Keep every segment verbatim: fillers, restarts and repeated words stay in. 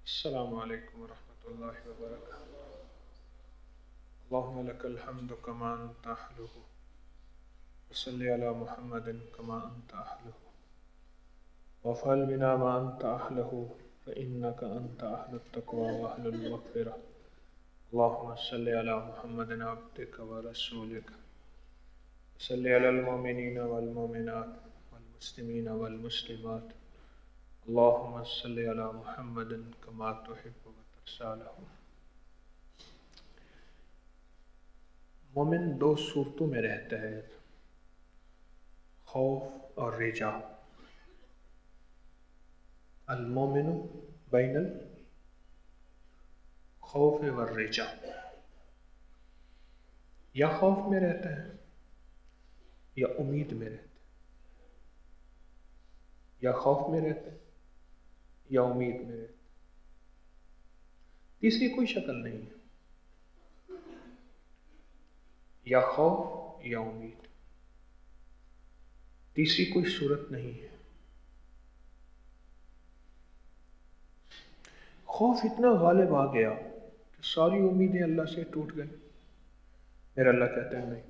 السلام علیکم ورحمۃ اللہ وبرکاتہ۔ اللہم لک الحمد کما انت اہلہ وصلی علی محمد کما انت اہلہ وافعل بنا ما انت اہلہ فانک انت اہل التقوی واہل المغفرہ۔ اللہم صلی علی محمد عبدک ورسولک وصلی علی المؤمنین والمؤمنات والمسلمین والمسلمات۔ اللہم صلی علی محمد کما تحب و ترضی عنہ۔ مومن دو صورتوں میں رہتا ہے، خوف اور رجا۔ المومن بین الخوف والرجا، یا خوف میں رہتا ہے یا امید میں رہتا ہے، یا خوف میں رہتا ہے یا امید میں رہتا ہے، تیسری کوئی شکل نہیں ہے، یا خوف یا امید، تیسری کوئی صورت نہیں ہے۔ خوف اتنا غالب آ گیا کہ ساری امیدیں اللہ سے ٹوٹ گئی۔ میرا اللہ کہتا ہے نہیں،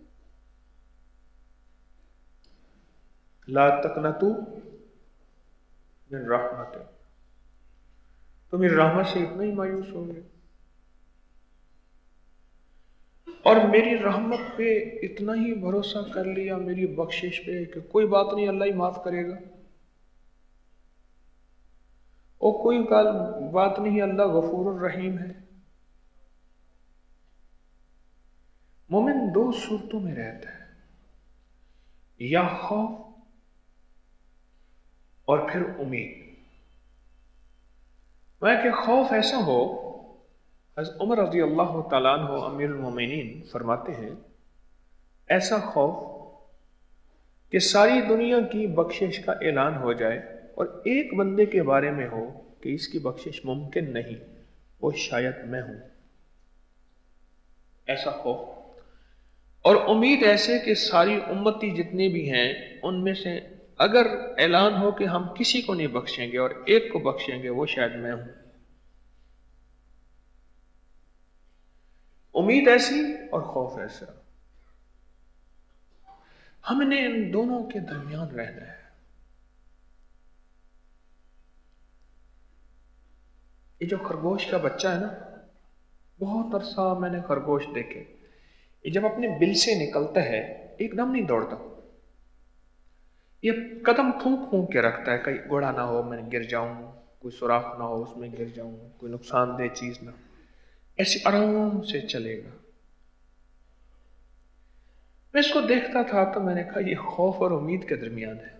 لا تقنطوا من رحمت، تو میری رحمت سے اتنا ہی مایوس ہو گئے اور میری رحمت پہ اتنا ہی بھروسہ کر لیا، میری بخشش پہ، کہ کوئی بات نہیں اللہ ہی معاف کرے گا، اور کوئی بات نہیں اللہ غفور الرحیم ہے۔ مومن دو صورتوں میں رہتا ہے، یا خوف اور پھر امید۔ میں کہ خوف ایسا ہو، حضرت عمر رضی اللہ تعالیٰ عنہ امیر المومنین فرماتے ہیں، ایسا خوف کہ ساری دنیا کی بخشش کا اعلان ہو جائے اور ایک بندے کے بارے میں ہو کہ اس کی بخشش ممکن نہیں، وہ شاید میں ہوں، ایسا خوف۔ اور امید ایسے کہ ساری امتی جتنے بھی ہیں ان میں سے اگر اعلان ہو کہ ہم کسی کو نہیں بخشیں گے اور ایک کو بخشیں گے، وہ شاید میں ہوں۔ امید ایسی اور خوف ایسا، ہم نے ان دونوں کے درمیان رہنا ہے۔ یہ جو خرگوش کا بچہ ہے نا، بہت عرصہ میں نے خرگوش دیکھے، یہ جب اپنے بل سے نکلتا ہے ایک دم نہیں دوڑتا، یہ قدم پھونک پھونک کے رکھتا ہے، کہیں گوڑا نہ ہو میں گر جاؤں، کوئی سوراخ نہ ہو اس میں گر جاؤں، کوئی نقصان دہ چیز نہ ہو، ایسے آرام سے چلے گا۔ میں اس کو دیکھتا تھا تو میں نے کہا یہ خوف اور امید کے درمیان ہے،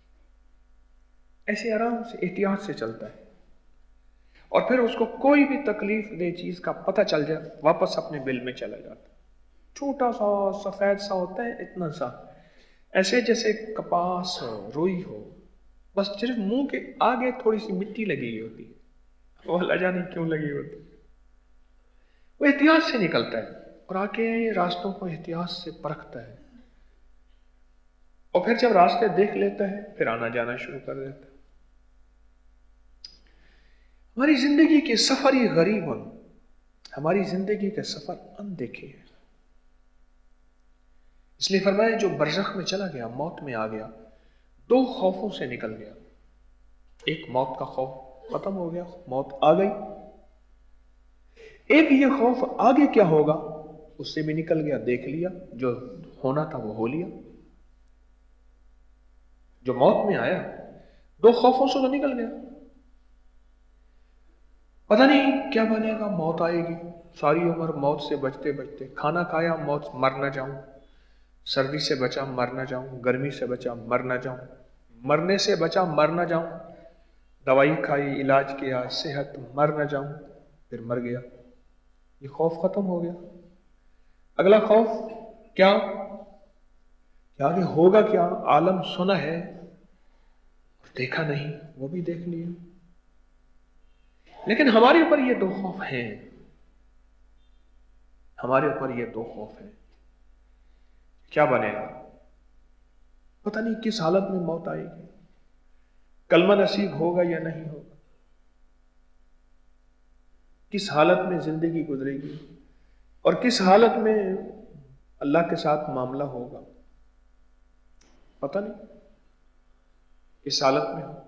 ایسے آرام سے احتیاط سے چلتا ہے، اور پھر اس کو کوئی بھی تکلیف دہ چیز کا پتہ چل جائے واپس اپنے بل میں چلا جاتا، چھوٹا سا سفید سا ہوتا ہے، اتنا سا، ایسے جیسے کپاس ہو، روئی ہو، بس صرف منہ کے آگے تھوڑی سی مٹی لگی ہوئی ہوتی ہے، وہ اللہ جانے کیوں لگی ہوتی ہے۔ وہ احتیاط سے نکلتا ہے اور آ کے راستوں کو احتیاط سے پرکھتا ہے، اور پھر جب راستے دیکھ لیتا ہے پھر آنا جانا شروع کر دیتا ہے۔ ہماری زندگی کے سفر ہی غریب ہیں، ہماری زندگی کے سفر اندیکھے ہیں، اس لیے فرمایا جو برزخ میں چلا گیا، موت میں آ گیا، دو خوفوں سے نکل گیا۔ ایک موت کا خوف ختم ہو گیا، موت آ گئی، ایک یہ خوف آگے کیا ہوگا اس سے بھی نکل گیا، دیکھ لیا، جو ہونا تھا وہ ہو لیا۔ جو موت میں آیا دو خوفوں سے تو نکل گیا، پتہ نہیں کیا بنے گا، موت آئے گی، ساری عمر موت سے بچتے بچتے، کھانا کھایا موت، مر نہ جاؤں، سردی سے بچا مر نہ جاؤں، گرمی سے بچا مر نہ جاؤں، مرنے سے بچا مر نہ جاؤں، دوائی کھائی، علاج کیا، صحت، مر نہ جاؤں، پھر مر گیا۔ یہ خوف ختم ہو گیا۔ اگلا خوف کیا کہ آگے ہوگا کیا، عالم سنا ہے اور دیکھا نہیں، وہ بھی دیکھ لیا۔ لیکن ہمارے اوپر یہ دو خوف ہیں، ہمارے اوپر یہ دو خوف ہیں، کیا بنے گا، پتہ نہیں کس حالت میں موت آئے گی، کلمہ نصیب ہوگا یا نہیں ہوگا، کس حالت میں زندگی گزرے گی اور کس حالت میں اللہ کے ساتھ معاملہ ہوگا، پتہ نہیں کس حالت میں ہو۔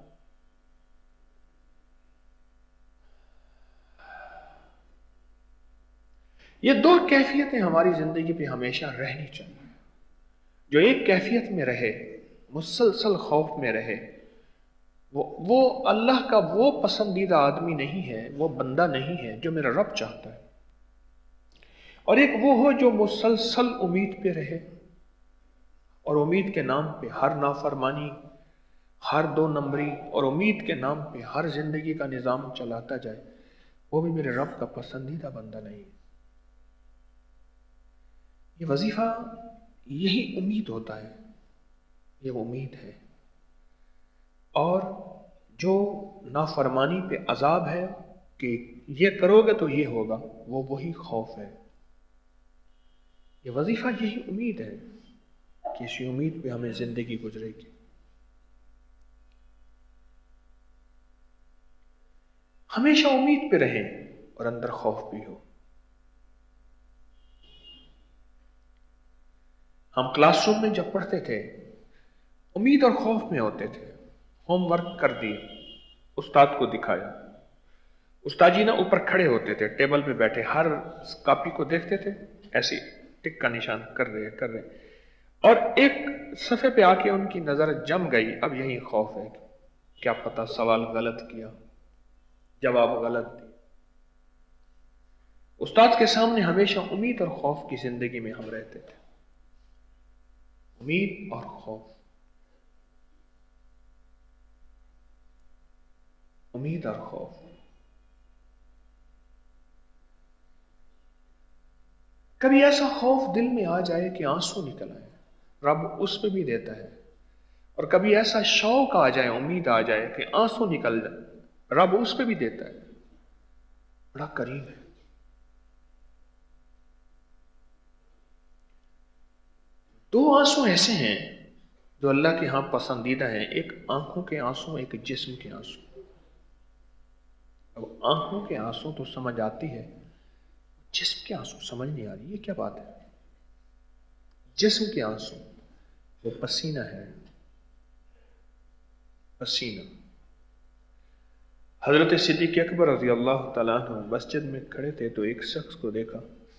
یہ دو کیفیتیں ہماری زندگی پہ ہمیشہ رہنی چاہیے۔ جو ایک کیفیت میں رہے، مسلسل خوف میں رہے، وہ وہ اللہ کا وہ پسندیدہ آدمی نہیں ہے، وہ بندہ نہیں ہے جو میرا رب چاہتا ہے۔ اور ایک وہ ہو جو مسلسل امید پہ رہے اور امید کے نام پہ ہر نافرمانی، ہر دو نمبری اور امید کے نام پہ ہر زندگی کا نظام چلاتا جائے، وہ بھی میرے رب کا پسندیدہ بندہ نہیں ہے۔ یہ وظیفہ، یہی امید ہوتا ہے، یہ وہ امید ہے۔ اور جو نافرمانی پہ عذاب ہے کہ یہ کرو گے تو یہ ہوگا، وہ وہی خوف ہے۔ یہ وظیفہ، یہی امید ہے کہ اسی امید پہ ہمیں زندگی گزرے گی۔ ہمیشہ امید پہ رہیں اور اندر خوف بھی ہو۔ ہم کلاس روم میں جب پڑھتے تھے امید اور خوف میں ہوتے تھے۔ ہوم ورک کر دیے، استاد کو دکھایا، استاد جی نا اوپر کھڑے ہوتے تھے، ٹیبل پہ بیٹھے، ہر کاپی کو دیکھتے تھے، ایسے ٹک کا نشان کر رہے کر رہے اور ایک صفحے پہ آ کے ان کی نظر جم گئی، اب یہی خوف ہے، کیا پتہ سوال غلط کیا، جواب غلط دی۔ استاد کے سامنے ہمیشہ امید اور خوف کی زندگی میں ہم رہتے تھے، امید اور خوف، امید اور خوف۔ کبھی ایسا خوف دل میں آ جائے کہ آنسو نکل آئے، رب اس پہ بھی دیتا ہے، اور کبھی ایسا شوق آ جائے، امید آ جائے کہ آنسو نکل جائے، رب اس پہ بھی دیتا ہے، بڑا کریم ہے۔ دو آنسو ایسے ہیں جو اللہ کے ہاں پسندیدہ ہیں، ایک آنکھوں کے آنسو، ایک جسم کے آنسو۔ اب آنکھوں کے آنسو تو سمجھ آتی ہے، جسم کے آنسو سمجھ نہیں آ رہی، یہ کیا بات ہے؟ جسم کے آنسو وہ پسینہ ہے، پسینہ۔ حضرت صدیق اکبر رضی اللہ تعالیٰ عنہ مسجد میں کھڑے تھے تو ایک شخص کو دیکھا،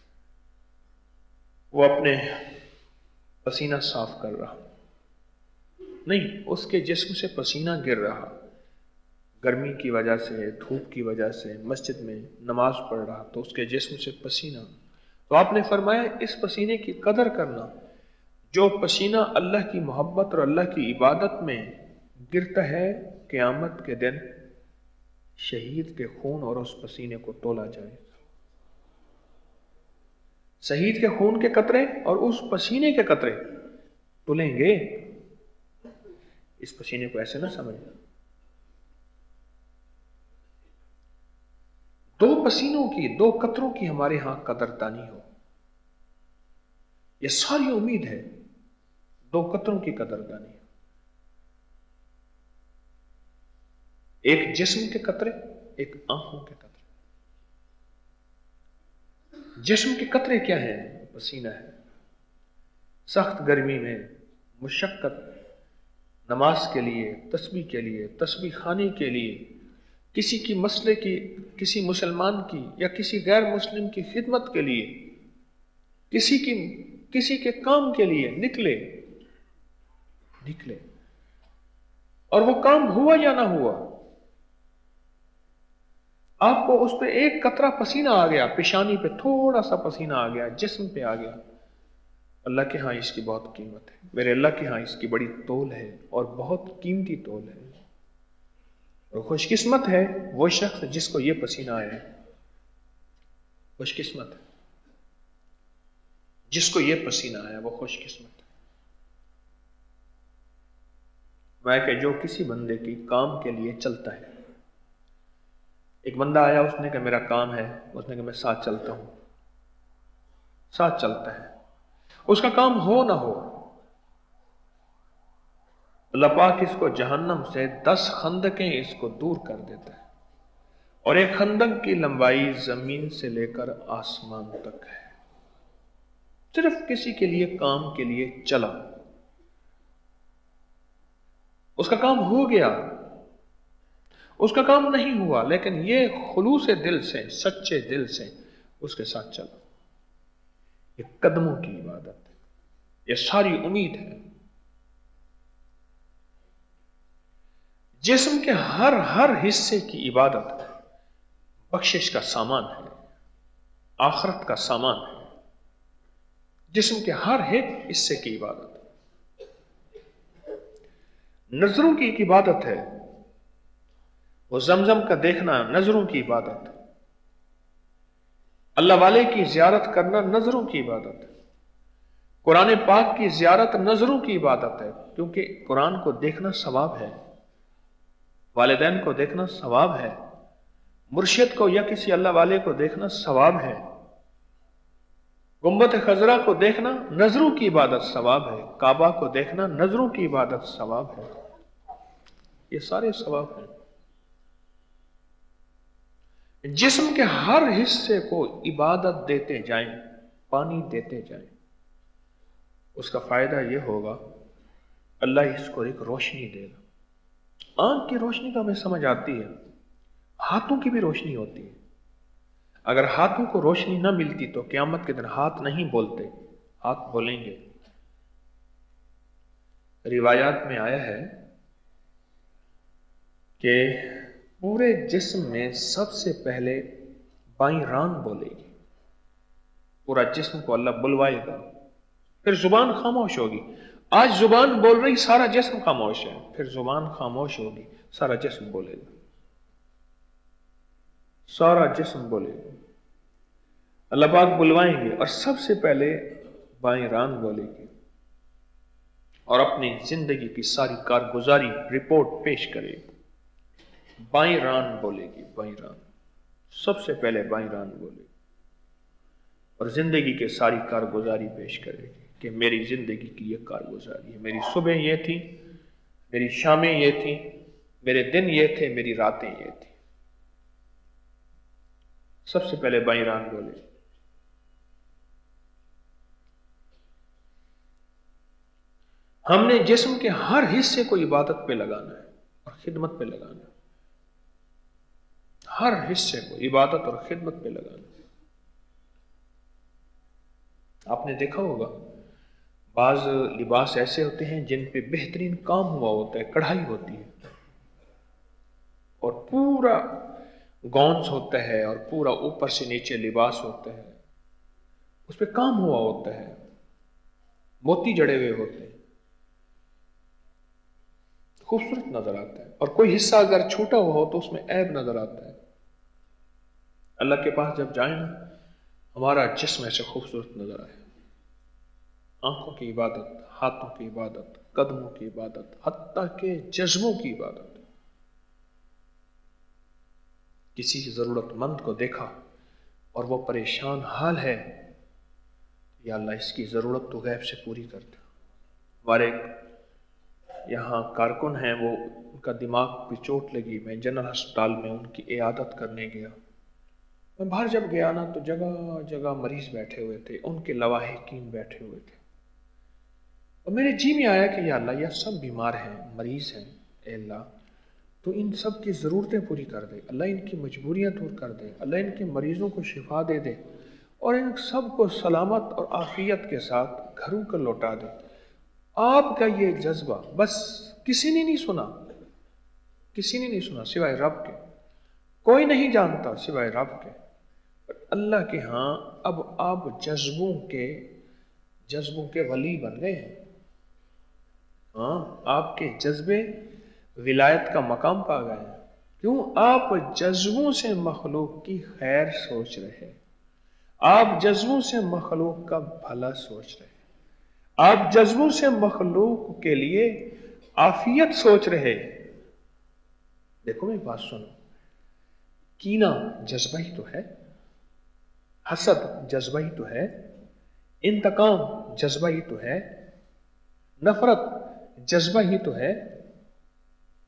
وہ اپنے پسینہ صاف کر رہا، نہیں، اس کے جسم سے پسینہ گر رہا، گرمی کی وجہ سے، دھوپ کی وجہ سے مسجد میں نماز پڑھ رہا تو اس کے جسم سے پسینہ۔ تو آپ نے فرمایا اس پسینے کی قدر کرنا، جو پسینہ اللہ کی محبت اور اللہ کی عبادت میں گرتا ہے، قیامت کے دن شہید کے خون اور اس پسینے کو تولا جائے۔ شہید کے خون کے قطرے اور اس پسینے کے قطرے تلیں گے۔ اس پسینے کو ایسے نہ سمجھنا۔ دو پسینوں کی، دو قطروں کی ہمارے ہاں قدردانی ہو، یہ ساری امید ہے، دو قطروں کی قدردانی۔ ایک جسم کے قطرے، ایک آنکھوں کے قطرے۔ جسم کے قطرے کیا ہیں؟ پسینہ ہے۔ سخت گرمی میں مشقت، نماز کے لیے، تسبیح کے لیے، تسبیح خانے کے لیے، کسی کی مسئلے کی، کسی مسلمان کی یا کسی غیر مسلم کی خدمت کے لیے، کسی کی کسی کے کام کے لیے نکلے نکلے اور وہ کام ہوا یا نہ ہوا، آپ کو اس پہ ایک قطرہ پسینہ آ گیا، پیشانی پہ تھوڑا سا پسینہ آ گیا، جسم پہ آ گیا، اللہ کے ہاں اس کی بہت قیمت ہے، میرے اللہ کے ہاں اس کی بڑی تول ہے اور بہت قیمتی تول ہے۔ اور خوش قسمت ہے وہ شخص جس کو یہ پسینہ آیا، خوش قسمت ہے جس کو یہ پسینہ آیا، وہ خوش قسمت ہے۔ میں کہ جو کسی بندے کی کام کے لیے چلتا ہے، ایک بندہ آیا، اس نے کہا میرا کام ہے، اس نے کہا میں ساتھ چلتا ہوں، ساتھ چلتا ہے، اس کا کام ہو نہ ہو، اللہ پاک اس کو جہنم سے دس خندقیں اس کو دور کر دیتا ہے، اور ایک خندق کی لمبائی زمین سے لے کر آسمان تک ہے، صرف کسی کے لیے کام کے لیے چلا، اس کا کام ہو گیا، اس کا کام نہیں ہوا، لیکن یہ خلوص دل سے، سچے دل سے اس کے ساتھ چلا۔ یہ قدموں کی عبادت ہے، یہ ساری امید ہے۔ جسم کے ہر ہر حصے کی عبادت بخشش کا سامان ہے، آخرت کا سامان ہے۔ جسم کے ہر ایک حصے کی عبادت ہے۔ نظروں کی ایک عبادت ہے، وہ زمزم کا دیکھنا نظروں کی عبادت ہے۔ اللہ والے کی زیارت کرنا نظروں کی عبادت ہے۔ قرآن پاک کی زیارت نظروں کی عبادت ہے، کیونکہ قرآن کو دیکھنا ثواب ہے، والدین کو دیکھنا ثواب ہے، مرشد کو یا کسی اللہ والے کو دیکھنا ثواب ہے، گنبد خضرا کو دیکھنا نظروں کی عبادت ثواب ہے، کعبہ کو دیکھنا نظروں کی عبادت ثواب ہے۔ یہ سارے ثواب ہیں۔ جسم کے ہر حصے کو عبادت دیتے جائیں، پانی دیتے جائیں، اس کا فائدہ یہ ہوگا اللہ اس کو ایک روشنی دے گا۔ آنکھ کی روشنی تو ہمیں سمجھ آتی ہے، ہاتھوں کی بھی روشنی ہوتی ہے۔ اگر ہاتھوں کو روشنی نہ ملتی تو قیامت کے دن ہاتھ نہیں بولتے، ہاتھ بولیں گے۔ روایات میں آیا ہے کہ پورے جسم میں سب سے پہلے بائیں ران بولے گی، پورا جسم کو اللہ بلوائے گا، پھر زبان خاموش ہوگی۔ آج زبان بول رہی، سارا جسم خاموش ہے، پھر زبان خاموش ہوگی، سارا جسم بولے گا، سارا جسم بولے گا۔ اللہ پاک بلوائیں گے اور سب سے پہلے بائیں ران بولے گی اور اپنی زندگی کی ساری کارگزاری رپورٹ پیش کرے گی۔ بائیں ران بولے گی، بائیں ران سب سے پہلے بائیں ران بولے گی اور زندگی کے ساری کارگزاری پیش کرے گی کہ میری زندگی کی یہ کارگزاری ہے، میری صبح یہ تھی، میری شامیں یہ تھیں، میرے دن یہ تھے، میری راتیں یہ تھی۔ سب سے پہلے بائیں ران بولے۔ ہم نے جسم کے ہر حصے کو عبادت پہ لگانا ہے اور خدمت پہ لگانا ہے، ہر حصے کو عبادت اور خدمت پہ لگانا ہے۔ آپ نے دیکھا ہوگا بعض لباس ایسے ہوتے ہیں جن پہ بہترین کام ہوا ہوتا ہے، کڑھائی ہوتی ہے اور پورا گونز ہوتا ہے اور پورا اوپر سے نیچے لباس ہوتا ہے، اس پہ کام ہوا ہوتا ہے، موتی جڑے ہوئے ہوتے ہیں، خوبصورت نظر آتا ہے، اور کوئی حصہ اگر چھوٹا ہوا ہو تو اس میں عیب نظر آتا ہے۔ اللہ کے پاس جب جائیں نا، ہمارا جسم ایسے خوبصورت نظر آئے، آنکھوں کی عبادت، ہاتھوں کی عبادت، قدموں کی عبادت، حتیٰ کہ جذبوں کی عبادت۔ کسی ضرورت مند کو دیکھا اور وہ پریشان حال ہے، یا اللہ اس کی ضرورت تو غیب سے پوری کر دے۔ ہمارے یہاں کارکن ہیں، وہ ان کا دماغ پہ چوٹ لگی، میں جنرل ہسپتال میں ان کی عیادت کرنے گیا۔ میں باہر جب گیا نا تو جگہ جگہ مریض بیٹھے ہوئے تھے، ان کے لواحقین بیٹھے ہوئے تھے، اور میرے جی میں آیا کہ یا اللہ یہ سب بیمار ہیں، مریض ہیں، اے اللہ تو ان سب کی ضرورتیں پوری کر دے، اللہ ان کی مجبوریاں دور کر دے، اللہ ان کے مریضوں کو شفا دے دے اور ان سب کو سلامت اور عافیت کے ساتھ گھروں کو لوٹا دے۔ آپ کا یہ جذبہ بس کسی نے نہیں سنا، کسی نے نہیں سنا سوائے رب کے، کوئی نہیں جانتا سوائے رب کے۔ اللہ کے ہاں اب آپ جذبوں کے جذبوں کے ولی بن گئے ہیں۔ ہاں، آپ کے جذبے ولایت کا مقام پا گئے ہیں، کیوں؟ آپ جذبوں سے مخلوق کی خیر سوچ رہے، آپ جذبوں سے مخلوق کا بھلا سوچ رہے، آپ جذبوں سے مخلوق کے لیے عافیت سوچ رہے۔ دیکھو میری بات سنو، کینہ جذبہ ہی تو ہے، حسد جذبہ ہی تو ہے، انتقام جذبہ ہی تو ہے، نفرت جذبہ ہی تو ہے۔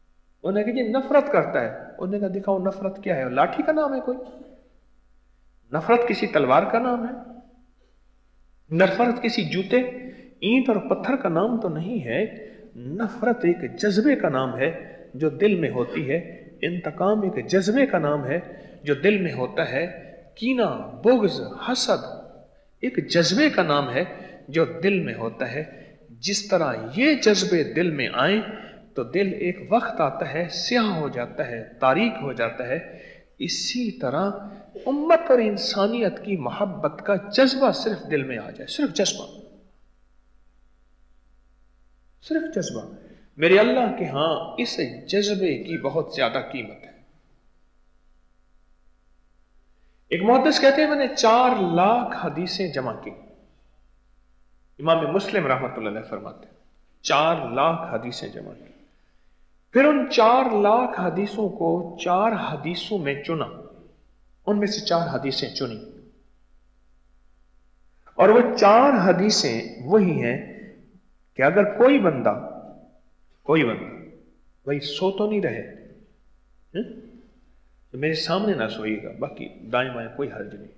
उन्होंने कहा जी नफरत करता है। उन्होंने कहा दिखाओ नफरत क्या है? लाठी का नाम है कोई? नफरत किसी तलवार का नाम है? नफरत किसी जूते, ईंट और पत्थर का नाम तो नहीं है। नफरत एक जज्बे का नाम है जो दिल में होती है। इंतकाम एक जज्बे का नाम है जो दिल में होता है। कीना, बुग़्ज़, हसद एक जज्बे का नाम है जो दिल में होता है। जिस तरह ये जज्बे दिल में आए तो दिल एक वक्त आता है स्याह हो जाता है, तारीक हो जाता है। इसी तरह उम्मत और इंसानियत की मोहब्बत का जज्बा सिर्फ दिल में आ जाए, सिर्फ जज्बा, सिर्फ जज्बा, मेरे अल्लाह के हां इस जज्बे की बहुत ज्यादा कीमत है। एक मुहद्दिस कहते हैं मैंने चार लाख हदीसें जमा की। इमाम मुस्लिम रहमतुल्लाह अलैह फरमाते हैं चार लाख हदीसें जमा की। फिर उन चार लाख हदीसों को चार हदीसों में चुना, उनमें से चार हदीसें चुनी, और वो चार हदीसें वही हैं कि अगर कोई बंदा कोई बंदा भाई सो तो नहीं रहे, है? तो मेरे सामने ना सोइएगा, बाकी दाएं बाएं कोई हर्ज नहीं।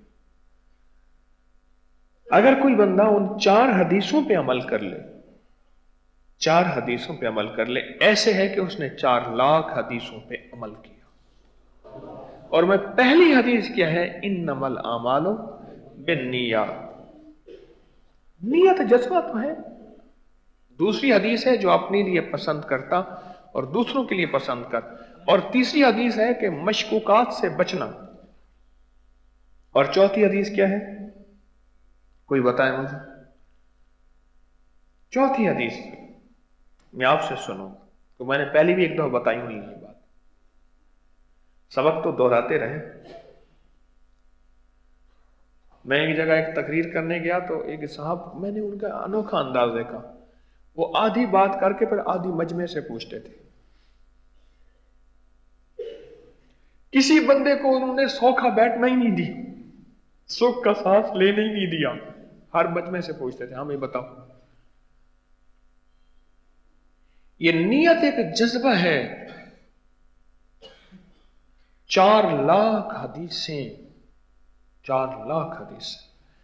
अगर कोई बंदा उन चार हदीसों पे अमल कर ले, चार हदीसों पे अमल कर ले, ऐसे है कि उसने चार लाख हदीसों पे अमल किया। और मैं पहली हदीस क्या है? इन्नमल आमालु बिन्नियात। नियत जज्बा तो है। दूसरी हदीस है जो अपने लिए पसंद करता और दूसरों के लिए पसंद कर। और तीसरी हदीस है कि मशकूकात से बचना। और चौथी हदीस क्या है? कोई बताए मुझे। चौथी हदीस मैं आपसे सुनूं तो मैंने पहले भी एक दो बताई हुई ये बात, सबक तो दोहराते रहे। मैं एक जगह एक तकरीर करने गया तो एक साहब, मैंने उनका अनोखा अंदाज देखा। वो आधी बात करके फिर आधी मजमे से पूछते थे। किसी बंदे को उन्होंने सौखा बैठना ही नहीं दी, सुख का सांस लेने ही नहीं दिया। हर मजमे से पूछते थे हमें बताओ। ये नियत एक जज्बा है। चार लाख हदीसें, चार लाख हदीसें।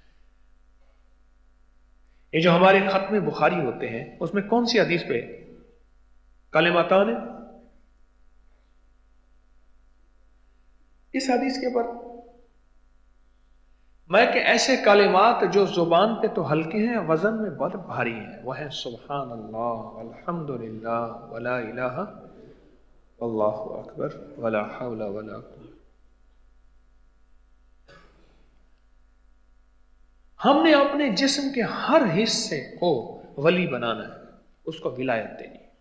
ये जो हमारे खत्मे बुखारी होते हैं उसमें कौन सी हदीस पे कलिमातान है? इस हदीस के ऊपर मैं कि ऐसे कलिमात जो जुबान पे तो हल्के हैं, वजन में बहुत भारी हैं। वह है सुब्हान अल्लाह अल्हम्दुलिल्लाह वला इलाहा अल्लाहु अकबर वला हौला वला कुव्वता। हमने अपने जिस्म के हर हिस्से को वली बनाना है, उसको विलायत देनी है।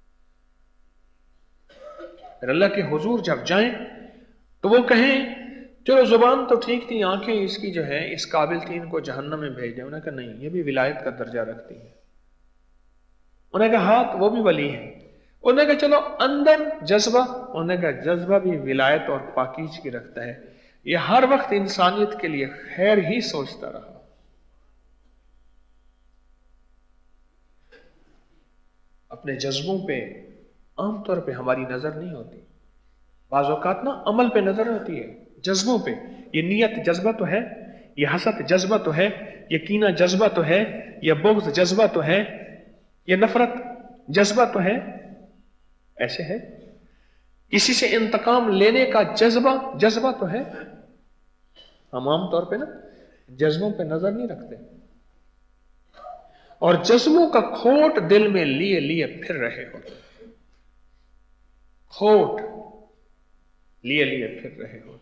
अल्लाह के हुजूर जब जाएं तो वो कहें चलो जुबान तो ठीक थी, आंखें इसकी जो है इस काबिल थी, इनको जहन्नम में भेज दें। उन्होंने कहा नहीं, ये भी विलायत का दर्जा रखती है। उन्होंने कहा हाथ, वो भी वली है। उन्होंने कहा चलो अंदर जज्बा, उन्होंने कहा जज्बा भी विलायत और पाकीज़ की रखता है। ये हर वक्त इंसानियत के लिए खैर ही सोचता रहा। अपने जज्बों पे आमतौर पे हमारी नजर नहीं होती, बाज़ औक़ात ना अमल पे नजर होती है, जज्बों पे। ये नियत जज्बा तो है, ये हसद जज्बा तो है, ये कीना जज्बा तो है, ये बुग़्ज़ जज्बा तो है, ये नफरत जज्बा तो है। ऐसे है किसी से इंतकाम लेने का जज्बा जज्बा तो है। हम आम तौर पे ना जज्बों पे नजर नहीं रखते, और जज्बों का खोट दिल में लिए लिए फिर रहे होते, खोट लिए लिए फिर रहे होते।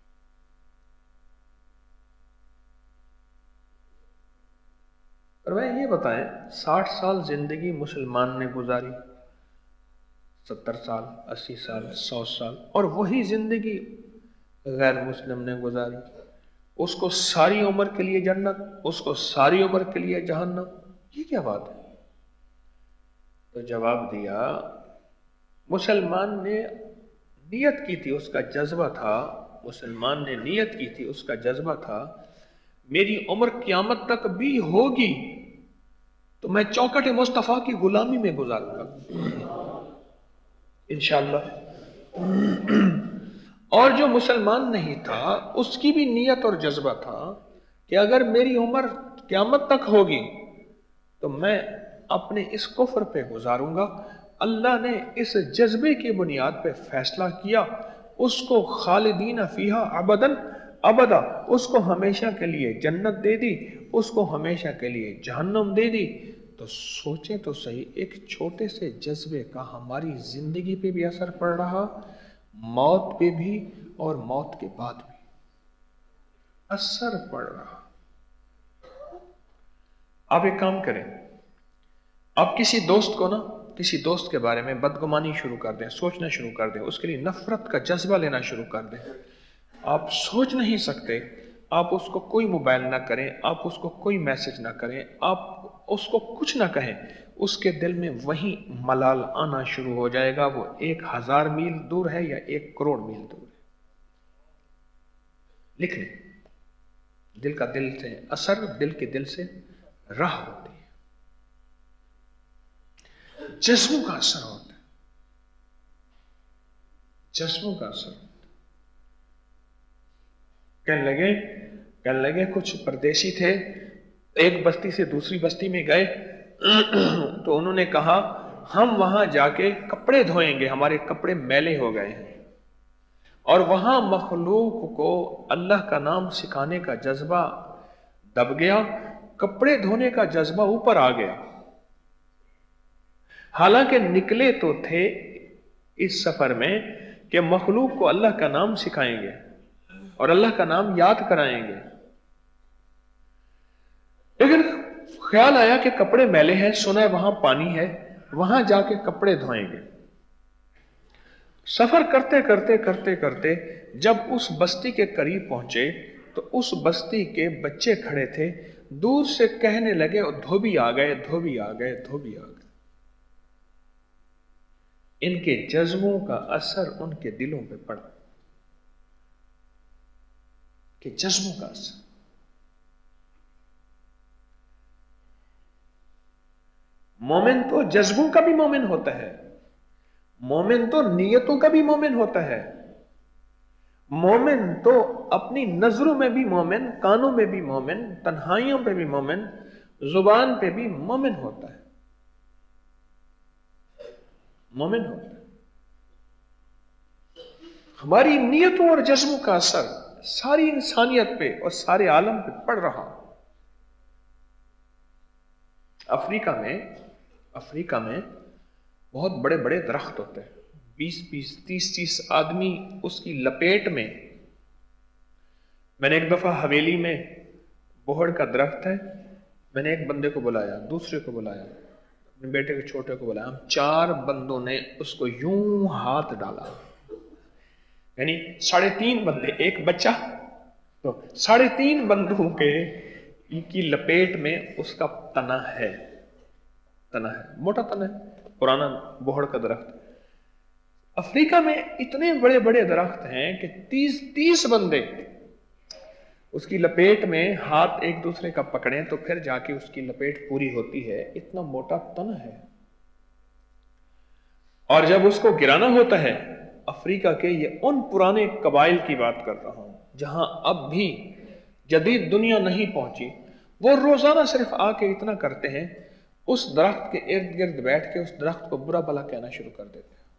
और वह ये बताएं, साठ साल जिंदगी मुसलमान ने गुजारी, सत्तर साल, अस्सी साल, सौ साल, और वही जिंदगी गैर मुस्लिम ने गुजारी। उसको सारी उम्र के लिए जन्नत, उसको सारी उम्र के लिए जहन्नम। ये क्या बात है? तो जवाब दिया, मुसलमान ने नियत की थी, उसका जज्बा था, मुसलमान ने नियत की थी, उसका जज्बा था, मेरी उम्र क़यामत तक भी होगी तो मैं चौखट मुस्तफ़ा की गुलामी में गुजारूंगा। انشاءاللہ. اور جو مسلمان نہیں تھا اس کی بھی نیت اور جذبہ تھا کہ اگر میری عمر قیامت تک ہوگی تو میں اپنے اس کفر پہ گزاروں گا. اللہ نے اس جذبے کی بنیاد پہ فیصلہ کیا، اس کو خالدین فیہا ابداً ابدا، اس کو ہمیشہ کے لیے جنت دے دی، اس کو ہمیشہ کے لیے جہنم دے دی. تو سوچیں تو صحیح، ایک چھوٹے سے جذبے کا ہماری زندگی پہ بھی اثر پڑ رہا، موت پہ بھی اور موت کے بعد بھی اثر پڑ رہا. آپ ایک کام کریں، آپ کسی دوست کو نا کسی دوست کے بارے میں بدگمانی شروع کر دیں، سوچنا شروع کر دیں، اس کے لیے نفرت کا جذبہ لینا شروع کر دیں. آپ سوچ نہیں سکتے، آپ اس کو کوئی موبائل نہ کریں، آپ اس کو کوئی میسج نہ کریں، آپ اس کو کچھ نہ کہیں، اس کے دل میں وہی ملال آنا شروع ہو جائے گا. وہ ایک ہزار میل دور ہے یا ایک کروڑ میل دور ہے. لکھ لیں، دل کا دل سے اثر، دل کے دل سے راہ ہوتی ہے، جذبوں کا اثر ہوتا ہے، جذبوں کا اثر ہوتا ہے. کہنے لگے کہنے لگے کچھ پردیسی تھے، ایک بستی سے دوسری بستی میں گئے تو انہوں نے کہا ہم وہاں جا کے کپڑے دھوئیں گے، ہمارے کپڑے میلے ہو گئے ہیں. اور وہاں مخلوق کو اللہ کا نام سکھانے کا جذبہ دب گیا، کپڑے دھونے کا جذبہ اوپر آ گیا. حالانکہ نکلے تو تھے اس سفر میں کہ مخلوق کو اللہ کا نام سکھائیں گے اور اللہ کا نام یاد کرائیں گے، لیکن خیال آیا کہ کپڑے میلے ہیں، سنا ہے وہاں پانی ہے، وہاں جا کے کپڑے دھوئیں گے. سفر کرتے کرتے کرتے کرتے جب اس بستی کے قریب پہنچے تو اس بستی کے بچے کھڑے تھے، دور سے کہنے لگے دھوبی آ گئے، دھوبی آ گئے، دھوبی آ گئے. ان کے جذبوں کا اثر ان کے دلوں پہ پڑا، کہ جذبوں کا اثر. مومن تو جذبوں کا بھی مومن ہوتا ہے، مومن تو نیتوں کا بھی مومن ہوتا ہے، مومن تو اپنی نظروں میں بھی مومن، کانوں میں بھی مومن، تنہائیوں پہ بھی مومن، زبان پہ بھی مومن ہوتا ہے، مومن ہوتا ہے. ہماری نیتوں اور جذبوں کا اثر ساری انسانیت پہ اور سارے عالم پہ پڑ رہا. افریقہ میں افریقہ میں بہت بڑے بڑے درخت ہوتے ہیں، بیس بیس تیس تیس آدمی اس کی لپیٹ میں. میں نے ایک دفعہ حویلی میں بہڑ کا درخت ہے، میں نے ایک بندے کو بلایا، دوسرے کو بلایا، اپنے بیٹے کے چھوٹے کو بلایا، ہم چار بندوں نے اس کو یوں ہاتھ ڈالا، یعنی ساڑھے تین بندے، ایک بچہ، تو ساڑھے تین بندوں کے کی لپیٹ میں اس کا تنا ہے، تنا ہے، موٹا تنا ہے، پرانا بہڑ کا درخت. افریقہ میں اتنے بڑے بڑے درخت ہیں کہ تیس تیس بندے اس کی لپیٹ میں ہاتھ ایک دوسرے کا پکڑیں تو پھر جا کے اس کی لپیٹ پوری ہوتی ہے، اتنا موٹا تنا ہے. اور جب اس کو گرانا ہوتا ہے، افریقہ کے یہ ان پرانے قبائل کی بات کر رہا ہوں جہاں اب بھی جدید دنیا نہیں پہنچی، وہ روزانہ صرف آ کے اتنا کرتے ہیں، اس درخت کے ارد گرد بیٹھ کے اس درخت کو برا بھلا کہنا شروع کر دیتے ہیں.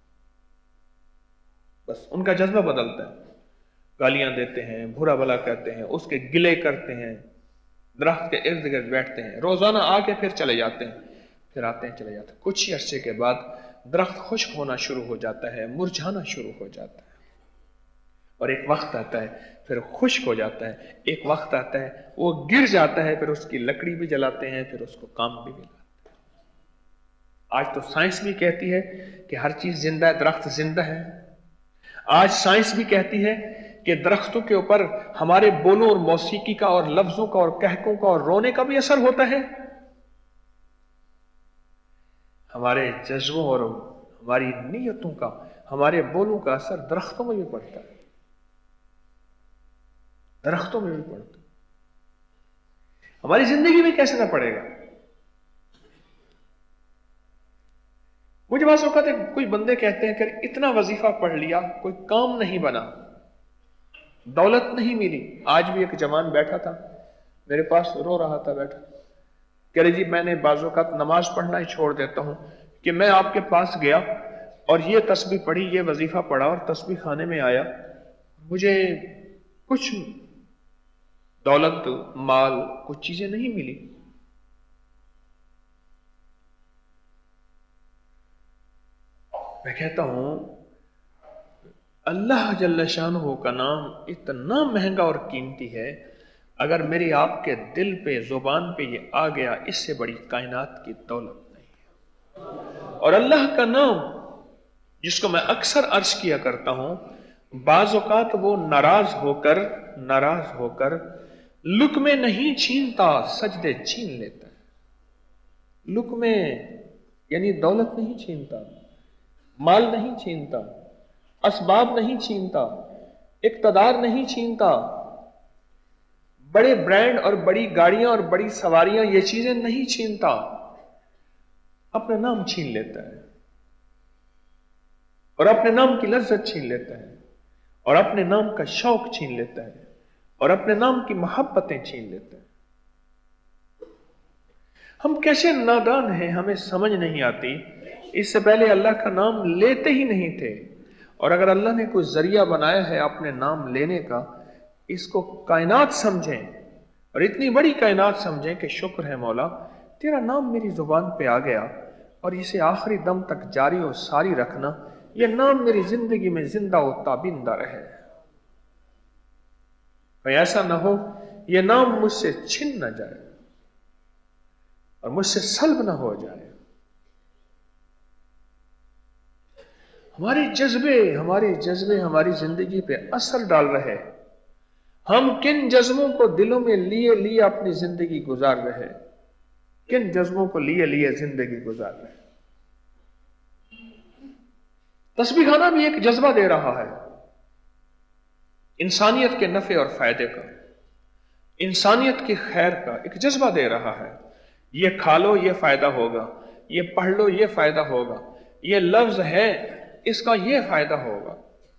بس ان کا جذبہ بدلتا ہے، گالیاں دیتے ہیں، برا بھلا کہتے ہیں، اس کے گلے کرتے ہیں، درخت کے ارد گرد بیٹھتے ہیں، روزانہ آ کے پھر چلے جاتے ہیں، پھر آتے ہیں چلے جاتے ہیں. کچھ ہی عرصے کے بعد درخت خشک ہونا شروع ہو جاتا ہے، مرجھانا شروع ہو جاتا ہے، اور ایک وقت آتا ہے پھر خشک ہو جاتا ہے، ایک وقت آتا ہے وہ گر جاتا ہے، پھر اس کی لکڑی بھی جلاتے ہیں، پھر اس کو کام بھی ملاتے ہیں. آج تو سائنس بھی کہتی ہے کہ ہر چیز زندہ ہے، درخت زندہ ہے. آج سائنس بھی کہتی ہے کہ درختوں کے اوپر ہمارے بولوں اور موسیقی کا اور لفظوں کا اور کہکوں کا اور رونے کا بھی اثر ہوتا ہے. ہمارے جذبوں اور ہماری نیتوں کا، ہمارے بولوں کا اثر درختوں میں بھی پڑتا ہے، درختوں میں بھی پڑتا ہے. ہماری زندگی میں کیسے نہ پڑے گا؟ وہ مجھے بعض اوقات کوئی بندے کہتے ہیں کہ اتنا وظیفہ پڑھ لیا کوئی کام نہیں بنا، دولت نہیں ملی۔ آج بھی ایک جوان بیٹھا تھا میرے پاس، رو رہا تھا بیٹھا، کہہ رہے جی میں نے بعض اوقات نماز پڑھنا ہی چھوڑ دیتا ہوں کہ میں آپ کے پاس گیا اور یہ تسبیح پڑھی، یہ وظیفہ پڑھا اور تسبیح خانے میں آیا، مجھے کچھ دولت مال کچھ چیزیں نہیں ملی۔ میں کہتا ہوں اللہ جل شانہ کا نام اتنا مہنگا اور قیمتی ہے، اگر میری آپ کے دل پہ زبان پہ یہ آ گیا، اس سے بڑی کائنات کی دولت نہیں ہے۔ اور اللہ کا نام جس کو میں اکثر عرض کیا کرتا ہوں، بعض اوقات وہ ناراض ہو کر ناراض ہو کر لقمے نہیں چھینتا، سجدے چھین لیتا ہے۔ لقمے یعنی دولت نہیں چھینتا، مال نہیں چھینتا، اسباب نہیں چھینتا، اقتدار نہیں چھینتا، بڑے برانڈ اور بڑی گاڑیاں اور بڑی سواریاں یہ چیزیں نہیں چھینتا، اپنا نام چھین لیتا ہے اور اپنے نام کی لذت چھین لیتا ہے اور اپنے نام کا شوق چھین لیتا ہے اور اپنے نام کی محبتیں چھین لیتا ہے۔ ہم کیسے نادان ہیں، ہمیں سمجھ نہیں آتی، اس سے پہلے اللہ کا نام لیتے ہی نہیں تھے، اور اگر اللہ نے کوئی ذریعہ بنایا ہے اپنے نام لینے کا، اس کو کائنات سمجھیں اور اتنی بڑی کائنات سمجھیں کہ شکر ہے مولا تیرا نام میری زبان پہ آ گیا اور اسے آخری دم تک جاری و ساری رکھنا، یہ نام میری زندگی میں زندہ و تابندہ رہے، اور ایسا نہ ہو یہ نام مجھ سے چھن نہ جائے اور مجھ سے سلب نہ ہو جائے۔ ہمارے جذبے ہمارے جذبے ہماری زندگی پہ اثر ڈال رہے، ہم کن جذبوں کو دلوں میں لیے لیے اپنی زندگی گزار رہے، کن جذبوں کو لیے لیے زندگی گزار رہے۔ تسبیح خانہ بھی ایک جذبہ دے رہا ہے، انسانیت کے نفع اور فائدے کا، انسانیت کی خیر کا ایک جذبہ دے رہا ہے۔ یہ کھا لو یہ فائدہ ہوگا، یہ پڑھ لو یہ فائدہ ہوگا، یہ لفظ ہے اس کا یہ فائدہ ہوگا،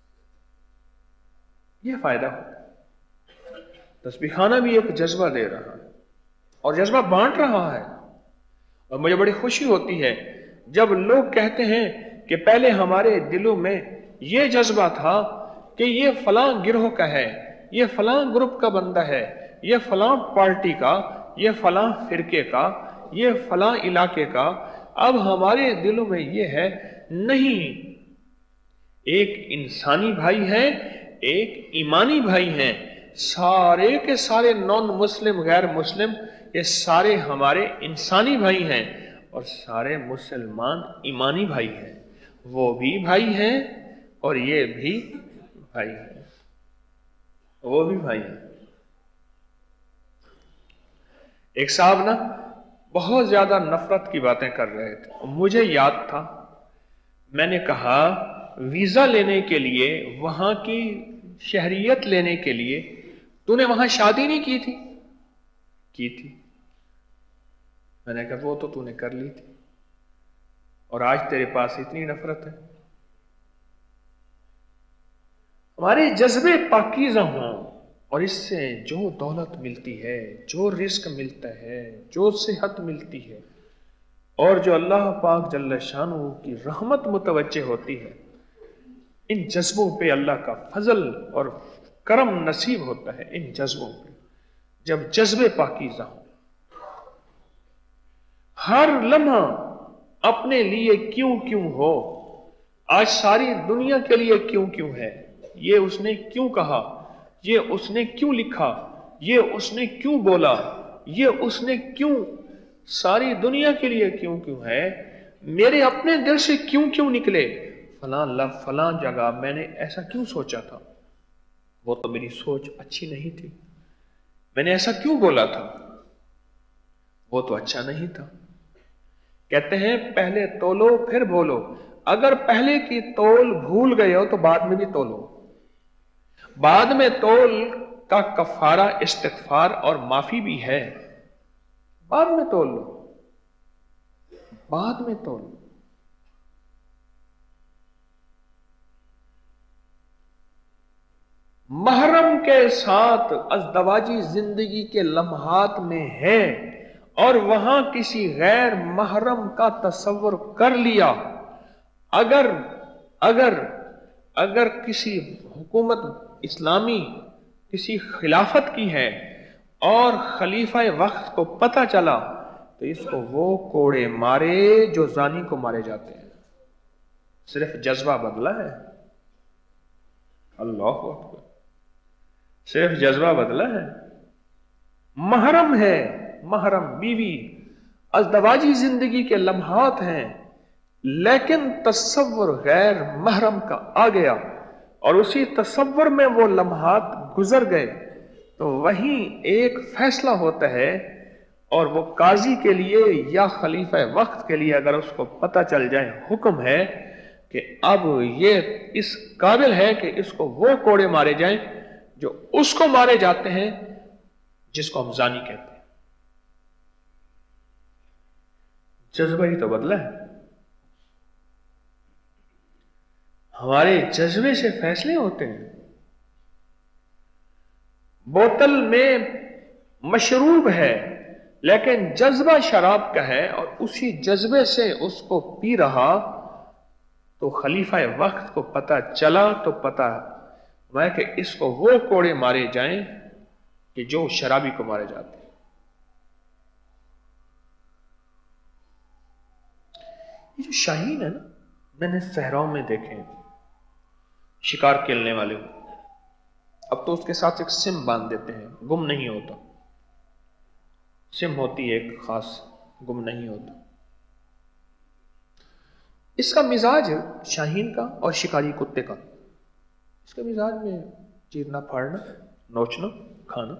یہ فائدہ ہوگا۔ تسبیح خانہ بھی ایک جذبہ دے رہا ہے اور جذبہ بانٹ رہا ہے، اور مجھے بڑی خوشی ہوتی ہے جب لوگ کہتے ہیں کہ پہلے ہمارے دلوں میں یہ جذبہ تھا کہ یہ فلاں گروہ کا ہے، یہ فلاں گروپ کا بندہ ہے، یہ فلاں پارٹی کا، یہ فلاں فرقے کا، یہ فلاں علاقے کا، اب ہمارے دلوں میں یہ ہے نہیں، ایک انسانی بھائی ہے، ایک ایمانی بھائی ہیں، سارے کے سارے نان مسلم غیر مسلم یہ سارے ہمارے انسانی بھائی ہیں، اور سارے مسلمان ایمانی بھائی ہیں، وہ بھی بھائی ہیں اور یہ بھی بھائی ہیں، وہ بھی بھائی ہیں۔ ایک صاحب نا بہت زیادہ نفرت کی باتیں کر رہے تھے، مجھے یاد تھا، میں نے کہا ویزا لینے کے لیے، وہاں کی شہریت لینے کے لیے تو نے وہاں شادی نہیں کی تھی؟ کی تھی۔ میں نے کہا وہ تو تو نے کر لی تھی، اور آج تیرے پاس اتنی نفرت ہے۔ ہمارے جذبے پاکیزہ ہوں، اور اس سے جو دولت ملتی ہے، جو رزق ملتا ہے، جو صحت ملتی ہے، اور جو اللہ پاک جل شانہ کی رحمت متوجہ ہوتی ہے، ان جذبوں پہ اللہ کا فضل اور کرم نصیب ہوتا ہے۔ ان جذبوں پہ جب جذبے پاکیزہ ہوں، ہر لمحہ اپنے لیے کیوں کیوں ہو، آج ساری دنیا کے لیے کیوں کیوں ہے، یہ اس نے کیوں کہا، یہ اس نے کیوں لکھا، یہ اس نے کیوں بولا، یہ اس نے کیوں، ساری دنیا کے لیے کیوں کیوں ہے، میرے اپنے دل سے کیوں کیوں نکلے، فلاں لفظ فلاں جگہ میں نے ایسا کیوں سوچا تھا، وہ تو میری سوچ اچھی نہیں تھی، میں نے ایسا کیوں بولا تھا، وہ تو اچھا نہیں تھا۔ کہتے ہیں پہلے تولو پھر بولو، اگر پہلے کی تول بھول گئے ہو تو بعد میں بھی تولو، بعد میں تول کا کفارہ استغفار اور معافی بھی ہے، بعد میں تول لو، بعد میں تول لو۔ محرم کے ساتھ ازدواجی زندگی کے لمحات میں ہے اور وہاں کسی غیر محرم کا تصور کر لیا، اگر اگر اگر کسی حکومت اسلامی کسی خلافت کی ہے اور خلیفہ وقت کو پتہ چلا تو اس کو وہ کوڑے مارے جو زانی کو مارے جاتے ہیں۔ صرف جذبہ بدلا ہے، اللہ اکبر، صرف جذبہ بدلا ہے۔ محرم ہے، محرم بیوی، ازدواجی زندگی کے لمحات ہیں، لیکن تصور غیر محرم کا آ گیا اور اسی تصور میں وہ لمحات گزر گئے تو وہیں ایک فیصلہ ہوتا ہے، اور وہ قاضی کے لیے یا خلیفہ وقت کے لیے اگر اس کو پتہ چل جائے، حکم ہے کہ اب یہ اس قابل ہے کہ اس کو وہ کوڑے مارے جائیں جو اس کو مارے جاتے ہیں جس کو ہم زانی کہتے ہیں۔ جذبہ ہی تو بدلا ہے، ہمارے جذبے سے فیصلے ہوتے ہیں۔ بوتل میں مشروب ہے لیکن جذبہ شراب کا ہے اور اسی جذبے سے اس کو پی رہا، تو خلیفہ وقت کو پتہ چلا تو پتہ ہے کہ اس کو وہ کوڑے مارے جائیں کہ جو شرابی کو مارے جاتے ہیں۔ یہ جو شاہین ہے نا، میں نے صحراؤں میں دیکھے ہیں شکار کھیلنے والے، اب تو اس کے ساتھ ایک سم باندھ دیتے ہیں، گم نہیں ہوتا، سم ہوتی ہے ایک خاص، گم نہیں ہوتا۔ اس کا مزاج شاہین کا اور شکاری کتے کا، اس کے مزاج میں چیرنا پھاڑنا، نوچنا، کھانا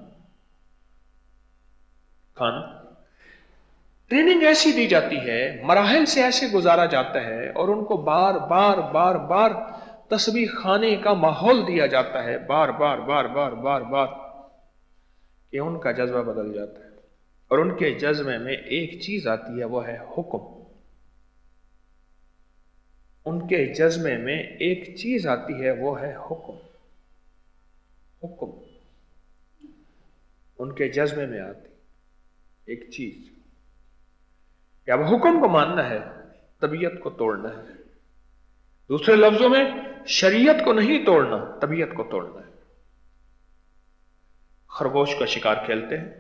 کھانا ٹریننگ ایسی دی جاتی ہے، مراحل سے ایسے گزارا جاتا ہے اور ان کو بار بار بار بار تسبیح خانے کا ماحول دیا جاتا ہے، بار بار بار بار بار بار کہ ان کا جذبہ بدل جاتا ہے، اور ان کے جذبے میں ایک چیز آتی ہے، وہ ہے حکم۔ ان کے جذبے میں ایک چیز آتی ہے، وہ ہے حکم۔ حکم ان کے جذبے میں آتی ایک چیز کہ اب حکم کو ماننا ہے، طبیعت کو توڑنا ہے۔ دوسرے لفظوں میں شریعت کو نہیں توڑنا، طبیعت کو توڑنا ہے۔ خرگوش کا شکار کھیلتے ہیں،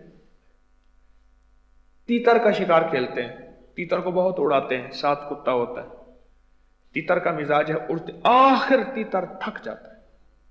تیتر کا شکار کھیلتے ہیں، تیتر کو بہت اڑاتے ہیں، ساتھ کتا ہوتا ہے، تیتر کا مزاج ہے اڑتے، آخر تیتر تھک جاتا ہے،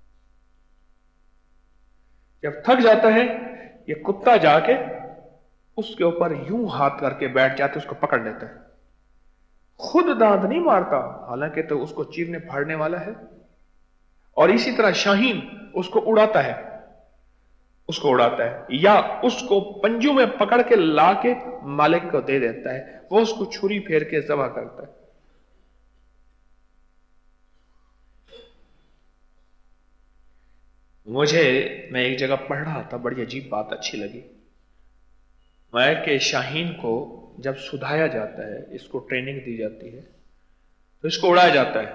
جب تھک جاتا ہے یہ کتا جا کے اس کے اوپر یوں ہاتھ کر کے بیٹھ جاتے، اس کو پکڑ لیتا ہے، خود دانت نہیں مارتا حالانکہ تو اس کو چیرنے پھاڑنے والا ہے، اور اسی طرح شاہین اس کو اڑاتا ہے، اس کو اڑاتا ہے یا اس کو پنجوں میں پکڑ کے لا کے مالک کو دے دیتا ہے، وہ اس کو چھری پھیر کے ذبح کرتا ہے۔ مجھے میں ایک جگہ پڑھ رہا تھا، بڑی عجیب بات اچھی لگی، میں کہ شاہین کو جب سدھایا جاتا ہے، اس کو ٹریننگ دی جاتی ہے تو اس کو اڑایا جاتا ہے،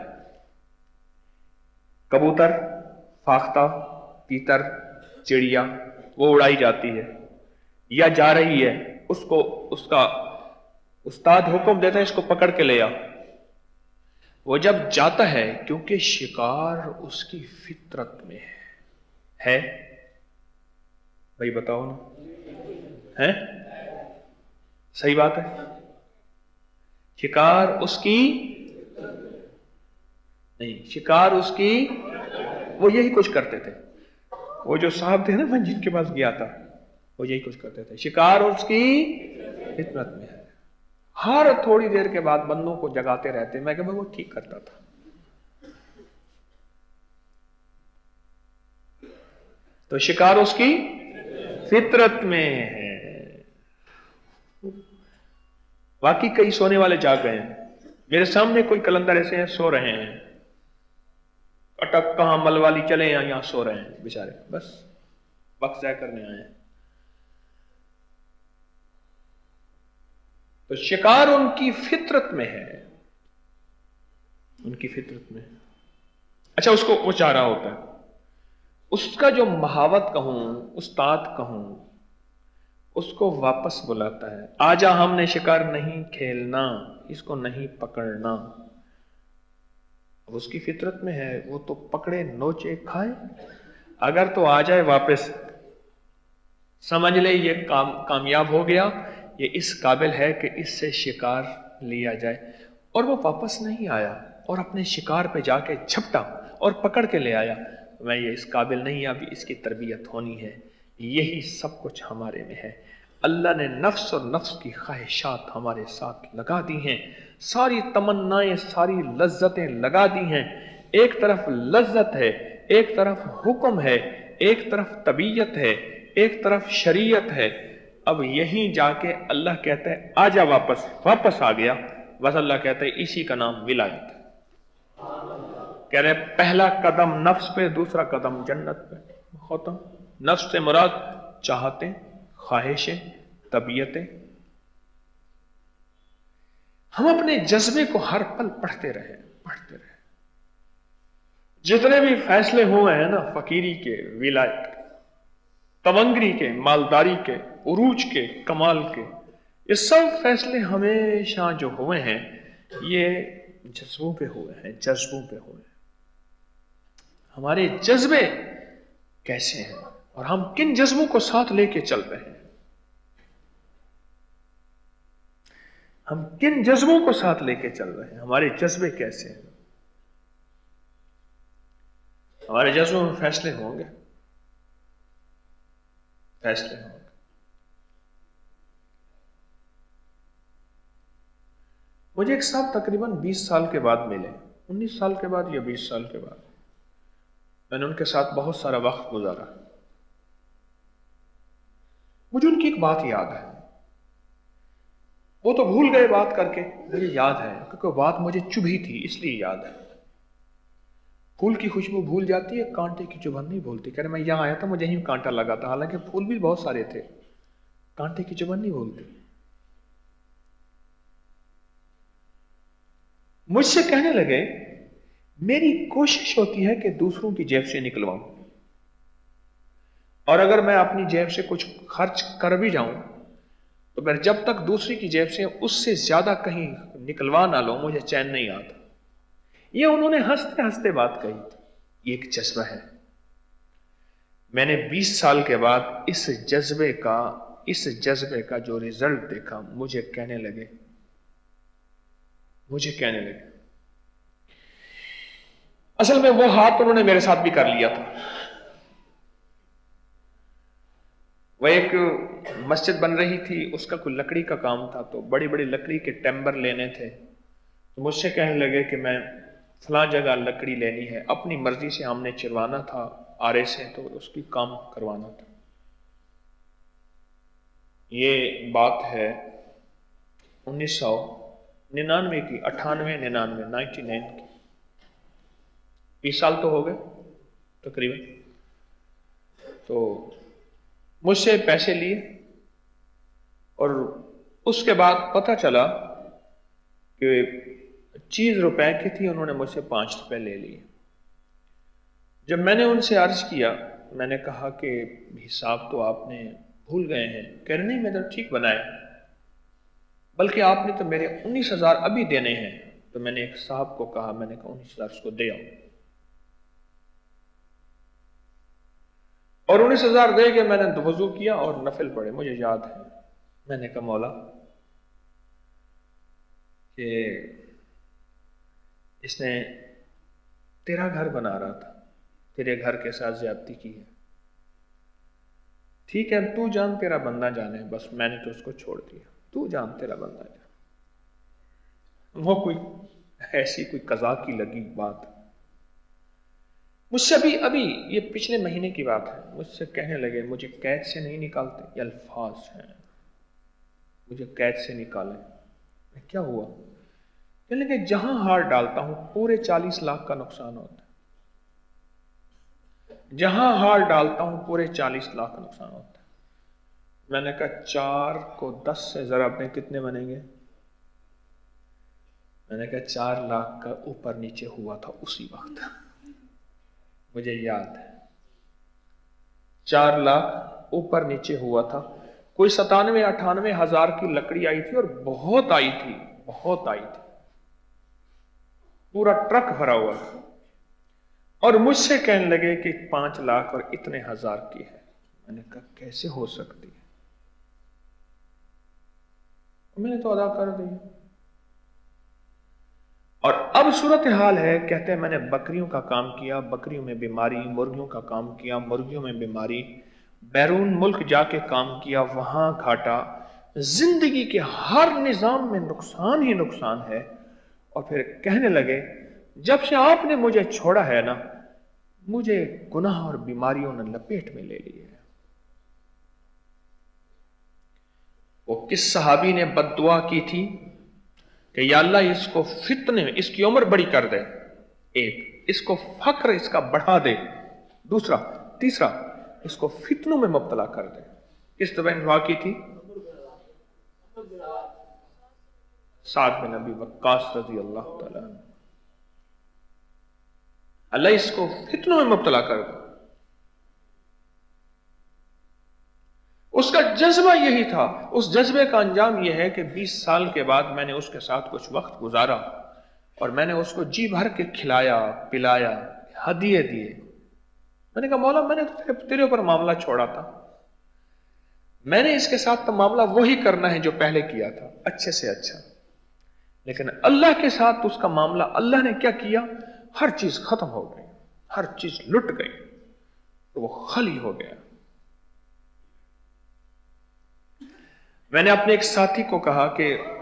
کبوتر، فاختہ، تیتر، چڑیا وہ اڑائی جاتی ہے یا جا رہی ہے، اس کو اس کا استاد حکم دیتا ہے اس کو پکڑ کے لے آ، وہ جب جاتا ہے کیونکہ شکار اس کی فطرت میں ہے ہے بھائی بتاؤ نا، ہے صحیح بات ہے، شکار اس کی نہیں، شکار اس کی، وہ یہی کچھ کرتے تھے، وہ جو صاحب تھے نا میں جن کے پاس گیا تھا وہ یہی کچھ کرتے تھے، شکار اس کی فطرت میں ہے، ہر تھوڑی دیر کے بعد بندوں کو جگاتے رہتے، میں کہ وہ ٹھیک کرتا تھا، تو شکار اس کی فطرت میں ہے۔ باقی کئی سونے والے جاگ گئے ہیں، میرے سامنے کوئی کلندر ایسے ہیں سو رہے ہیں، اٹک کہاں مل والی چلے ہیں، یہاں سو رہے ہیں بیچارے، بس وقت ضائع کرنے آئے ہیں۔ تو شکار ان کی فطرت میں ہے، ان کی فطرت میں، اچھا اس کو وہ چاہ رہا ہوتا ہے، اس کا جو महावत कहूं, उस्ताद कहूं, उसको वापस बुलाता है, आजा हमने शिकार नहीं खेलना, इसको नहीं पकड़ना। अब उसकी फितरत में है, वो तो पकड़े नोचे खाए, अगर तो आ जाए वापस, समझ ले ये काम कामयाब हो गया, ये इस काबिल है कि इससे शिकार लिया जाए। और वो वापस नहीं आया और अपने शिकार पे जाके झपटा और पकड़ के ले आया, मैं ये इस काबिल नहीं, अभी इसकी तरबियत होनी है। यही सब कुछ हमारे में है। अल्लाह ने नफ्स और नफ्स की ख्वाहिशात हमारे साथ लगा दी हैं, सारी तमन्नाएं, सारी लज्जतें लगा दी हैं। एक तरफ लज्जत है, एक तरफ हुक्म है, एक तरफ तबीयत है, एक तरफ शरीयत है। अब यहीं जाके अल्लाह कहता है आजा वापस, वापस आ गया। बस अल्लाह कहता है इसी का नाम विलायत है। कह रहे पहला कदम नफ्स पे, दूसरा कदम जन्नत पे। खत्म। नफ्स से मुराद चाहतें, ख्वाहिशें, तबीयतें। हम अपने जज्बे को हर पल पढ़ते रहे, पढ़ते रहे। जितने भी फैसले हुए हैं ना, फकीरी के, विलायत के, तवंगरी के, मालदारी के, उरूज के, कमाल के, ये सब फैसले हमेशा जो हुए हैं ये जज्बों पे हुए हैं, जज्बों पे हुए हैं। हमारे जज्बे कैसे हैं और हम किन जज्बों को साथ लेके चल रहे हैं, हम किन जज्बों को साथ लेके चल रहे हैं, हमारे जज्बे कैसे हैं। हमारे जज्बों में फैसले होंगे, फैसले होंगे। मुझे एक साहब तकरीबन बीस साल के बाद मिले, उन्नीस साल के बाद या बीस साल के बाद। मैंने उनके साथ बहुत सारा वक्त गुजारा। मुझे उनकी एक बात याद है, वो तो भूल गए बात करके, मुझे याद है क्योंकि बात मुझे चुभी थी इसलिए याद है। फूल की खुशबू भूल जाती है, कांटे की चुभन नहीं भूलती। कह रहे मैं यहां आया था, मुझे यहीं कांटा लगा था, हालांकि फूल भी बहुत सारे थे, कांटे की चुभन नहीं भूलती। मुझसे कहने लगे मेरी कोशिश होती है कि दूसरों की जेब से निकलवाऊं, और अगर मैं अपनी जेब से कुछ खर्च कर भी जाऊं तो मैं जब तक दूसरी की जेब से उससे ज्यादा कहीं निकलवा ना लो मुझे चैन नहीं आता। ये उन्होंने हंसते हंसते बात कही थी। ये एक जज्बा है। मैंने बीस साल के बाद इस जज्बे का इस जज्बे का जो रिजल्ट देखा, मुझे कहने लगे मुझे कहने लगे असल में वो हाथ उन्होंने मेरे साथ भी कर लिया था। वह एक मस्जिद बन रही थी, उसका कोई लकड़ी का काम था, तो बड़ी बड़ी लकड़ी के टेम्बर लेने थे। तो मुझसे कहने लगे कि मैं फलां जगह लकड़ी लेनी है, अपनी मर्जी से हमने चिरवाना था आरे से, तो उसकी काम करवाना था। ये बात है उन्नीस सौ निन्यानवे की, अट्ठानवे निन्यानवे नाइन्टी नाइन की। बीस साल तो हो गए तकरीबन। तो मुझसे पैसे लिए और उसके बाद पता चला कि चीज रुपए की थी, उन्होंने मुझसे पांच रुपए ले लिए। जब मैंने उनसे अर्ज किया, मैंने कहा कि हिसाब तो आपने भूल गए हैं। कह रहे नहीं, मैंने तो ठीक बनाया, बल्कि आपने तो मेरे उन्नीस हजार अभी देने हैं। तो मैंने एक साहब को कहा, मैंने कहा उन्नीस हजार उसको दे आओ, और उन्नीस हजार दे के मैंने वजू किया और नफिल पढ़े। मुझे याद है, मैंने कहा मौला कि इसने तेरा घर बना रहा था, तेरे घर के साथ ज्यादती की है, ठीक है तू जान तेरा बंदा जाने, बस मैंने तो उसको छोड़ दिया, तू जान तेरा बंदा जाने। वो कोई ऐसी कोई कज़ा की लगी बात। मुझसे अभी अभी ये पिछले महीने की बात है, मुझसे कहने लगे मुझे कैद से नहीं निकालते, ये अल्फाज हैं, मुझे कैद से निकालें। क्या हुआ? कहने लगे जहां हार डालता हूं पूरे चालीस लाख का नुकसान होता है, जहां हार डालता हूं पूरे चालीस लाख का नुकसान होता है। मैंने कहा चार को दस से जरा अपने कितने बनेंगे? मैंने कहा चार लाख का ऊपर नीचे हुआ था उसी वक्त, मुझे याद है। चार लाख ऊपर नीचे हुआ था। कोई सतानवे अठानवे हजार की लकड़ी आई थी और बहुत आई थी, बहुत आई थी, पूरा ट्रक भरा हुआ था। और मुझसे कहने लगे कि पांच लाख और इतने हजार की है। मैंने कहा कैसे हो सकती है, मैंने तो अदा कर दी। और अब सूरत हाल है, कहते हैं मैंने बकरियों का काम किया, बकरियों में बीमारी, मुर्गियों का काम किया, मुर्गियों में बीमारी, बैरून मुल्क जाके काम किया, वहां घाटा, जिंदगी के हर निजाम में नुकसान ही नुकसान है। और फिर कहने लगे जब से आपने मुझे छोड़ा है ना, मुझे गुनाह और बीमारियों ने लपेट में ले ली है। वो किस सहाबी ने बद्दुआ की थी कि या अल्लाह इसको फितने में, इसकी उम्र बड़ी कर दे, एक इसको फक्र इसका बढ़ा दे, दूसरा तीसरा इसको फितनों में मुब्तला कर दे। किस तरह दुआ की थी? साद बिन अबी वक्कास रज़ी अल्लाह तआला अन्हु, अल्लाह इसको फितनों में मुब्तला कर दे। उसका जज्बा यही था। उस जज्बे का अंजाम यह है कि बीस साल के बाद मैंने उसके साथ कुछ वक्त गुजारा और मैंने उसको जी भर के खिलाया पिलाया, हदिये दिए। मैंने कहा मौला मैंने तो तेरे ऊपर मामला छोड़ा था, मैंने इसके साथ तो मामला वही करना है जो पहले किया था, अच्छे से अच्छा। लेकिन अल्लाह के साथ उसका मामला, अल्लाह ने क्या किया, हर चीज खत्म हो गई, हर चीज लुट गई, तो वो खाली हो गया। मैंने अपने एक साथी को कहा कि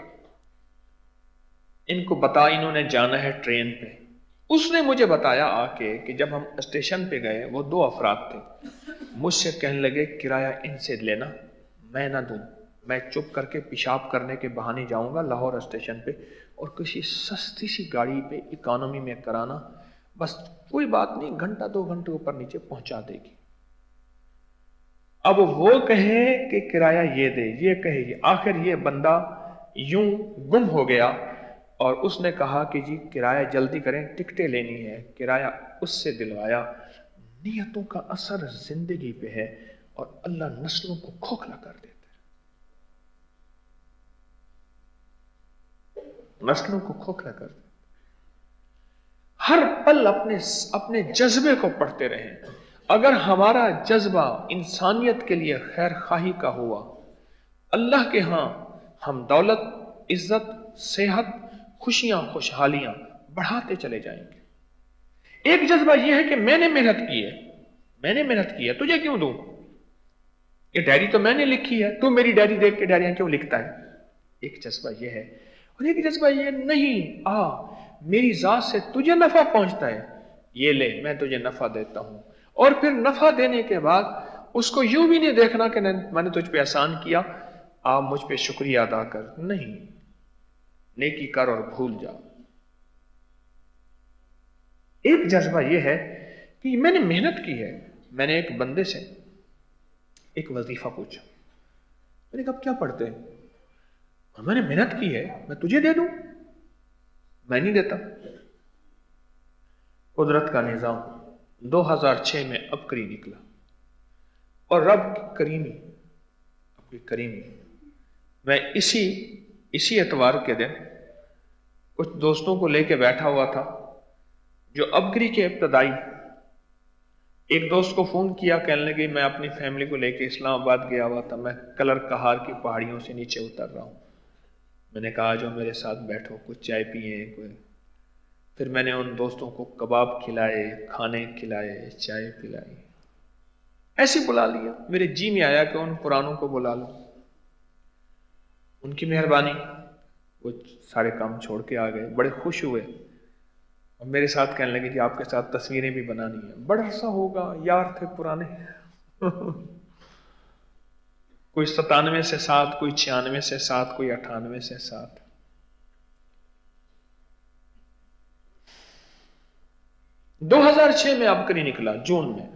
इनको बता, इन्होंने जाना है ट्रेन पे। उसने मुझे बताया आके कि जब हम स्टेशन पे गए, वो दो अफराद थे, मुझसे कहने लगे किराया इनसे लेना, मैं ना दूं, मैं चुप करके पेशाब करने के बहाने जाऊंगा लाहौर स्टेशन पे और किसी सस्ती सी गाड़ी पे इकोनॉमी में कराना, बस कोई बात नहीं, घंटा दो घंटे ऊपर नीचे पहुंचा देगी। अब वो कहे कि किराया ये दे, ये कहे ये, आखिर ये बंदा यूं गुम हो गया और उसने कहा कि जी किराया जल्दी करें, टिकटें लेनी है, किराया उससे दिलवाया। नियतों का असर जिंदगी पे है और अल्लाह नस्लों को खोखला कर देता है, नस्लों को खोखला कर देता है। हर पल अपने अपने जज्बे को पढ़ते रहें। अगर हमारा जज्बा इंसानियत के लिए खैर खाही का हुआ, अल्लाह के यहां हम दौलत, इज्जत, सेहत, खुशियां, खुशहालियां बढ़ाते चले जाएंगे। एक जज्बा यह है कि मैंने मेहनत की है, मैंने मेहनत की है, तुझे क्यों दूं? ये डायरी तो मैंने लिखी है, तू मेरी डायरी देख के डायरियां क्यों लिखता है? एक जज्बा यह है। और एक जज्बा यह नहीं, आ मेरी जात से तुझे नफा पहुंचता है, ये ले मैं तुझे नफा देता हूं। और फिर नफा देने के बाद उसको यूं भी नहीं देखना कि मैंने तुझ पे एहसान किया, आप मुझ पे शुक्रिया अदा कर, नहीं, नेकी कर और भूल जा। एक जज्बा यह है कि मैंने मेहनत की है। मैंने एक बंदे से एक वजीफा पूछा, मैंने कहा क्या पढ़ते हैं? मैंने मेहनत की है, मैं तुझे दे दूं? मैं नहीं देता। कुदरत का निजाम, दो हज़ार छह में अबकरी निकला और रब की करीमी, अपनी करीमी, मैं इसी इसी एतवार के दिन कुछ दोस्तों को लेके बैठा हुआ था जो अबकरी के इब्तदाई। एक दोस्त को फोन किया, कहने लगे मैं अपनी फैमिली को लेके इस्लामाबाद गया हुआ था, मैं कलर कहार की पहाड़ियों से नीचे उतर रहा हूं। मैंने कहा जो मेरे साथ बैठो, कुछ चाय पिए कोई। फिर मैंने उन दोस्तों को कबाब खिलाए, खाने खिलाए, चाय पिलाई, ऐसे बुला लिया। मेरे जी में आया कि उन पुरानों को बुला लो। उनकी मेहरबानी, वो सारे काम छोड़ के आ गए, बड़े खुश हुए और मेरे साथ कहने लगे कि आपके साथ तस्वीरें भी बनानी है। बड़ा अरसा होगा, यार थे पुराने कोई सतानवे से सात, कोई छियानवे से सात, कोई अठानवे से सात। दो हज़ार छह में अबकरी निकला, जून में।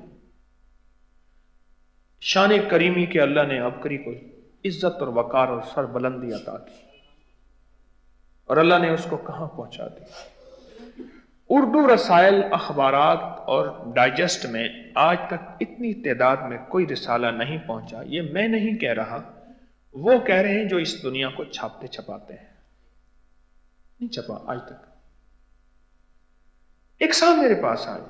शान करीमी के अल्लाह ने अबकरी को इज्जत और वकार और सर बुलंदी अता की और अल्लाह ने उसको कहां पहुंचा दी? اردو رسائل، اخبارات اور ڈائجسٹ میں آج تک اتنی تعداد میں کوئی رسالہ نہیں پہنچا. یہ میں نہیں کہہ رہا، وہ کہہ رہے ہیں جو اس دنیا کو چھاپتے چھپاتے ہیں. نہیں چھپا آج تک. ایک صاحب میرے پاس آئے،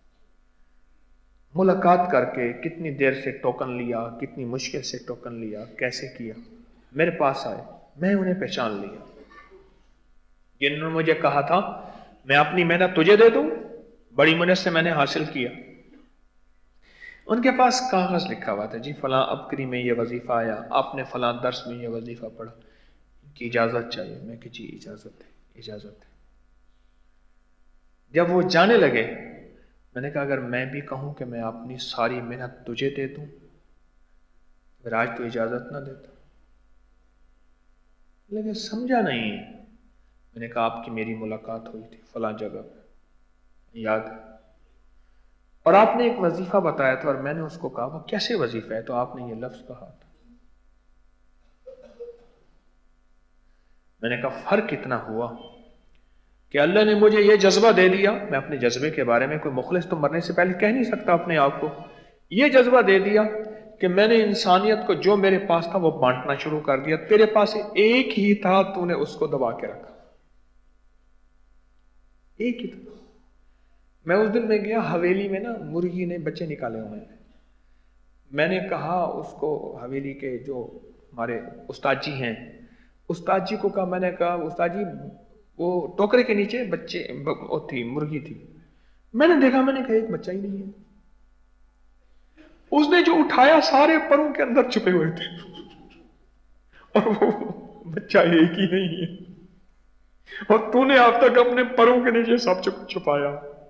ملاقات کر کے کتنی دیر سے ٹوکن لیا، کتنی مشکل سے ٹوکن لیا، کیسے کیا. میرے پاس آئے، میں انہیں پہچان لیا. جنہوں نے مجھے کہا تھا میں اپنی محنت تجھے دے دوں، بڑی محنت سے میں نے حاصل کیا. ان کے پاس کاغذ لکھا ہوا تھا، جی فلاں ابکری میں یہ وظیفہ آیا، آپ نے فلاں درس میں یہ وظیفہ پڑھا، ان کی اجازت چاہیے. میں کہ جی اجازت ہے، اجازت ہے. جب وہ جانے لگے، میں نے کہا اگر میں بھی کہوں کہ میں اپنی ساری محنت تجھے دے دوں، اگر آج تو اجازت نہ دیتا. لیکن سمجھا نہیں. میں نے کہا آپ کی میری ملاقات ہوئی تھی فلاں جگہ پہ، یاد ہے، اور آپ نے ایک وظیفہ بتایا تھا اور میں نے اس کو کہا وہ کیسے وظیفہ ہے، تو آپ نے یہ لفظ کہا تھا. میں نے کہا فرق اتنا ہوا کہ اللہ نے مجھے یہ جذبہ دے دیا. میں اپنے جذبے کے بارے میں، کوئی مخلص تو مرنے سے پہلے کہہ نہیں سکتا اپنے آپ کو، یہ جذبہ دے دیا کہ میں نے انسانیت کو جو میرے پاس تھا وہ بانٹنا شروع کر دیا. تیرے پاس ایک ہی تھا، تو نے اس کو دبا کے رکھا. ایک ہی تھا. میں اس دن میں گیا حویلی میں، نا مرغی نے بچے نکالے ہوئے ہیں. میں نے کہا اس کو، حویلی کے جو ہمارے استاد جی ہیں، استاد جی کو کہا، میں نے کہا استاد جی وہ ٹوکرے کے نیچے بچے وہ تھی، مرغی تھی. میں نے دیکھا، میں نے کہا ایک بچہ ہی نہیں ہے. اس نے جو اٹھایا سارے پروں کے اندر چھپے ہوئے تھے، اور وہ بچہ ایک ہی نہیں ہے، اور تو نے اب تک اپنے پروں کے نیچے سب چھپایا.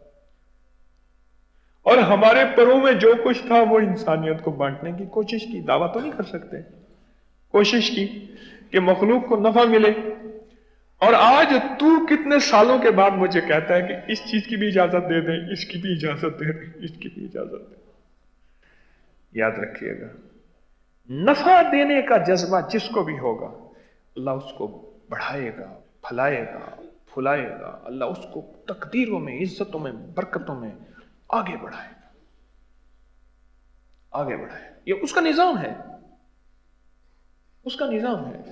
اور ہمارے پروں میں جو کچھ تھا وہ انسانیت کو بانٹنے کی کوشش کی. دعویٰ تو نہیں کر سکتے، کوشش کی کہ مخلوق کو نفع ملے. اور آج تو کتنے سالوں کے بعد مجھے کہتا ہے کہ اس چیز کی بھی اجازت دے دیں، اس کی بھی اجازت دے دیں، اس کی بھی اجازت دے. یاد رکھیے گا، نفع دینے کا جذبہ جس کو بھی ہوگا، اللہ اس کو بڑھائے گا، پھلائے گا، پھلائے گا. اللہ اس کو تقدیروں میں، عزتوں میں، برکتوں میں آگے بڑھائے گا، آگے بڑھائے. یہ اس کا نظام ہے، اس کا نظام ہے.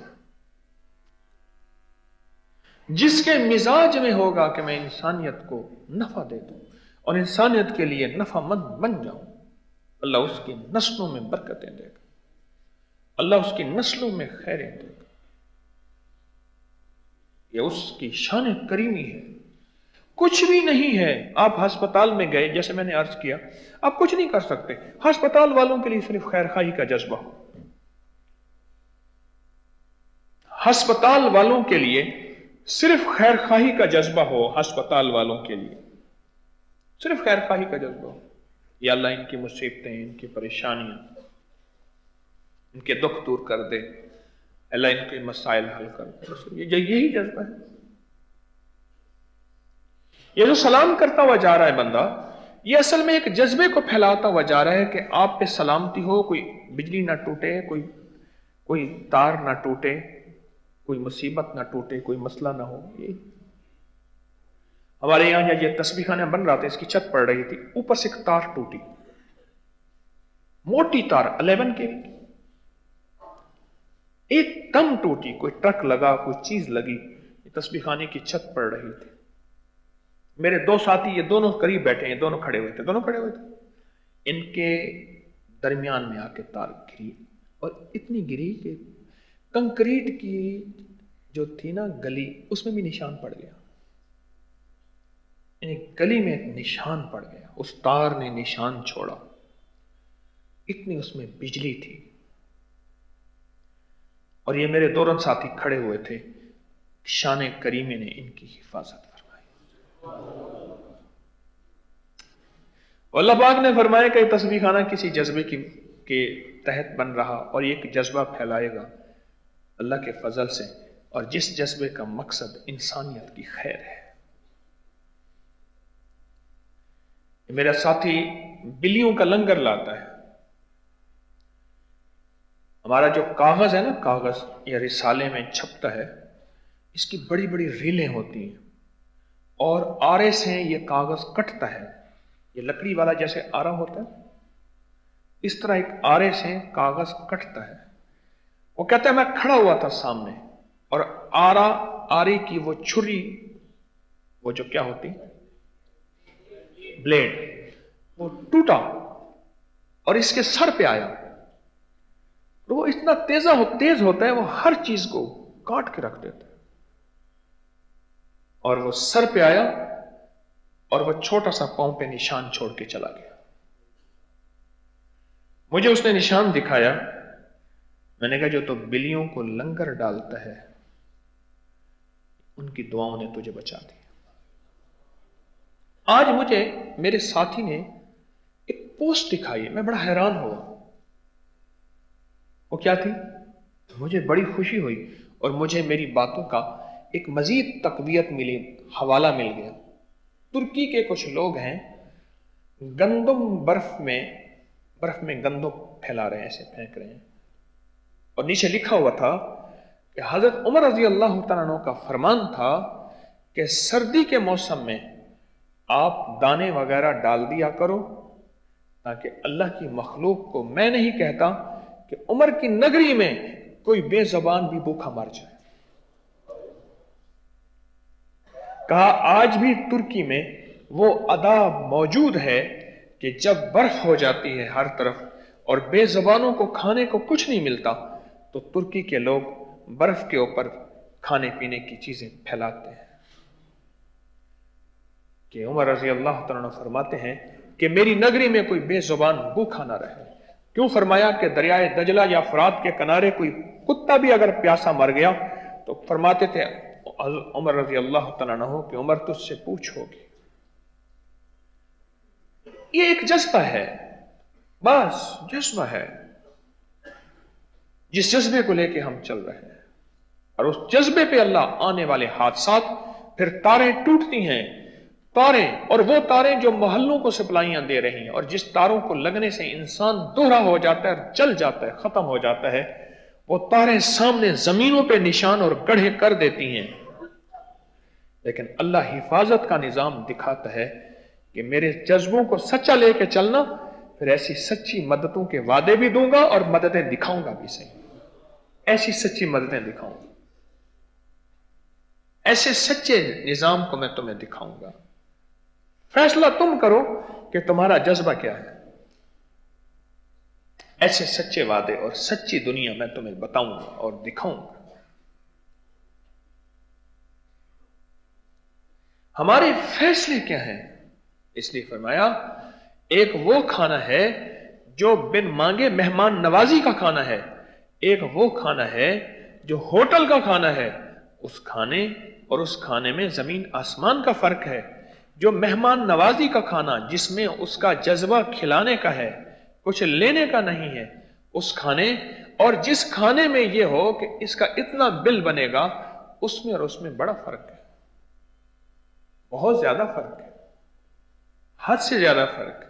جس کے مزاج میں ہوگا کہ میں انسانیت کو نفع دے دوں اور انسانیت کے لیے نفع مند بن جاؤں، اللہ اس کی نسلوں میں برکتیں دے گا، اللہ اس کی نسلوں میں خیریں دے گا. یہ اس کی شان کریمی ہے. کچھ بھی نہیں ہے. آپ ہسپتال میں گئے، جیسے میں نے عرض کیا، آپ کچھ نہیں کر سکتے. ہسپتال والوں کے لیے صرف خیر خواہی کا جذبہ ہو. ہسپتال والوں کے لیے صرف خیر خواہی کا جذبہ ہو. ہسپتال والوں کے لیے صرف خیر خواہی کا جذبہ ہو. یا اللہ ان کی مصیبتیں، ان کی پریشانیاں، ان کے دکھ دور کر دے، اللہ ان کے مسائل حل کر دے. یہی جذبہ ہے. یہ جو سلام کرتا ہوا جا رہا ہے بندہ، یہ اصل میں ایک جذبے کو پھیلاتا ہوا جا رہا ہے کہ آپ پہ سلامتی ہو، کوئی بجلی نہ ٹوٹے، کوئی کوئی تار نہ ٹوٹے، کوئی مصیبت نہ ٹوٹے، کوئی مسئلہ نہ ہو. یہ ہمارے یہاں یہ تسبیح خانہ بن رہا تھا، اس کی چھت پڑ رہی تھی، اوپر سے ایک تار ٹوٹی، موٹی تار الیون کے ایک دم ٹوٹی. کوئی ٹرک لگا، کوئی چیز لگی، تسبیح خانے کی چھت پڑ رہی تھی. میرے دو ساتھی، یہ دونوں قریب بیٹھے ہیں، دونوں کھڑے ہوئے تھے، دونوں کھڑے ہوئے تھے. ان کے درمیان میں آ کے تار گری، اور اتنی گری کہ کنکریٹ کی جو تھی نا گلی، اس میں بھی نشان پڑ گیا. یعنی گلی میں ایک نشان پڑ گیا، اس تار نے نشان چھوڑا. اتنی اس میں بجلی تھی. اور یہ میرے دونوں ساتھی کھڑے ہوئے تھے. شان کریمی نے ان کی حفاظت فرمائی. اللہ پاک نے فرمایا کہ تسبیح خانہ کسی جذبے کی کے تحت بن رہا، اور یہ ایک جذبہ پھیلائے گا اللہ کے فضل سے، اور جس جذبے کا مقصد انسانیت کی خیر ہے. میرا ساتھی بلیوں کا لنگر لاتا ہے. ہمارا جو کاغذ ہے نا، کاغذ یا رسالے میں چھپتا ہے، اس کی بڑی بڑی ریلیں ہوتی ہیں، اور آرے سے یہ کاغذ کٹتا ہے، یہ لکڑی والا جیسے آرا ہوتا ہے، اس طرح ایک آرے سے کاغذ کٹتا ہے۔ وہ کہتا ہے میں کھڑا ہوا تھا سامنے، اور آرا آرے کی وہ چھری، وہ جو کیا ہوتی بلیڈ، وہ ٹوٹا اور اس کے سر پہ آیا، تو وہ اتنا تیزا ہو تیز ہوتا ہے، وہ ہر چیز کو کاٹ کے رکھ دیتا ہے، اور وہ سر پہ آیا اور وہ چھوٹا سا پاؤں پہ نشان چھوڑ کے چلا گیا۔ مجھے اس نے نشان دکھایا، میں نے کہا جو تو بلیوں کو لنگر ڈالتا ہے ان کی دعاؤں نے تجھے بچا دیا۔ آج مجھے میرے ساتھی نے ایک پوسٹ دکھائی، میں بڑا حیران ہوا۔ وہ کیا تھی؟ مجھے بڑی خوشی ہوئی اور مجھے میری باتوں کا ایک مزید تقویت ملی، حوالہ مل گیا۔ ترکی کے کچھ لوگ ہیں، گندم برف میں برف میں گندم پھیلا رہے ہیں، ایسے پھینک رہے ہیں، اور نیچے لکھا ہوا تھا کہ حضرت عمر رضی اللہ تعالیٰ عنہ کا فرمان تھا کہ سردی کے موسم میں آپ دانے وغیرہ ڈال دیا کرو، تاکہ اللہ کی مخلوق کو، میں نہیں کہتا کہ عمر کی نگری میں کوئی بے زبان بھی بھوکا مر جائے۔ کہا آج بھی ترکی میں وہ ادا موجود ہے کہ جب برف ہو جاتی ہے ہر طرف اور بے زبانوں کو کھانے کو کچھ نہیں ملتا، تو ترکی کے لوگ برف کے اوپر کھانے پینے کی چیزیں پھیلاتے ہیں۔ کہ عمر رضی اللہ تعالیٰ عنہ فرماتے ہیں کہ میری نگری میں کوئی بے زبان بھوکا نہ رہے۔ کیوں فرمایا کہ دریائے دجلہ یا فرات کے کنارے کوئی کتا بھی اگر پیاسا مر گیا تو فرماتے تھے عمر رضی اللہ تعالیٰ عنہ کہ عمر تجھ سے پوچھ ہوگی۔ یہ ایک جذبہ ہے، بس جذبہ ہے، جس جذبے کو لے کے ہم چل رہے ہیں، اور اس جذبے پہ اللہ آنے والے حادثات، پھر تاریں ٹوٹتی ہیں، تاریں، اور وہ تاریں جو محلوں کو سپلائیاں دے رہی ہیں، اور جس تاروں کو لگنے سے انسان دوہرا ہو جاتا ہے، جل جاتا ہے، ختم ہو جاتا ہے، وہ تاریں سامنے زمینوں پہ نشان اور گڑھے کر دیتی ہیں، لیکن اللہ حفاظت کا نظام دکھاتا ہے کہ میرے جذبوں کو سچا لے کے چلنا، پھر ایسی سچی مددوں کے وعدے بھی دوں گا اور مددیں دکھاؤں گا بھی صحیح، ایسی سچی مددیں دکھاؤں گا، ایسے سچے نظام کو میں تمہیں دکھاؤں گا۔ فیصلہ تم کرو کہ تمہارا جذبہ کیا ہے۔ ایسے سچے وعدے اور سچی دنیا میں تمہیں بتاؤں گا اور دکھاؤں گا۔ ہمارے فیصلے کیا ہیں؟ اس لیے فرمایا ایک وہ کھانا ہے جو بن مانگے مہمان نوازی کا کھانا ہے، ایک وہ کھانا ہے جو ہوٹل کا کھانا ہے، اس کھانے اور اس کھانے میں زمین آسمان کا فرق ہے۔ جو مہمان نوازی کا کھانا جس میں اس کا جذبہ کھلانے کا ہے، کچھ لینے کا نہیں ہے، اس کھانے اور جس کھانے میں یہ ہو کہ اس کا اتنا بل بنے گا، اس میں اور اس میں بڑا فرق ہے، بہت زیادہ فرق ہے، حد سے زیادہ فرق ہے۔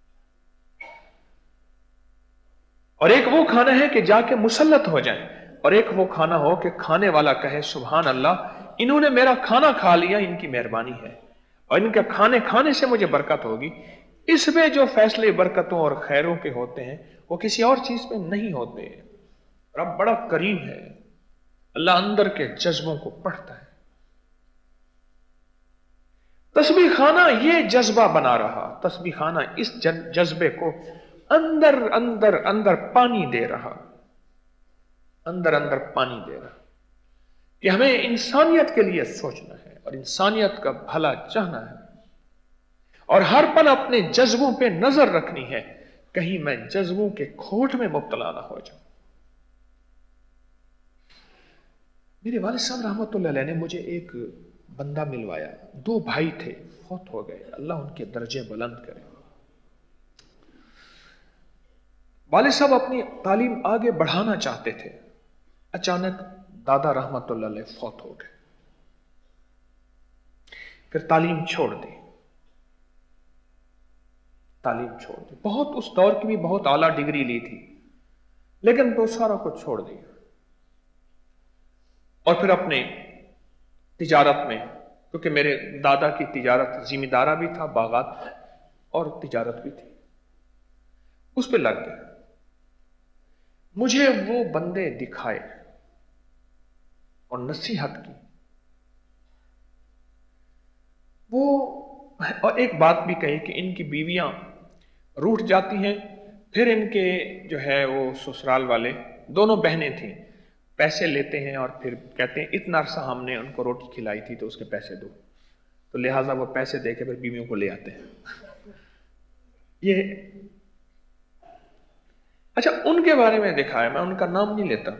اور ایک وہ کھانا ہے کہ جا کے مسلط ہو جائیں، اور ایک وہ کھانا ہو کہ کھانے والا کہے سبحان اللہ، انہوں نے میرا کھانا کھا لیا، ان کی مہربانی ہے، اور ان کے کھانے کھانے سے مجھے برکت ہوگی۔ اس میں جو فیصلے برکتوں اور خیروں کے ہوتے ہیں وہ کسی اور چیز میں نہیں ہوتے۔ رب بڑا کریم ہے، اللہ اندر کے جذبوں کو پڑھتا ہے۔ تسبیح خانہ یہ جذبہ بنا رہا، تسبیح خانہ اس جذبے کو اندر اندر اندر پانی دے رہا، اندر اندر پانی دے رہا کہ ہمیں انسانیت کے لیے سوچنا ہے اور انسانیت کا بھلا چاہنا ہے، اور ہر پل اپنے جذبوں پہ نظر رکھنی ہے، کہیں میں جذبوں کے کھوٹ میں مبتلا نہ ہو جاؤں۔ میرے والد صاحب رحمۃ اللہ علیہ نے مجھے ایک بندہ ملوایا، دو بھائی تھے، فوت ہو گئے، اللہ ان کے درجے بلند کرے۔ والد صاحب اپنی تعلیم آگے بڑھانا چاہتے تھے، اچانک دادا رحمت اللہ علیہ فوت ہو گئے، پھر تعلیم چھوڑ دی، تعلیم چھوڑ دی، بہت اس دور کی بھی بہت اعلیٰ ڈگری لی تھی، لیکن وہ سارا کچھ چھوڑ دیا، اور پھر اپنے تجارت میں کیونکہ میرے دادا کی تجارت زمیندارہ بھی تھا، باغات اور تجارت بھی تھی، اس پہ لگ گیا۔ مجھے وہ بندے دکھائے اور نصیحت کی، وہ اور ایک بات بھی کہی کہ ان کی بیویاں روٹھ جاتی ہیں، پھر ان کے جو ہے وہ سسرال والے، دونوں بہنیں تھیں، پیسے لیتے ہیں اور پھر کہتے ہیں اتنا عرصہ ہم نے ان کو روٹی کھلائی تھی تو اس کے پیسے دو، تو لہٰذا وہ پیسے دے کے پھر بیویوں کو لے آتے ہیں۔ یہ اچھا، ان کے بارے میں دیکھا ہے، میں ان کا نام نہیں لیتا،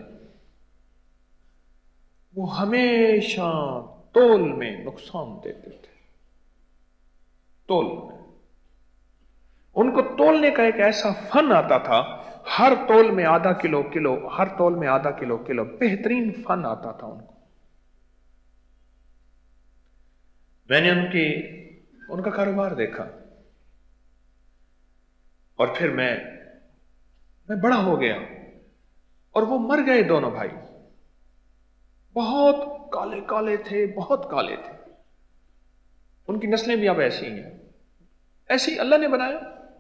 وہ ہمیشہ تول میں نقصان دیتے تھے، تول میں ان کو تولنے کا ایک ایسا فن آتا تھا، ہر تول میں آدھا کلو کلو ہر تول میں آدھا کلو کلو بہترین فن آتا تھا ان کو۔ میں نے ان کی ان کا کاروبار دیکھا، اور پھر میں میں بڑا ہو گیا، اور وہ مر گئے دونوں بھائی، بہت کالے کالے تھے، بہت کالے تھے، ان کی نسلیں بھی اب ایسی ہیں، ایسی اللہ نے بنایا۔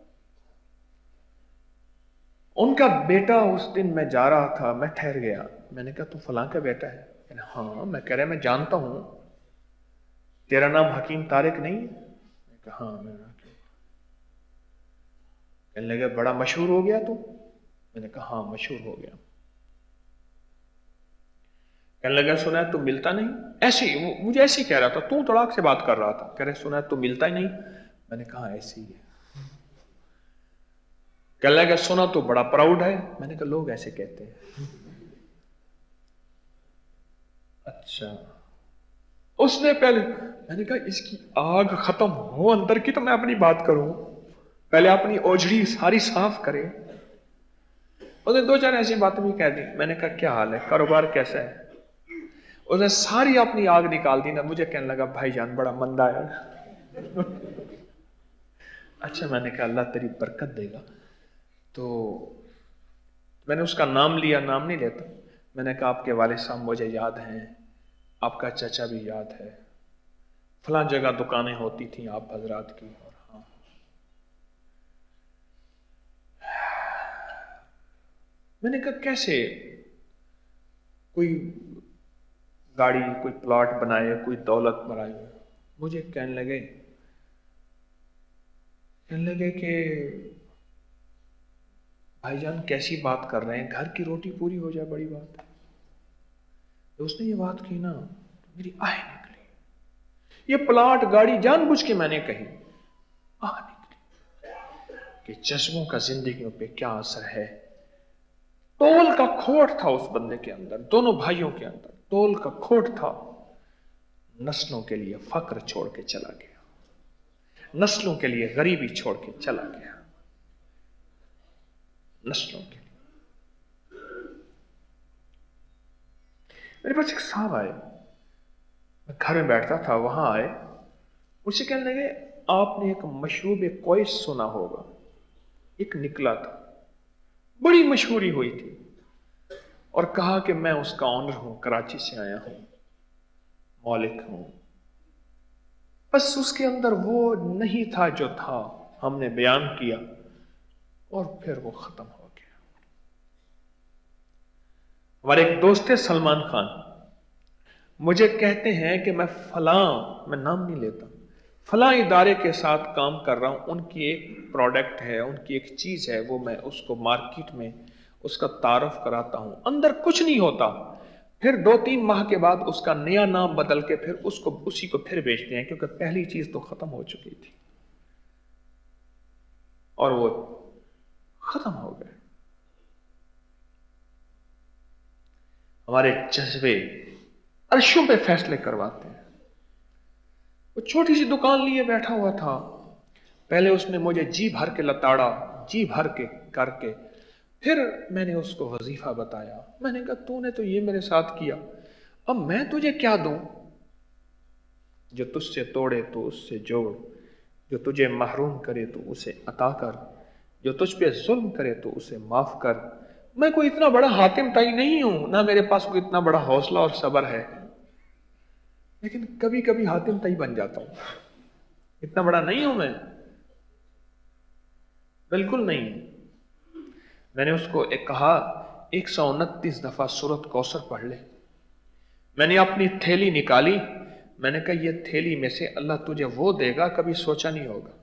ان کا بیٹا، اس دن میں جا رہا تھا، میں ٹھہر گیا، میں نے کہا تو فلاں کا بیٹا ہے؟ ہاں۔ میں کہہ رہا میں جانتا ہوں، تیرا نام حکیم طارق نہیں؟ میں کہا ہاں میرا۔ کہنے لگا بڑا مشہور ہو گیا تو؟ میں نے کہا ہاں مشہور ہو گیا۔ کہنے لگا سنا ہے تو ملتا نہیں؟ ایسی مجھے ایسی کہہ رہا تھا، تو تڑاک سے بات کر رہا تھا، کہہ رہے سنا ہے تو ملتا ہی نہیں؟ میں نے کہا ایسی ہے۔ کہنے لگا سنا تو بڑا پراؤڈ ہے؟ میں نے کہا لوگ ایسے کہتے ہیں۔ اچھا، اس نے پہلے، میں نے کہا اس کی آگ ختم ہو اندر کی تو میں اپنی بات کروں، پہلے اپنی اوجھڑی ساری صاف کرے۔ اس نے دو چار ایسی باتیں بھی کہہ دی۔ میں نے کہا کیا حال ہے، کاروبار کیسا ہے؟ اس نے ساری اپنی آگ نکال دی نا، مجھے کہنے لگا بھائی جان بڑا مندہ ہے۔ اچھا، میں نے کہا اللہ تیری برکت دے گا۔ تو میں نے اس کا نام لیا، نام نہیں لیتا، میں نے کہا آپ کے والد صاحب مجھے یاد ہیں، آپ کا چچا بھی یاد ہے، فلاں جگہ دکانیں ہوتی تھیں آپ حضرات کی، اور ہاں میں نے کہا کیسے کوئی گاڑی، کوئی پلاٹ بنائے، کوئی دولت بنائی؟ مجھے کہنے لگے کہنے لگے کہ بھائی جان کیسی بات کر رہے ہیں، گھر کی روٹی پوری ہو جائے بڑی بات ہے۔ تو اس نے یہ بات کی نا، میری آہ نکلی، یہ پلاٹ گاڑی جان بوجھ کے میں نے کہی، آہ نکلی کہ جذبوں کا زندگیوں پہ کیا اثر ہے۔ تول کا کھوٹ تھا اس بندے کے اندر، دونوں بھائیوں کے اندر تول کا کھوٹ تھا، نسلوں کے لیے فقر چھوڑ کے چلا گیا، نسلوں کے لیے غریبی چھوڑ کے چلا گیا، نسلوں کے لیے۔ میرے پاس ایک صاحب آئے، میں گھر میں بیٹھتا تھا، وہاں آئے، مجھ سے کہنے لگے آپ نے ایک مشروب کوئس سنا ہوگا، ایک نکلا تھا، بڑی مشہوری ہوئی تھی، اور کہا کہ میں اس کا آنر ہوں، کراچی سے آیا ہوں، مالک ہوں۔ بس اس کے اندر وہ نہیں تھا جو تھا، ہم نے بیان کیا اور پھر وہ ختم ہو گیا۔ ہمارے ایک دوست ہے سلمان خان، مجھے کہتے ہیں کہ میں فلاں، میں نام نہیں لیتا، فلاں ادارے کے ساتھ کام کر رہا ہوں، ان کی ایک پروڈکٹ ہے، ان کی ایک چیز ہے، وہ میں اس کو مارکیٹ میں اس کا تعارف کراتا ہوں، اندر کچھ نہیں ہوتا، پھر دو تین ماہ کے بعد اس کا نیا نام بدل کے پھر اس کو اسی کو پھر بیچتے ہیں، کیونکہ پہلی چیز تو ختم ہو چکی تھی اور وہ ختم ہو گئے۔ ہمارے جذبے عرشوں پہ فیصلے کرواتے ہیں۔ وہ چھوٹی سی دکان لیے بیٹھا ہوا تھا، پہلے اس نے مجھے جی بھر کے لتاڑا، جی بھر کے کر کے، پھر میں نے اس کو وظیفہ بتایا، میں نے کہا تو نے تو یہ میرے ساتھ کیا، اب میں تجھے کیا دوں؟ جو تجھ سے توڑے تو اس سے جوڑ، جو تجھے محروم کرے تو اسے عطا کر، جو تجھ پہ ظلم کرے تو اسے معاف کر۔ میں کوئی اتنا بڑا حاتم تائی نہیں ہوں، نہ میرے پاس کوئی اتنا بڑا حوصلہ اور صبر ہے، लेकिन कभी कभी हातिम तई बन जाता हूं, इतना बड़ा नहीं हूं मैं, बिल्कुल नहीं। मैंने उसको एक कहा एक सौ उनतीस दफा सूरत कौसर पढ़ ले। मैंने अपनी थैली निकाली, मैंने कहा ये थैली में से अल्लाह तुझे वो देगा कभी सोचा नहीं होगा।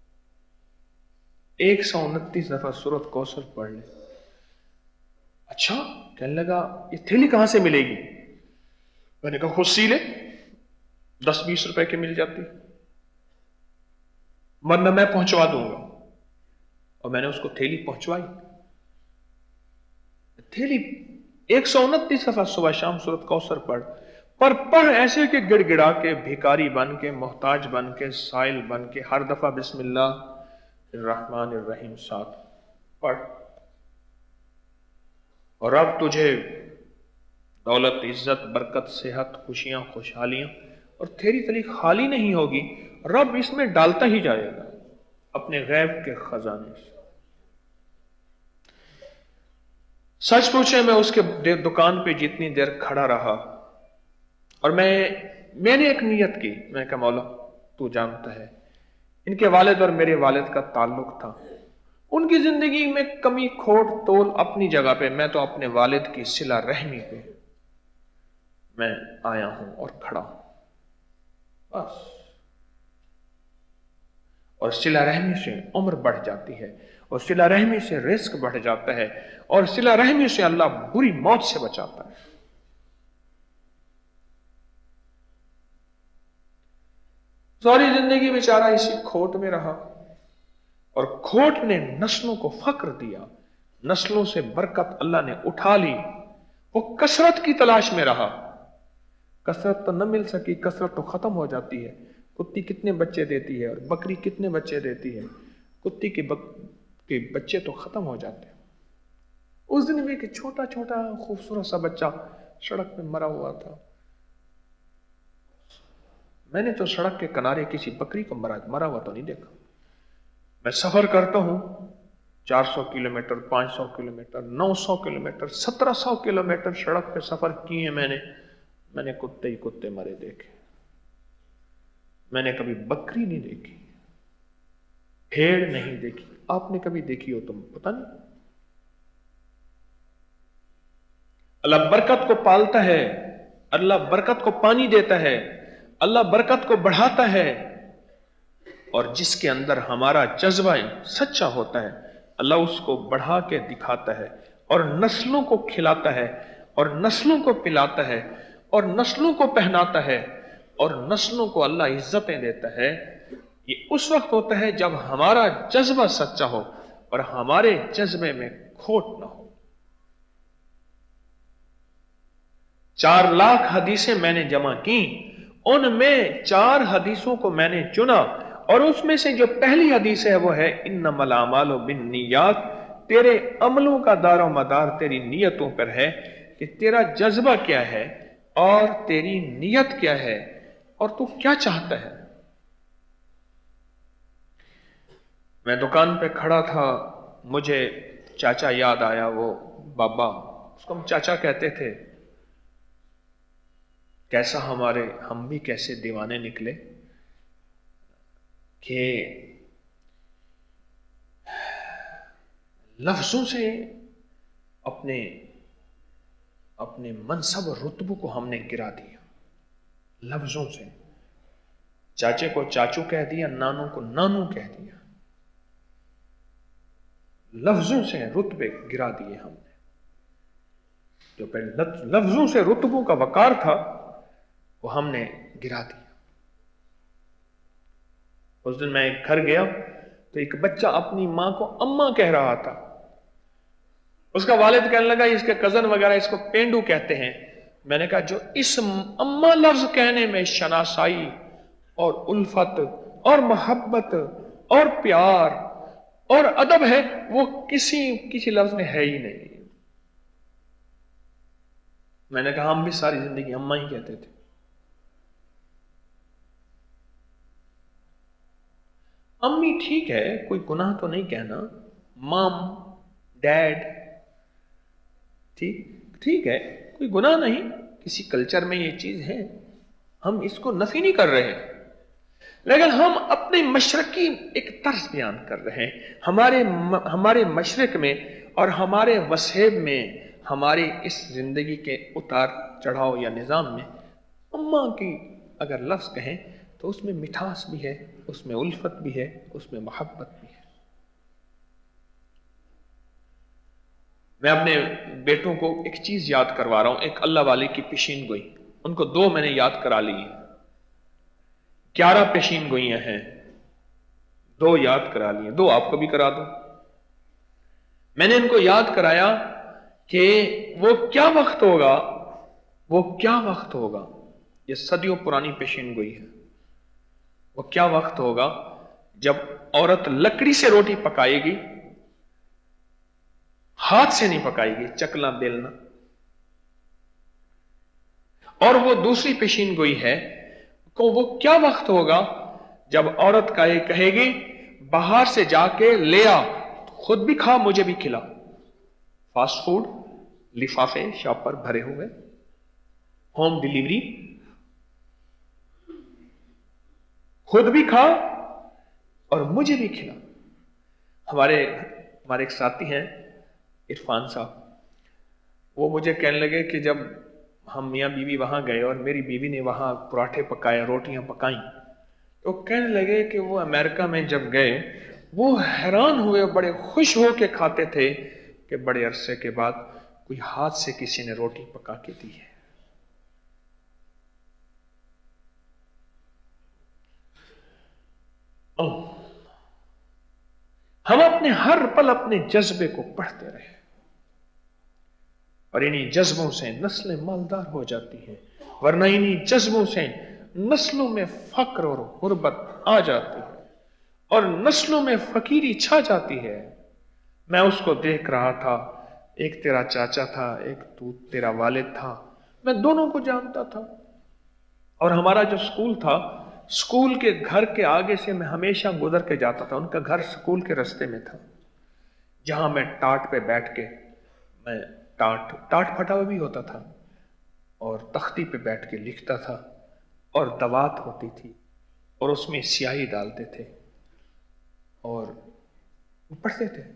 एक सौ उनतीस दफा सूरत कौसर पढ़ ले। अच्छा, कहने लगा ये थैली कहां से मिलेगी? मैंने कहा खुद सी ले, दस बीस रुपए की मिल जाती, वरना मैं पहुंचवा दूंगा। और मैंने उसको थैली पहुंचवाई। थैली एक सौ उनतीस दफा सुबह शाम सूरत कौसर पढ़, पर पढ़ ऐसे कि गिड़गिड़ा के, भिखारी बन के, मोहताज बन के, साइल बन के, हर दफा बिस्मिल्लाह रहमान रहीम साथ पढ़। और अब तुझे दौलत, इज्जत, बरकत, सेहत, खुशियां, खुशहालियां और तेरी तली खाली नहीं होगी, रब इसमें डालता ही जाएगा अपने गैब के खजाने से। सच पूछे मैं उसके दुकान पे जितनी देर खड़ा रहा और मैं मैंने एक नियत की, मैंने कहा मौला तू जानता है इनके वालिद और मेरे वालिद का ताल्लुक था, उनकी जिंदगी में कमी खोट तोल अपनी जगह पे, मैं तो अपने वालिद की सिला रहमी पे मैं आया हूं और खड़ा हूं बस। और सिला रहमी से उम्र बढ़ जाती है, और सिला रहमी से रिस्क बढ़ जाता है, और सिला रहमी से अल्लाह बुरी मौत से बचाता है। सारी जिंदगी बेचारा इसी खोट में रहा, और खोट ने नस्लों को फक्र दिया, नस्लों से बरकत अल्लाह ने उठा ली। वो कसरत की तलाश में रहा, कसरत तो न मिल सकी, कसरत तो खत्म हो जाती है। कुत्ती कितने बच्चे देती है और बकरी कितने बच्चे देती है, कुत्ती के, बक, के बच्चे तो खत्म हो जाते हैं। उस दिन भी एक छोटा छोटा खूबसूरत सा बच्चा सड़क पे मरा हुआ था। मैंने तो सड़क के किनारे किसी बकरी को मरा मरा हुआ तो नहीं देखा। मैं सफर करता हूं चार सौ किलोमीटर, पांच सौ किलोमीटर, नौ सौ किलोमीटर, सत्रह सौ किलोमीटर सड़क पे सफर किए मैंने मैंने कुत्ते ही कुत्ते मरे देखे। मैंने कभी बकरी नहीं देखी, भेड़ नहीं देखी। आपने कभी देखी हो तुम पता नहीं। अल्लाह बरकत को पालता है, अल्लाह बरकत को पानी देता है, अल्लाह बरकत को बढ़ाता है, और जिसके अंदर हमारा जज्बा सच्चा होता है अल्लाह उसको बढ़ा के दिखाता है, और नस्लों को खिलाता है, और नस्लों को पिलाता है, और नस्लों को पहनाता है, और नस्लों को अल्लाह इज्जतें देता है। ये उस वक्त होता है जब हमारा जज्बा सच्चा हो और हमारे जज्बे में खोट ना हो। चार लाख हदीसें मैंने जमा की, उनमें चार हदीसों को मैंने चुना, और उसमें से जो पहली हदीस है वो है इन्नमल आमालु बिन्नियात। तेरे अमलों का दारो मदार तेरी नियतों पर है कि तेरा जज्बा क्या है और तेरी नियत क्या है और तू क्या चाहता है। मैं दुकान पे खड़ा था, मुझे चाचा याद आया, वो बाबा, उसको हम चाचा कहते थे। कैसा हमारे हम भी कैसे दीवाने निकले कि लफ्जों से अपने अपने मनसब और रुतबे को हमने गिरा दिया। लफ्जों से चाचे को चाचू कह दिया, नानू को नानू कह दिया। लफ्जों से रुतबे गिरा दिए हमने। जो पहले लफ्जों से रुतबों का वकार था वो हमने गिरा दिया। उस दिन मैं एक घर गया तो एक बच्चा अपनी मां को अम्मा कह रहा था। उसका वालिद कहने लगा इसके कजन वगैरह इसको पेंडू कहते हैं। मैंने कहा जो इस अम्मा लफ्ज कहने में शनासाई और उल्फत और मोहब्बत और प्यार और अदब है वो किसी किसी लफ्ज में है ही नहीं। मैंने कहा हम भी सारी जिंदगी अम्मा ही कहते थे। अम्मी ठीक है, कोई गुनाह तो नहीं कहना। मम, डैड, ठीक ठीक है, कोई गुनाह नहीं, किसी कल्चर में ये चीज है। ہم اس کو نفی نہیں کر رہے، لیکن ہم اپنے مشرق کی ایک طرز بیان کر رہے ہیں۔ ہمارے ہمارے مشرق میں اور ہمارے وسیب میں، ہماری اس زندگی کے اتار چڑھاؤ یا نظام میں، اماں کی اگر لفظ کہیں تو اس میں مٹھاس بھی ہے، اس میں الفت بھی ہے، اس میں محبت بھی ہے۔ میں اپنے بیٹوں کو ایک چیز یاد کروا رہا ہوں، ایک اللہ والے کی پیشین گوئی، ان کو دو میں نے یاد کرا لی ہیں، گیارہ پیشین گوئیاں ہیں، دو یاد کرا لی ہیں، دو آپ کو بھی کرا دوں۔ میں نے ان کو یاد کرایا کہ وہ کیا وقت ہوگا، وہ کیا وقت ہوگا، یہ صدیوں پرانی پیشین گوئی ہے، وہ کیا وقت ہوگا جب عورت لکڑی سے روٹی پکائے گی، ہاتھ سے نہیں پکائے گی، چکلا بیلنا۔ اور وہ دوسری پیشین گوئی ہے کہ وہ کیا وقت ہوگا جب عورت کا یہ کہے گی باہر سے جا کے لے آ، خود بھی کھا مجھے بھی کھلا، فاسٹ فوڈ لفافے شاپ پر بھرے ہوئے، ہوم ڈیلیوری، خود بھی کھا اور مجھے بھی کھلا۔ ہمارے ہمارے ایک ساتھی ہیں عرفان صاحب، وہ مجھے کہنے لگے کہ جب ہم میاں بیوی وہاں گئے اور میری بیوی نے وہاں پراٹھے پکائے، روٹیاں پکائیں، تو کہنے لگے کہ وہ امریکہ میں جب گئے وہ حیران ہوئے، بڑے خوش ہو کے کھاتے تھے کہ بڑے عرصے کے بعد کوئی ہاتھ سے کسی نے روٹی پکا کے دی ہے۔ ہم اپنے ہر پل اپنے جذبے کو پڑھتے رہے اور انہی جذبوں سے نسلیں مالدار ہو جاتی ہیں، ورنہ انہی جذبوں سے نسلوں میں فقر اور غربت آ جاتی ہے اور نسلوں میں فقیری چھا جاتی ہے۔ میں اس کو دیکھ رہا تھا، ایک تیرا چاچا تھا، ایک تو تیرا والد تھا، میں دونوں کو جانتا تھا، اور ہمارا جو سکول تھا، سکول کے گھر کے آگے سے میں ہمیشہ گزر کے جاتا تھا، ان کا گھر سکول کے رستے میں تھا، جہاں میں ٹاٹ پہ بیٹھ کے، میں ٹاٹ ٹاٹ پھٹا ہوا بھی ہوتا تھا اور تختی پہ بیٹھ کے لکھتا تھا، اور دوات ہوتی تھی اور اس میں سیاہی ڈالتے تھے اور پڑھتے تھے۔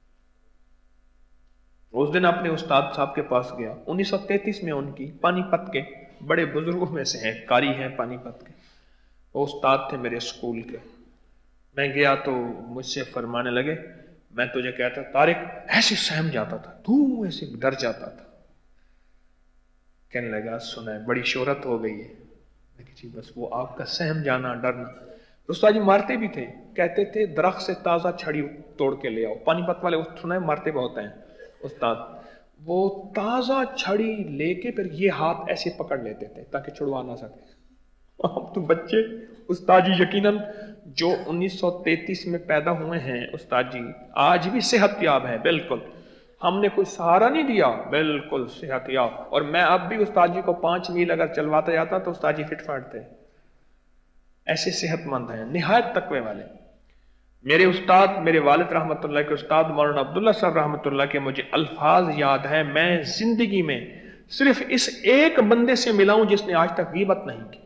اس دن اپنے استاد صاحب کے پاس گیا، انیس سو تینتیس میں، ان کی پانی پت کے بڑے بزرگوں میں سے ہیں، قاری ہیں پانی پت کے، وہ استاد تھے میرے سکول کے۔ میں گیا تو مجھ سے فرمانے لگے، میں تجھے کہتا طارق، ایسے سہم جاتا تھا تو ایسے ڈر جاتا تھا۔ کہنے لگا سنا ہے بڑی شہرت ہو گئی ہے، میں کہ جی بس وہ آپ کا سہم جانا، ڈرنا۔ استاد جی مارتے بھی تھے، کہتے تھے درخت سے تازہ چھڑی توڑ کے لے آؤ، پانی پت والے سنا ہے مارتے بہت ہیں استاد، وہ تازہ چھڑی لے کے پھر یہ ہاتھ ایسے پکڑ لیتے تھے تاکہ چھڑوا نہ سکے۔ اب تو بچے استاد جی یقیناً جو انیس سو تینتیس میں پیدا ہوئے ہیں استاد جی آج بھی صحت یاب ہے، بالکل، ہم نے کوئی سہارا نہیں دیا، بالکل صحت یاب، اور میں اب بھی استاد جی کو پانچ میل اگر چلواتا جاتا تو استاد جی فٹ فاٹ تھے، ایسے صحت مند ہیں، نہایت تقوی والے۔ میرے استاد، میرے والد رحمت اللہ کے استاد مولانا عبداللہ صاحب رحمت اللہ کے مجھے الفاظ یاد ہیں، میں زندگی میں صرف اس ایک بندے سے ملا ہوں جس نے آج تک غیبت نہیں کی،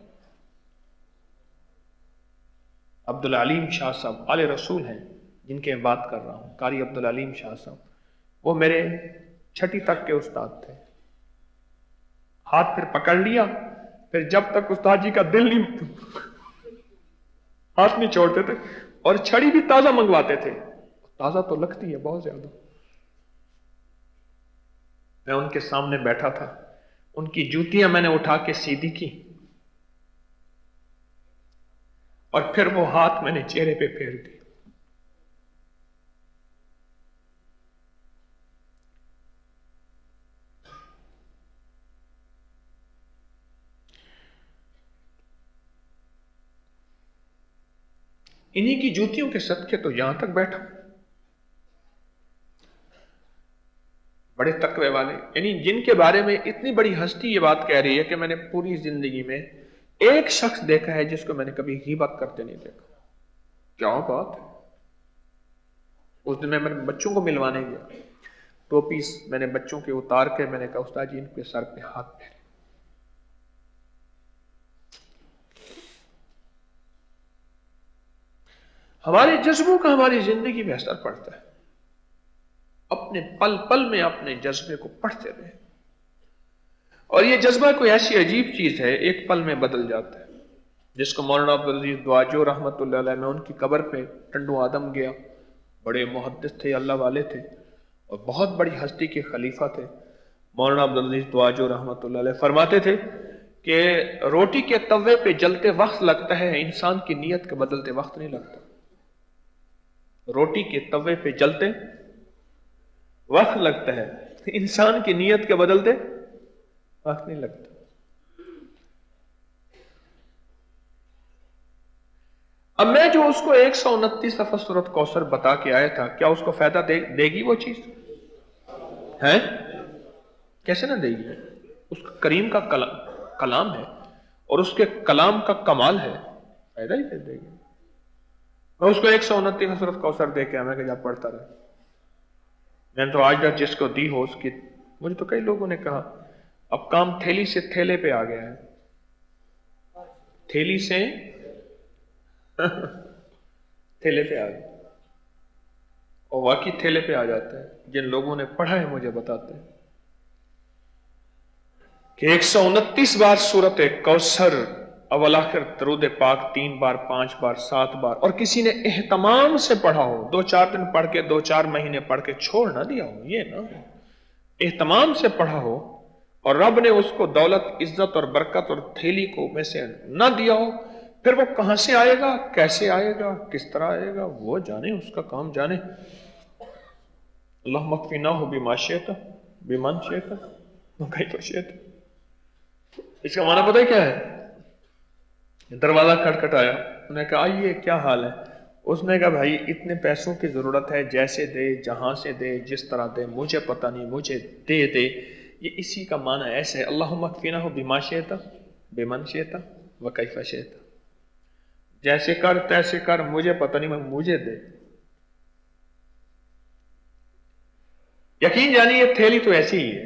عبدالعلیم شاہ صاحب، آل رسول ہیں جن کے بات کر رہا ہوں، قاری عبدالعلیم شاہ صاحب، وہ میرے چھٹی تک کے استاد تھے۔ ہاتھ پھر پکڑ لیا، پھر جب تک استاد جی کا دل نہیں ہاتھ نہیں چھوڑتے تھے، اور چھڑی بھی تازہ منگواتے تھے، تازہ تو لگتی ہے بہت زیادہ۔ میں ان کے سامنے بیٹھا تھا، ان کی جوتیاں میں نے اٹھا کے سیدھی کی، اور پھر وہ ہاتھ میں نے چہرے پہ پھیر دی۔ انہی کی جوتیوں کے صدقے تو یہاں تک بیٹھا، بڑے تقوی والے، یعنی جن کے بارے میں اتنی بڑی ہستی یہ بات کہہ رہی ہے کہ میں نے پوری زندگی میں ایک شخص دیکھا ہے جس کو میں نے کبھی غیبت کرتے نہیں دیکھا۔ کیا بات ہے! اس دن میں میں نے بچوں کو ملوانے گیا، ٹوپی میں نے بچوں کے اتار کے میں نے کہا استاد جی ان کے سر پہ ہاتھ پھیرے، ہمارے جذبوں کا ہماری زندگی میں اثر پڑتا ہے. اپنے پل پل میں اپنے جذبے کو پڑھتے رہے. اور یہ جذبہ کوئی ایسی عجیب چیز ہے، ایک پل میں بدل جاتا ہے. جس کو مولانا عبدالعزیز دعاجو رحمۃ اللہ علیہ میں ان کی قبر پہ ٹنڈو آدم گیا. بڑے محدث تھے، اللہ والے تھے، اور بہت بڑی ہستی کے خلیفہ تھے. مولانا عبدالعزیز دعاجو رحمۃ اللہ علیہ فرماتے تھے کہ روٹی کے توے پہ جلتے وقت لگتا ہے، انسان کی نیت کے بدلتے وقت نہیں لگتا. روٹی کے توے پہ جلتے وقت لگتا ہے، انسان کی نیت کے بدلتے وقت نہیں لگتا. اب میں جو اس کو ایک سو انتیس صفحہ سورۃ کوثر بتا کے آیا تھا، کیا اس کو فائدہ دے, دے گی وہ چیز؟ ہے کیسے نہ دے گی؟ اس کا کریم کا کلام, کلام ہے اور اس کے کلام کا کمال ہے، فائدہ ہی دے گی. میں اس کو ایک سو انتیس سورۃ کوثر دے کے آیا کہ جب پڑھتا رہا. میں نے تو آج تک جس کو دی ہو اس کی، مجھے تو کئی لوگوں نے کہا اب کام تھیلی سے تھیلے پہ آ گیا ہے. تھیلی سے تھیلے پہ آ گیا، اور واقعی تھیلے پہ آ جاتا ہے. جن لوگوں نے پڑھا ہے مجھے بتاتے ہیں کہ ایک سو انتیس بار سورت کوثر اول آخر درود پاک تین بار، پانچ بار، سات بار، اور کسی نے اہتمام سے پڑھا ہو، دو چار دن پڑھ کے دو چار مہینے پڑھ کے چھوڑ نہ دیا ہو، یہ نہ اہتمام سے پڑھا ہو اور رب نے اس کو دولت، عزت اور برکت اور تھیلی کو میں سے نہ دیا ہو، پھر وہ کہاں سے آئے گا، کیسے آئے گا، کس طرح آئے گا، وہ جانے، اس کا کام جانے. اللہم اکفیناہ بما شئت بمن شئت وکیف شئت. اس کا معنی پتہ ہے کیا ہے؟ دروازہ کھٹکھٹایا، انہوں نے کہا آئیے کیا حال ہے؟ اس نے کہا بھائی اتنے پیسوں کی ضرورت ہے، جیسے دے، جہاں سے دے، جس طرح دے، مجھے پتہ نہیں، مجھے دے دے. یہ اسی کا معنی ایسے ہے، اللہم اکفیناہ بما شئت بمن شئت وکیف شئت. جیسے کر تیسے کر، مجھے پتہ نہیں، مجھے دے. یقین جانی یہ تھیلی تو ایسی ہی ہے،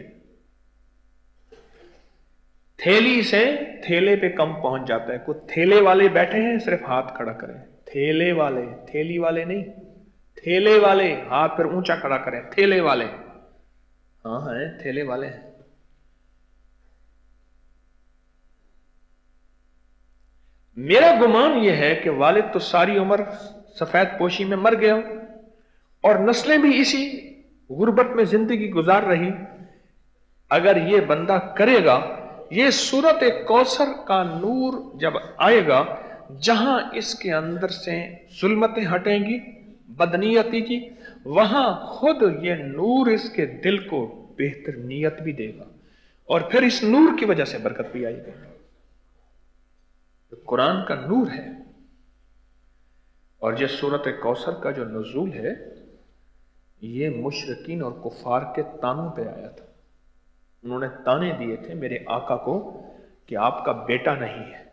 تھیلی سے تھیلے پہ کم پہنچ جاتا ہے. کوئی تھیلے والے بیٹھے ہیں، صرف ہاتھ کھڑا کریں. تھیلے والے، تھیلی والے نہیں، تھیلے والے، ہاتھ پھر اونچا کھڑا کریں. تھیلے والے، ہاں ہیں تھیلے والے ہیں. میرا گمان یہ ہے کہ والد تو ساری عمر سفید پوشی میں مر گیا اور نسلیں بھی اسی غربت میں زندگی گزار رہی. اگر یہ بندہ کرے گا، یہ سورت کوثر کا نور جب آئے گا، جہاں اس کے اندر سے ظلمتیں ہٹیں گی، بدنیتی کی، وہاں خود یہ نور اس کے دل کو بہتر نیت بھی دے گا، اور پھر اس نور کی وجہ سے برکت بھی آئے گی. قرآن کا نور ہے. اور یہ سورت کوثر کا جو نزول ہے، یہ مشرکین اور کفار کے تانوں پہ آیا تھا. انہوں نے تانے دیے تھے میرے آقا کو کہ آپ کا بیٹا نہیں ہے.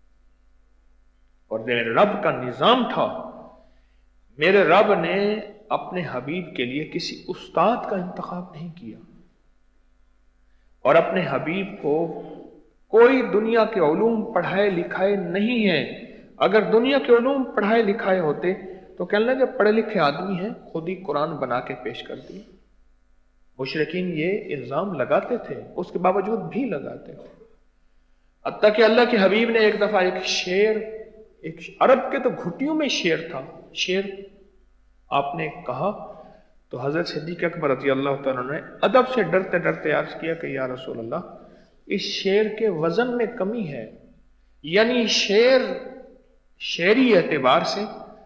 اور میرے رب کا نظام تھا، میرے رب نے اپنے حبیب کے لیے کسی استاد کا انتخاب نہیں کیا، اور اپنے حبیب کو کوئی دنیا کے علوم پڑھائے لکھائے نہیں ہیں. اگر دنیا کے علوم پڑھائے لکھائے ہوتے تو کہنے لگے پڑھے لکھے آدمی ہیں، خود ہی قرآن بنا کے پیش کر دی. مشرکین یہ الزام لگاتے تھے، اس کے باوجود بھی لگاتے تھے. حتیٰ کہ اللہ کے حبیب نے ایک دفعہ ایک شعر، ایک عرب کے تو گھٹیوں میں شعر تھا، شعر آپ نے کہا تو حضرت صدیق اکبر رضی اللہ تعالیٰ نے ادب سے ڈرتے ڈرتے عرض کیا کہ یا رسول اللہ، اس شعر کے وزن میں کمی ہے. یعنی شعر شعری اعتبار سے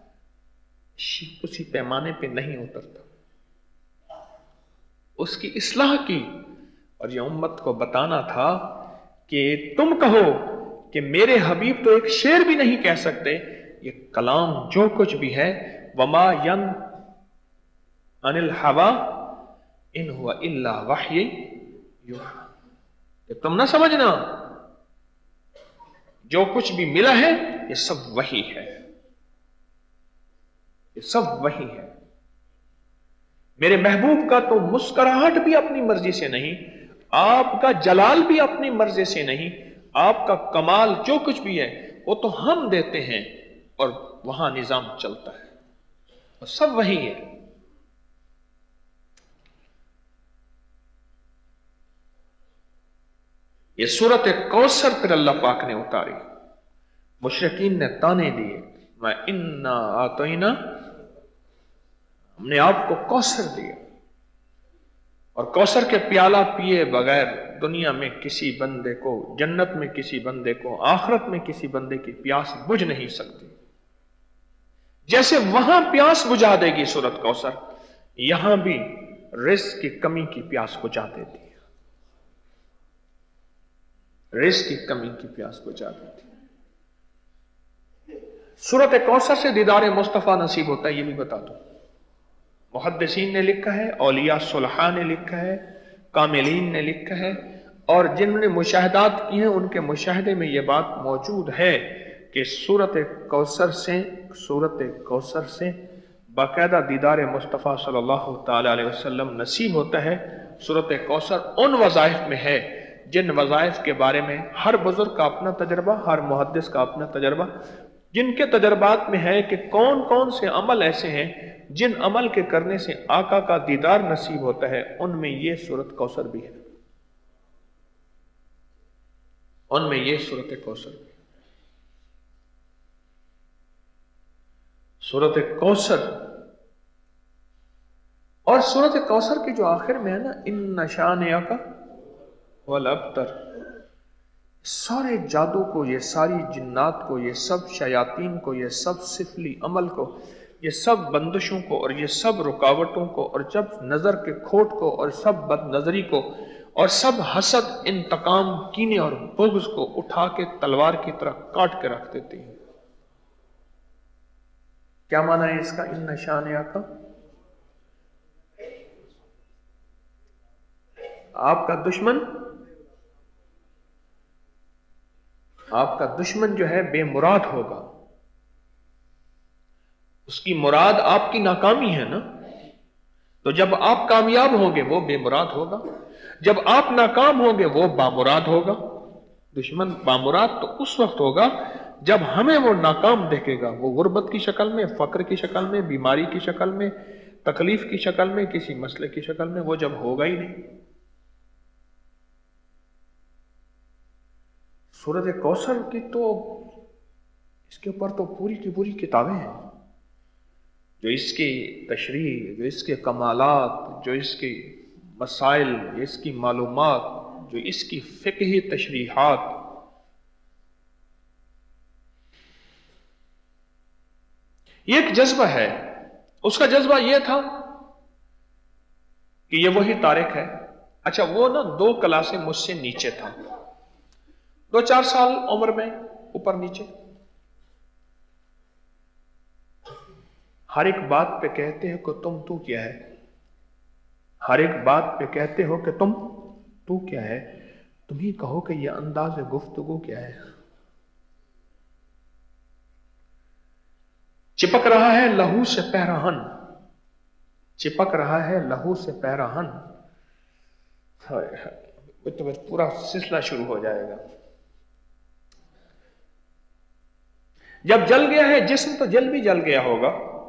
اسی پیمانے پہ نہیں اترتا. اس کی اصلاح کی اور یہ امت کو بتانا تھا کہ تم کہو کہ میرے حبیب تو ایک شعر بھی نہیں کہہ سکتے، یہ کلام جو کچھ بھی ہے، وما ین عن الہوا ان ہوا الا وحی یوحی. کہ تم نہ سمجھنا جو کچھ بھی ملا ہے یہ سب وحی ہے، یہ سب وحی ہے. میرے محبوب کا تو مسکراہٹ بھی اپنی مرضی سے نہیں، آپ کا جلال بھی اپنی مرضی سے نہیں، آپ کا کمال جو کچھ بھی ہے وہ تو ہم دیتے ہیں، اور وہاں نظام چلتا ہے. और सब वही है। ये सूरत कौसर फिर अल्लाह पाक ने उतारी, मुशरिकीन ने ताने दिए, मैं इन्ना आतोइना, हमने आपको कौसर दिया, और कौसर के प्याला पिए बगैर दुनिया में किसी बंदे को, जन्नत में किसी बंदे को, आखिरत में किसी बंदे की प्यास बुझ नहीं सकती। जैसे वहां प्यास बुझा देगी सूरत कौसर, यहां भी रिज़्क़ की कमी की प्यास बुझा देती है, रिज़्क़ की कमी की प्यास बुझा देती है। सूरत कौसर से दीदार मुस्तफ़ा नसीब होता है, ये भी बता दो। मुहद्दिसीन ने लिखा है, औलिया सुलहा ने लिखा है, कामिलीन ने लिखा है, और जिन्होंने मुशाहदात किए हैं उनके मुशाहदे में यह बात मौजूद है कि सूरत कौसर से सूरत कौसर से बाकायदा दीदार मुस्तफ़ा सल्लल्लाहु ताला अलैहि वसल्लम नसीब होता है। सूरत कौसर उन वज़ाइफ में है जिन वज़ाइफ के बारे में हर बुजुर्ग का अपना तजर्बा, हर मुहद्दिस का अपना तजर्बा, जिनके तजर्बात में है कि कौन कौन से अमल ऐसे हैं जिन अमल के करने से आका का दीदार नसीब होता है, उनमें यह सूरत कौसर भी है, उनमें यह सूरत कौसर भी। सूरत कौसर और सूरत कौसर की जो आखिर में है ना, इन्ना शानिअका वल अब्तर, सारे जादू को, ये सारी जिन्नात को, ये सब शयातीन को, ये सब सिफली अमल को, ये सब बंदिशों को और ये सब रुकावटों को और जब नजर के खोट को और सब बदनजरी को और सब हसद, इंतकाम, कीने और बुग़्ज़ को उठा के तलवार की तरह काट के रख देती है। क्या माना है इसका, इन शानिअका? आपका दुश्मन, आपका दुश्मन जो है बेमुराद होगा, उसकी मुराद आपकी नाकामी है ना, तो जब आप कामयाब होंगे वो बेमुराद होगा, जब आप नाकाम होंगे वो बामुराद होगा। दुश्मन बामुराद तो उस वक्त होगा जब हमें वो नाकाम देखेगा, वो गुर्बत की शक्ल में, फक्र की शक्ल में, बीमारी की शक्ल में, तकलीफ की शक्ल में, किसी मसले की शक्ल में, वो जब होगा ही नहीं। सूरत कौसर की तो, इसके ऊपर तो पूरी की पूरी किताबें हैं, जो इसकी तशरीह, जो इसके कमालात, जो इसकी मसाइल, जो इसकी मालूमात, जो इसकी फ़िक़ही तशरीहात, ये एक जज्बा है। उसका जज्बा यह था कि ये वही तारिक है। अच्छा, वो ना दो क्लासें मुझसे नीचे था, दो चार साल उम्र में ऊपर नीचे। हर एक बात पे कहते हो कि तुम तू क्या है, हर एक बात पे कहते हो कि तुम तू क्या है, तुम ही कहो कि ये अंदाज गुफ्तगू क्या है। चिपक रहा है लहू से पैराहन, चिपक रहा है लहू से पैराहन। तो बस पूरा सिलसिला शुरू हो जाएगा। जब जल गया है जिस्म तो दिल भी जल गया होगा,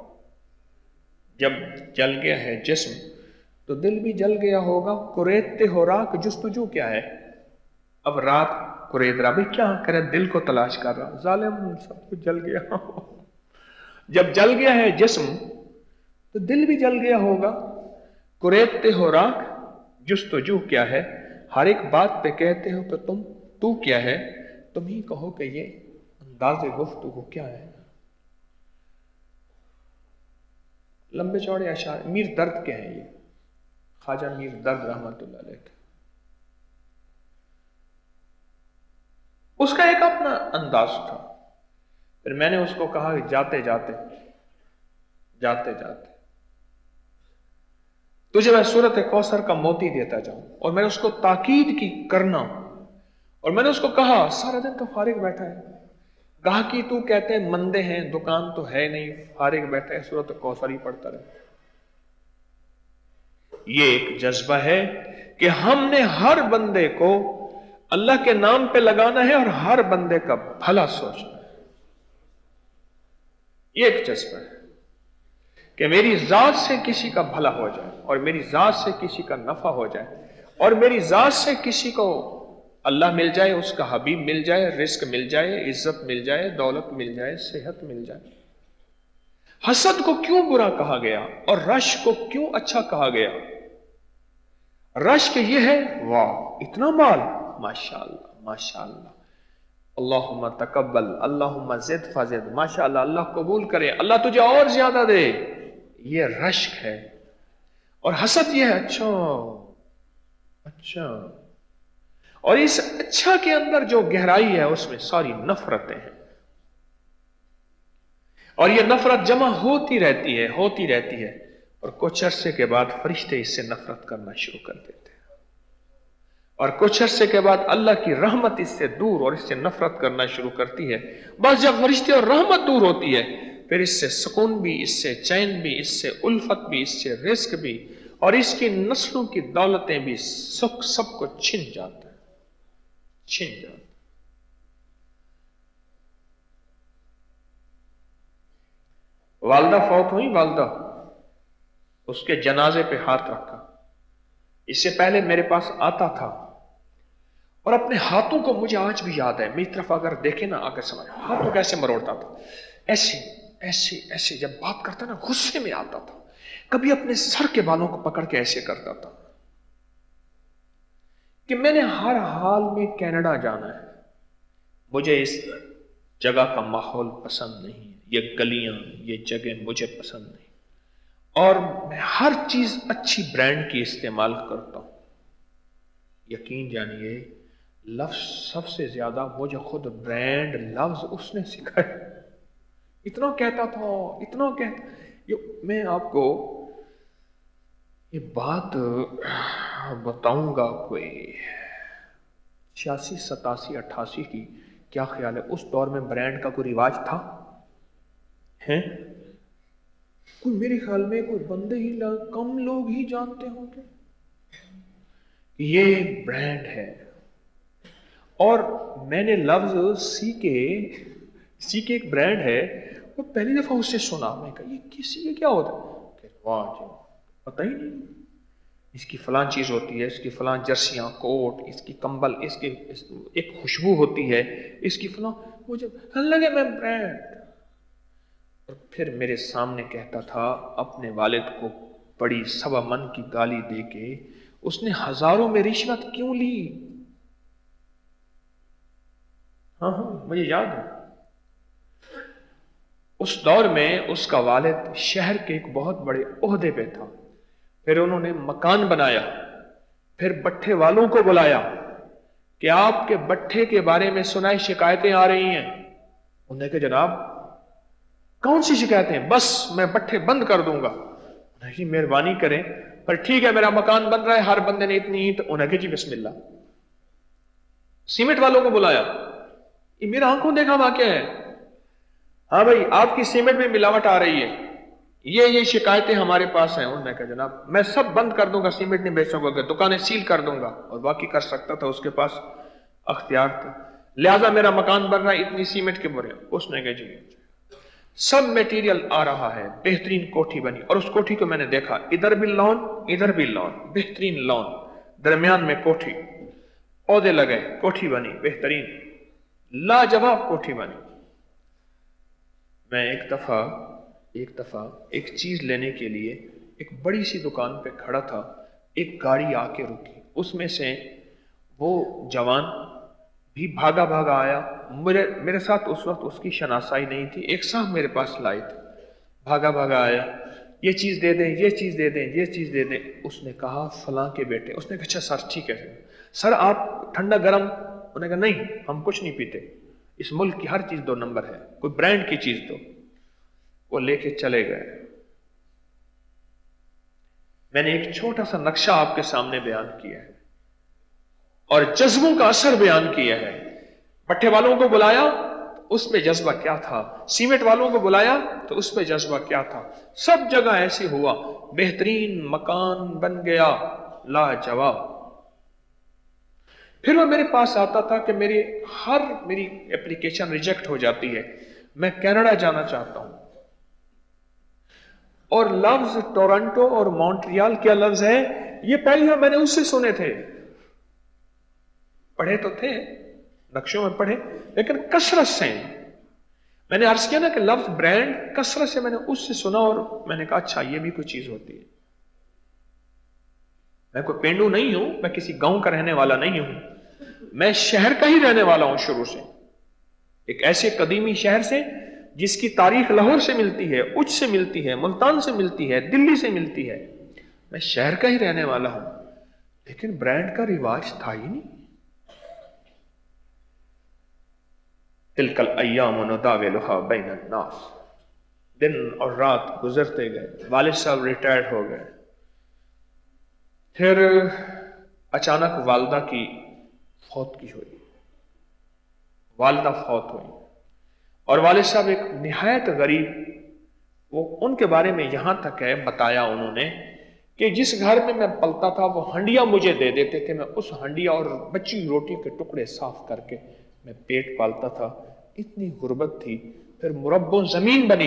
जब जल गया है जिस्म तो दिल भी जल गया होगा। कुरेदते हो राख जुस्तजू क्या है, अब रात कुरेद रहा, भाई क्या करे, दिल को तलाश कर रहा, जालिम सब कुछ जल गया। जब जल गया है जिस्म तो दिल भी जल गया होगा। कुरेदते हो राख जुस्तजू क्या है, हर एक बात पे कहते हो कि तुम तू क्या है, तुम ही कहो कि ये अंदाज़े गुफ्तगू क्या है। लंबे चौड़े अशार मीर दर्द के हैं ये, ख्वाजा मीर दर्द रहमतुल्लाह अलैह। उसका एक अपना अंदाज था। फिर मैंने उसको कहा कि जाते जाते जाते जाते तुझे मैं सूरत कौसर का मोती देता जाऊं। और मैंने उसको ताकीद की करना, और मैंने उसको कहा, सारा दिन तो फारिग बैठा है, गाहकी तू कहते हैं मंदे हैं, दुकान तो है नहीं, फारिग बैठा है, सूरत कौसर ही पढ़ता रहे। ये एक जज्बा है कि हमने हर बंदे को अल्लाह के नाम पे लगाना है और हर बंदे का भला सोचना है। ये एक जज्बा है। کہ میری ذات سے کسی کا بھلا ہو جائے اور میری ذات سے کسی کا نفع ہو جائے اور میری ذات سے کسی کو اللہ مل جائے، اس کا حبیب مل جائے، رزق مل جائے، عزت مل جائے، دولت مل جائے، صحت مل جائے۔ حسد کو کیوں برا کہا گیا اور رش کو کیوں اچھا کہا گیا؟ رش کے یہ ہے، واہ اتنا مال، ماشاءاللہ ماشاءاللہ، اللہم تقبل، اللہم زد فزد، ماشاءاللہ اللہ قبول کرے، اللہ تجھے اور زیادہ دے، یہ رشک ہے۔ اور حسد یہ ہے، اچھا اچھا، اور اس اچھا کے اندر جو گہرائی ہے اس میں ساری نفرتیں ہیں، اور یہ نفرت جمع ہوتی رہتی ہے ہوتی رہتی ہے اور کچھ عرصے کے بعد فرشتے اس سے نفرت کرنا شروع کر دیتے ہیں، اور کچھ عرصے کے بعد اللہ کی رحمت اس سے دور اور اس سے نفرت کرنا شروع کرتی ہے۔ بس جب فرشتے اور رحمت دور ہوتی ہے پھر اس سے سکون بھی، اس سے چین بھی، اس سے الفت بھی، اس سے رزق بھی اور اس کی نسلوں کی دولتیں بھی، سکھ سب کو چھن جاتا ہے، چھن جاتا ہے۔ والدہ فوت ہوئی، والدہ، اس کے جنازے پہ ہاتھ رکھا۔ اس سے پہلے میرے پاس آتا تھا اور اپنے ہاتھوں کو مجھے آج بھی یاد ہے، میری طرف اگر دیکھے نا آگر سمجھ، ہاتھوں کیسے مروڑتا تھا، ایسے ایسے ایسے، جب بات کرتا نا غصے میں آتا تھا، کبھی اپنے سر کے بالوں کو پکڑ کے ایسے کرتا تھا کہ میں نے ہر حال میں کینیڈا جانا ہے، مجھے اس جگہ کا ماحول پسند نہیں، یہ گلیاں یہ جگہ مجھے پسند نہیں، اور میں ہر چیز اچھی برانڈ کی استعمال کرتا ہوں۔ یقین جانیے لفظ سب سے زیادہ مجھے خود برانڈ لفظ اس نے سکھایا، اتنا کہتا تھا اتنا کہتا۔ یہ میں آپ کو یہ بات بتاؤں گا کوئی چھیاسی ستاسی اٹھاسی کی، کیا خیال ہے اس دور میں برانڈ کا کوئی رواج تھا؟ ہیں کوئی میرے خیال میں کوئی بندے ہی کم لوگ ہی جانتے ہوں گے یہ برانڈ ہے۔ اور میں نے لفظ سی کے سی کے ایک برانڈ ہے، وہ پہلی دفعہ اس سے سنا، میں کہا یہ کسی یہ کیا ہوتا ہے؟ واہ جی پتہ ہی نہیں، اس کی فلاں چیز ہوتی ہے، اس کی فلاں جرسیاں، کوٹ، اس کی کمبل، اس کی ایک خوشبو ہوتی ہے، اس کی فلاں، مجھے لگے میں برانڈ۔ اور پھر میرے سامنے کہتا تھا اپنے والد کو بڑی سوا من کی گالی دے کے، اس نے ہزاروں میں رشوت کیوں لی؟ ہاں ہاں مجھے یاد ہے، اس دور میں اس کا والد شہر کے ایک بہت بڑے عہدے پہ تھا، پھر انہوں نے مکان بنایا، پھر بٹھے والوں کو بلایا کہ آپ کے بٹھے کے بارے میں سنائی شکایتیں آ رہی ہیں۔ انہوں نے کہا جناب کون سی شکایتیں؟ بس میں بٹھے بند کر دوں گا۔ انہوں نے کہا مہربانی کریں، پر ٹھیک ہے میرا مکان بن رہا ہے، ہر بندے نے اتنی اینٹ، انہوں نے کہا جی بسم اللہ۔ سیمنٹ والوں کو بلایا، یہ میرا آنکھوں دیکھا واقعہ ہے، ہاں بھائی آپ کی سیمنٹ میں ملاوٹ آ رہی ہے، یہ یہ شکایتیں ہمارے پاس ہیں۔ انہوں نے کہا جناب میں سب بند کر دوں گا، سیمنٹ نہیں بیچ سکوں گا، دکانیں سیل کر دوں گا، اور واقعی کر سکتا تھا، اس کے پاس اختیار تھا، لہذا میرا مکان بن رہا ہے، اتنی سیمنٹ کے بورے۔ اس نے کہا جی سب میٹیریل آ رہا ہے، بہترین کوٹھی بنی، اور اس کوٹھی کو میں نے دیکھا، ادھر بھی لون ادھر بھی لون، بہترین لون، درمیان میں کوٹھی، پودے لگے، کوٹھی بنی بہترین، لاجواب کوٹھی بنی۔ میں ایک دفعہ ایک دفعہ ایک چیز لینے کے لیے ایک بڑی سی دکان پہ کھڑا تھا، ایک گاڑی آ کے رکی، اس میں سے وہ جوان بھی بھاگا بھاگا آیا، میرے میرے ساتھ اس وقت اس کی شناسائی نہیں تھی، ایک صاحب میرے پاس لائے تھے، بھاگا بھاگا آیا، یہ چیز دے دیں یہ چیز دے دیں یہ چیز دے دیں۔ اس نے کہا فلاں کے بیٹے، اس نے کہا اچھا سر ٹھیک ہے سر آپ ٹھنڈا گرم، انہوں نے کہا نہیں ہم کچھ نہیں پیتے، اس ملک کی ہر چیز دو نمبر ہے، کوئی برانڈ کی چیز دو۔ وہ لے کے چلے گئے۔ میں نے ایک چھوٹا سا نقشہ آپ کے سامنے بیان کیا ہے اور جذبوں کا اثر بیان کیا ہے۔ پٹھے والوں کو بلایا، اس پہ جذبہ کیا تھا، سیمنٹ والوں کو بلایا تو اس پہ جذبہ کیا تھا، سب جگہ ایسے ہوا، بہترین مکان بن گیا، لاجواب۔ پھر وہ میرے پاس آتا تھا کہ میری ہر میری اپلیکیشن ریجیکٹ ہو جاتی ہے، میں کینیڈا جانا چاہتا ہوں، اور لفظ ٹورنٹو اور مونٹریال کیا لفظ ہے، یہ پہلے میں نے اس سے سنے تھے، پڑھے تو تھے نقشوں میں پڑھے، لیکن کثرت سے میں نے عرض کیا نا کہ لفظ برانڈ کثرت سے میں نے اس سے سنا، اور میں نے کہا اچھا یہ بھی کوئی چیز ہوتی ہے۔ میں کوئی پینڈو نہیں ہوں، میں کسی گاؤں کا رہنے والا نہیں ہوں، میں شہر کا ہی رہنے والا ہوں شروع سے، ایک ایسے قدیمی شہر سے جس کی تاریخ لاہور سے ملتی ہے، اچ سے ملتی ہے، ملتان سے ملتی ہے، دلی سے ملتی ہے، میں شہر کا ہی رہنے والا ہوں، لیکن برانڈ کا رواج تھا ہی نہیں۔ تلک الایام نداولها بین الناس، دن اور رات گزرتے گئے، والد صاحب ریٹائرڈ ہو گئے، پھر اچانک والدہ کی فوت کی ہوئی، والدہ فوت ہوئی، اور والد صاحب ایک نہایت غریب، وہ ان کے بارے میں یہاں تک ہے بتایا انہوں نے کہ جس گھر میں میں پلتا تھا وہ ہنڈیا مجھے دے دیتے تھے، میں اس ہنڈیا اور بچی روٹی کے ٹکڑے صاف کر کے میں پیٹ پالتا تھا، اتنی غربت تھی۔ پھر مربع زمین بنی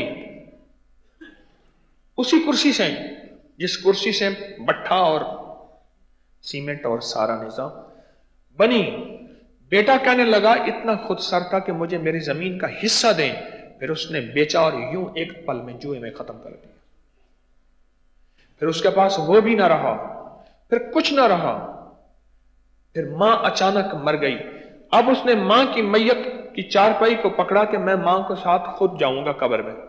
اسی کرسی سے، جس کرسی سے بٹھا اور سیمنٹ اور سارا نظام بنی، بیٹا کہنے لگا اتنا خود سر تھا کہ مجھے میری زمین کا حصہ دیں، پھر اس نے بیچا اور یوں ایک پل میں جوئے میں ختم کر دیا۔ پھر اس کے پاس وہ بھی نہ رہا، پھر کچھ نہ رہا، پھر ماں اچانک مر گئی۔ اب اس نے ماں کی میت کی چارپائی کو پکڑا کہ میں ماں کو ساتھ خود جاؤں گا قبر میں،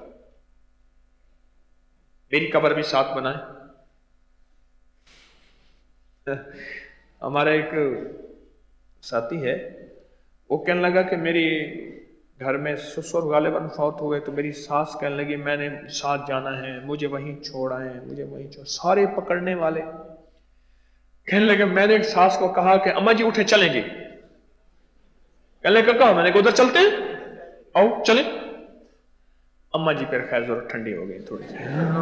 میری قبر بھی ساتھ بنائے۔ ہمارا ایک ساتھی ہے، وہ کہنے لگا کہ میری گھر میں سسر غالباً فوت ہوئے تو میری ساس کہنے لگی میں نے ساتھ جانا ہے، مجھے وہیں چھوڑ آئے، مجھے وہیں چھوڑ، سارے پکڑنے والے کہنے لگے، میں نے ایک ساس کو کہا کہ اماں جی اٹھے چلیں گے، کہنے لگا کہا، میں نے کہا ادھر چلتے ہیں، آؤ چلیں۔ اماں جی پھر خیر ضرور ٹھنڈی ہو گئی تھوڑی سی،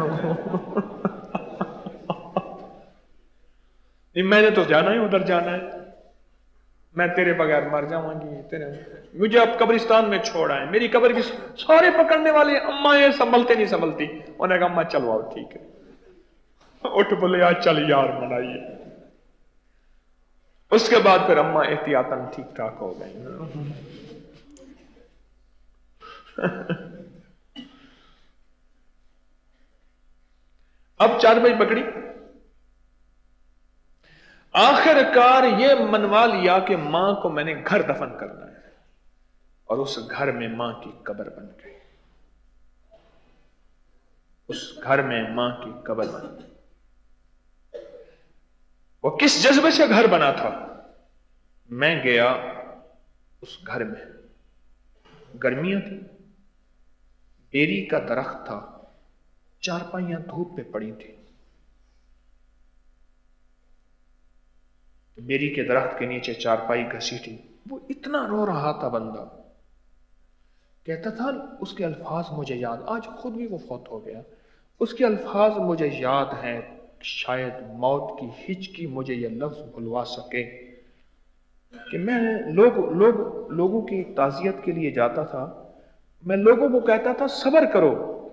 میں نے تو جانا ہی ادھر جانا ہے، میں تیرے بغیر مر جاؤں گی، تیرے مجھے اب قبرستان میں چھوڑ آئے، میری قبر کی سارے پکڑنے والے، اماں یہ سنبھلتے نہیں سنبھلتی، انہوں نے کہا اماں چلو آؤ ٹھیک ہے، اٹھ بولے آج چل یار منائیے۔ اس کے بعد پھر اماں احتیاطاً ٹھیک ٹھاک ہو گئی۔ اب چار بجے پکڑی، آخر کار یہ منوا لیا کہ ماں کو میں نے گھر دفن کرنا ہے، اور اس گھر میں ماں کی قبر بن گئی، اس گھر میں ماں کی قبر بن گئی۔ وہ کس جذبے سے گھر بنا تھا؟ میں گیا اس گھر میں، گرمیاں تھی، بیری کا درخت تھا، چارپائیاں دھوپ پہ پڑی تھی، بیری کے درخت کے نیچے چارپائی گھسیٹی، وہ اتنا رو رہا تھا بندہ، کہتا تھا اس کے الفاظ مجھے یاد، آج خود بھی وہ فوت ہو گیا، اس کے الفاظ مجھے یاد ہیں، شاید موت کی ہچکی مجھے یہ لفظ بھلوا سکے کہ میں لوگ لوگ لوگوں کی تعزیت کے لیے جاتا تھا، میں لوگوں کو کہتا تھا صبر کرو،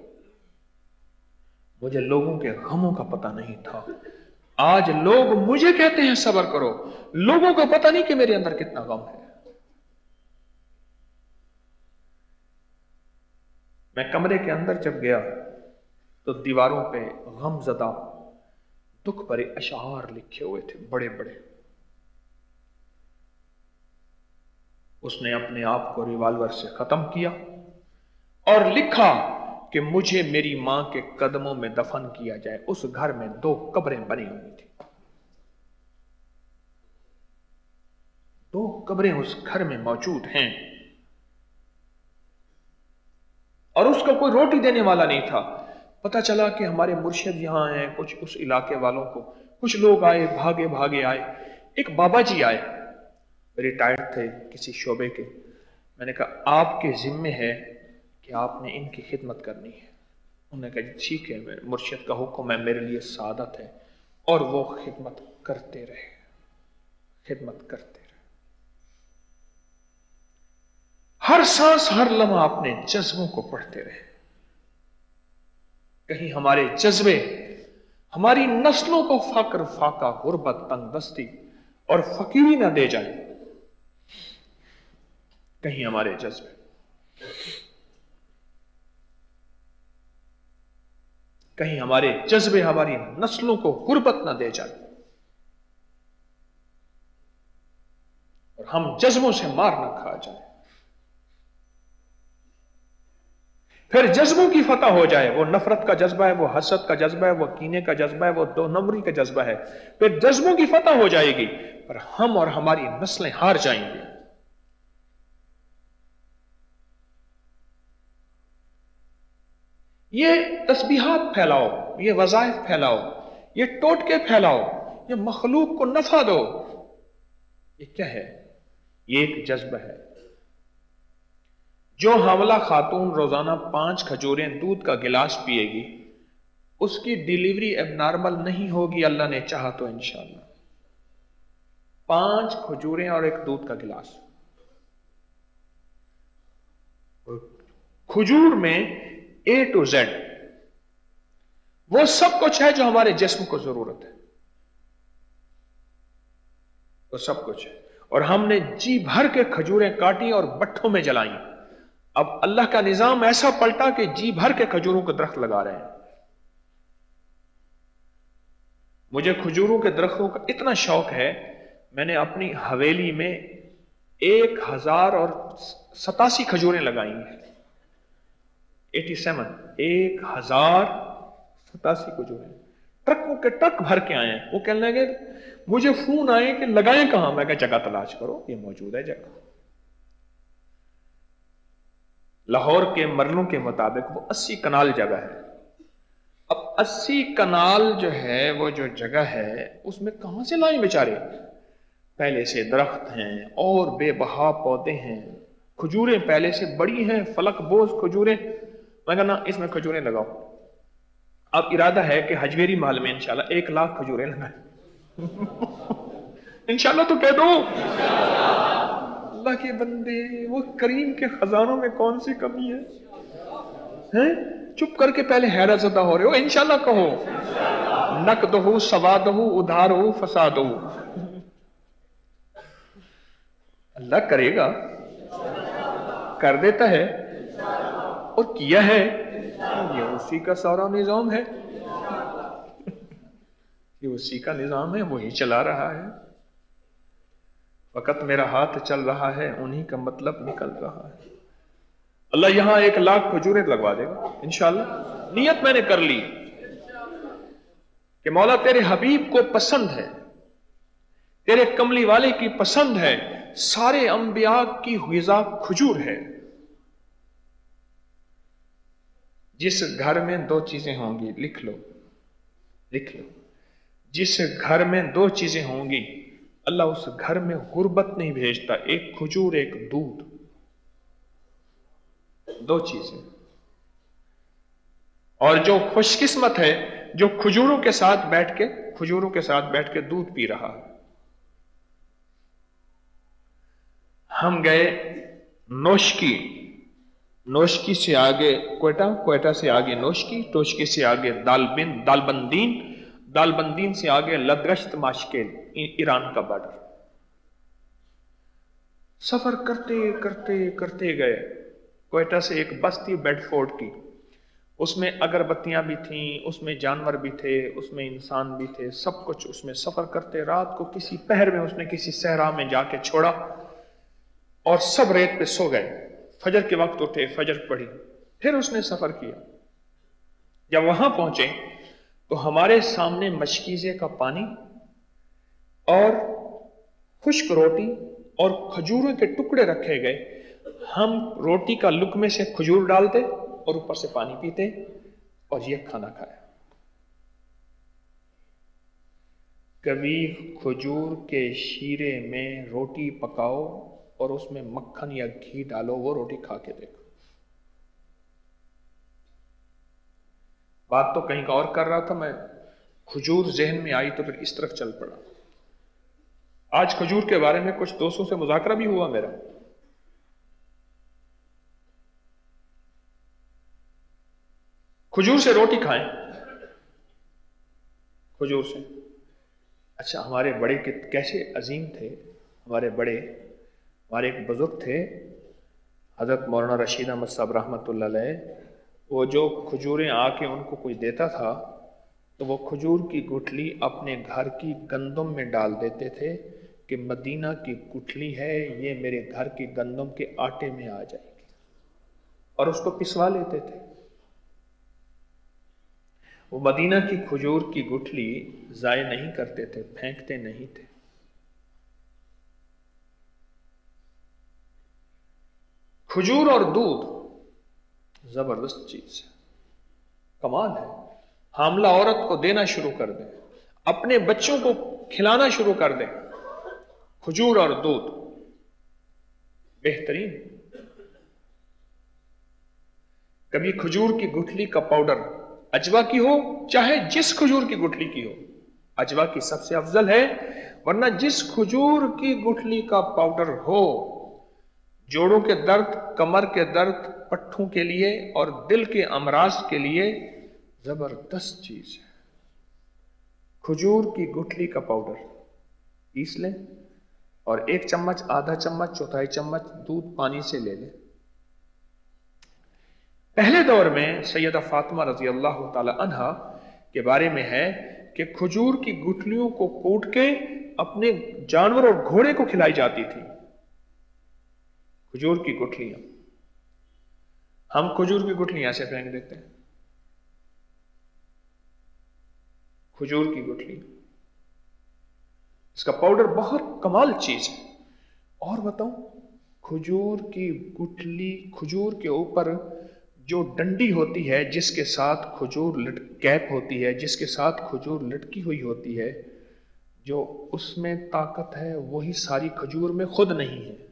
مجھے لوگوں کے غموں کا پتہ نہیں تھا، آج لوگ مجھے کہتے ہیں صبر کرو، لوگوں کو پتہ نہیں کہ میرے اندر کتنا غم ہے۔ میں کمرے کے اندر جب گیا تو دیواروں پہ غم زدہ دکھ بھرے اشعار لکھے ہوئے تھے بڑے بڑے۔ اس نے اپنے آپ کو ریوالور سے ختم کیا اور لکھا کہ مجھے میری ماں کے قدموں میں دفن کیا جائے۔ اس گھر میں دو قبریں بنی ہوئی تھی، دو قبریں اس گھر میں موجود ہیں، اور اس کو کوئی روٹی دینے والا نہیں تھا۔ پتہ چلا کہ ہمارے مرشد یہاں ہیں، کچھ اس علاقے والوں کو، کچھ لوگ آئے، بھاگے بھاگے آئے، ایک بابا جی آئے، ریٹائرڈ تھے کسی شعبے کے۔ میں نے کہا آپ کے ذمے ہے کہ آپ نے ان کی خدمت کرنی ہے۔ انہوں نے کہا ٹھیک ہے، مرشد کا حکم ہے، میرے لیے سعادت ہے، اور وہ خدمت کرتے رہے، خدمت کرتے رہے، ہر سانس ہر لمحہ اپنے جذبوں کو پڑھتے رہے۔ کہیں ہمارے جذبے، ہماری نسلوں کو فقر، فاقہ، غربت، تنگ دستی اور فقیری نہ دے جائیں. کہیں ہمارے جذبے کہیں ہمارے جذبے ہماری نسلوں کو غربت نہ دے جائیں اور ہم جذبوں سے مار نہ کھا جائیں. پھر جذبوں کی فتح ہو جائے. وہ نفرت کا جذبہ ہے، وہ حسد کا جذبہ ہے، وہ کینے کا جذبہ ہے، وہ دو نمبری کا جذبہ ہے. پھر جذبوں کی فتح ہو جائے گی اور ہم اور ہماری نسلیں ہار جائیں گے. یہ تسبیحات پھیلاؤ، یہ وظائف پھیلاؤ، یہ ٹوٹکے پھیلاؤ، یہ مخلوق کو نفع دو. یہ کیا ہے؟ یہ ایک جذبہ ہے. جو حاملہ خاتون روزانہ پانچ کھجوریں دودھ کا گلاس پیے گی، اس کی ڈیلیوری اب نارمل نہیں ہوگی، اللہ نے چاہا تو انشاءاللہ. پانچ کھجوریں اور ایک دودھ کا گلاس. کھجور میں اے ٹو زیڈ وہ سب کچھ ہے جو ہمارے جسم کو ضرورت ہے، وہ سب کچھ ہے. اور ہم نے جی بھر کے کھجوریں کاٹی اور بٹھوں میں جلائیں. اب اللہ کا نظام ایسا پلٹا کہ جی بھر کے کھجوروں کے درخت لگا رہے ہیں. مجھے کھجوروں کے درختوں کا اتنا شوق ہے، میں نے اپنی حویلی میں ایک ہزار اور ستاسی کھجوریں لگائی ہیں. ایٹی سیون ایک ہزار ستاسی کھجوریں ٹرکوں کے ٹرک بھر کے آئے ہیں. وہ کہنے لگے، مجھے فون آئے کہ لگائیں کہاں؟ میں کہا جگہ تلاش کرو، یہ موجود ہے جگہ. لاہور کے مرلوں کے مطابق وہ اسی کنال جگہ ہے. اب اسی کنال جو ہے، وہ جو جگہ ہے، اس میں کہاں سے لائیں بیچارے؟ پہلے سے درخت ہیں اور بے بہا پودے ہیں. کھجوریں پہلے سے بڑی ہیں، فلک بوز کھجوریں. میں کہا نا، اس میں کھجوریں لگاؤ. اب ارادہ ہے کہ حجویری محل میں انشاءاللہ ایک لاکھ کھجوریں لگائیں. انشاءاللہ تو کہہ دو. اللہ کے بندے، وہ کریم کے خزانوں میں کون سی کمی ہے؟ چپ کر کے پہلے حیرت زدہ ہو رہے ہو. انشاءاللہ کہو. نقدہو سوادہو ادھارہو فسادہو. اللہ کرے گا، کر دیتا ہے اور کیا ہے. یہ اسی کا سارا نظام ہے، یہ اسی کا نظام ہے، وہی چلا رہا ہے. وقت میرا ہاتھ چل رہا ہے، انہی کا مطلب نکل رہا ہے. اللہ یہاں ایک لاکھ کھجوریں لگوا دے گا انشاءاللہ. نیت میں نے کر لی کہ مولا تیرے حبیب کو پسند ہے، تیرے کملی والے کی پسند ہے، سارے انبیاء کی غذا کھجور ہے. جس گھر میں دو چیزیں ہوں گی، لکھ لو لکھ لو جس گھر میں دو چیزیں ہوں گی، اللہ اس گھر میں غربت نہیں بھیجتا. ایک کھجور، ایک دودھ. دو چیزیں. اور جو خوش قسمت ہے جو کھجوروں کے ساتھ بیٹھ کے کھجوروں کے ساتھ بیٹھ کے دودھ پی رہا ہے. ہم گئے نوشکی، نوشکی سے آگے کوئٹہ، کوئٹہ سے آگے نوشکی، نوشکی سے آگے دالبند دالبندین، دالبندین سے آگے لدگشت ماشکیل، ایران کا بارڈر. سفر کرتے کرتے کرتے گئے. کوئٹہ سے ایک بس تھی بیڈ فورڈ کی، اس میں اگربتیاں بھی تھیں، اس میں جانور بھی تھے، اس میں انسان بھی تھے، سب کچھ اس میں. سفر کرتے رات کو کسی پہر میں اس نے کسی صحرا میں جا کے چھوڑا اور سب ریت پہ سو گئے. فجر کے وقت اٹھے، فجر پڑھی، پھر اس نے سفر کیا. جب وہاں پہنچے تو ہمارے سامنے مشکیزے کا پانی اور خشک روٹی اور کھجوروں کے ٹکڑے رکھے گئے. ہم روٹی کا لقمے سے کھجور ڈالتے اور اوپر سے پانی پیتے اور یہ کھانا کھایا. کبھی کھجور کے شیرے میں روٹی پکاؤ اور اس میں مکھن یا گھی ڈالو، وہ روٹی کھا کے دیکھو. بات تو کہیں کا اور کر رہا تھا میں، کھجور ذہن میں آئی تو پھر اس طرف چل پڑا. آج کھجور کے بارے میں کچھ دوستوں سے مذاکرہ بھی ہوا میرا. کھجور سے روٹی کھائیں، کھجور سے۔ اچھا ہمارے بڑے کیسے عظیم تھے، ہمارے بڑے، ہمارے ایک بزرگ تھے حضرت مولانا رشید احمد صاحب رحمۃ اللہ علیہ، وہ جو کھجوریں آ کے ان کو کوئی دیتا تھا تو وہ کھجور کی گٹھلی اپنے گھر کی گندم میں ڈال دیتے تھے کہ مدینہ کی گٹھلی ہے، یہ میرے گھر کی گندم کے آٹے میں آ جائے گی، اور اس کو پسوا لیتے تھے۔ وہ مدینہ کی کھجور کی گٹھلی ضائع نہیں کرتے تھے، پھینکتے نہیں تھے۔ کھجور اور دودھ زبردست چیز ہے، کمال ہے۔ حاملہ عورت کو دینا شروع کر دیں، اپنے بچوں کو کھلانا شروع کر دیں، کھجور اور دودھ بہترین۔ کبھی کھجور کی گٹھلی کا پاؤڈر، اجوا کی ہو چاہے جس کھجور کی گٹھلی کی ہو، اجوا کی سب سے افضل ہے، ورنہ جس کھجور کی گٹھلی کا پاؤڈر ہو، جوڑوں کے درد، کمر کے درد، پٹھوں کے لیے اور دل کے امراض کے لیے زبردست چیز ہے۔ کھجور کی گٹھلی کا پاؤڈر پیس لیں اور ایک چمچ، آدھا چمچ، چوتھائی چمچ دودھ پانی سے لے لیں۔ پہلے دور میں سیدہ فاطمہ رضی اللہ تعالی عنہا کے بارے میں ہے کہ کھجور کی گٹھلیوں کو کوٹ کے اپنے جانور اور گھوڑے کو کھلائی جاتی تھی۔ کھجور کی گٹھلیاں، ہم کھجور کی گٹھلیاں ایسے پھینک دیتے ہیں۔ کھجور کی گٹھلی، اس کا پاؤڈر بہت کمال چیز ہے۔ اور بتاؤں، کھجور کی گٹھلی، کھجور کے اوپر جو ڈنڈی ہوتی ہے جس کے ساتھ کھجور لٹ کیپ ہوتی ہے، جس کے ساتھ کھجور لٹکی ہوئی ہوتی ہے، جو اس میں طاقت ہے وہی ساری کھجور میں خود نہیں ہے۔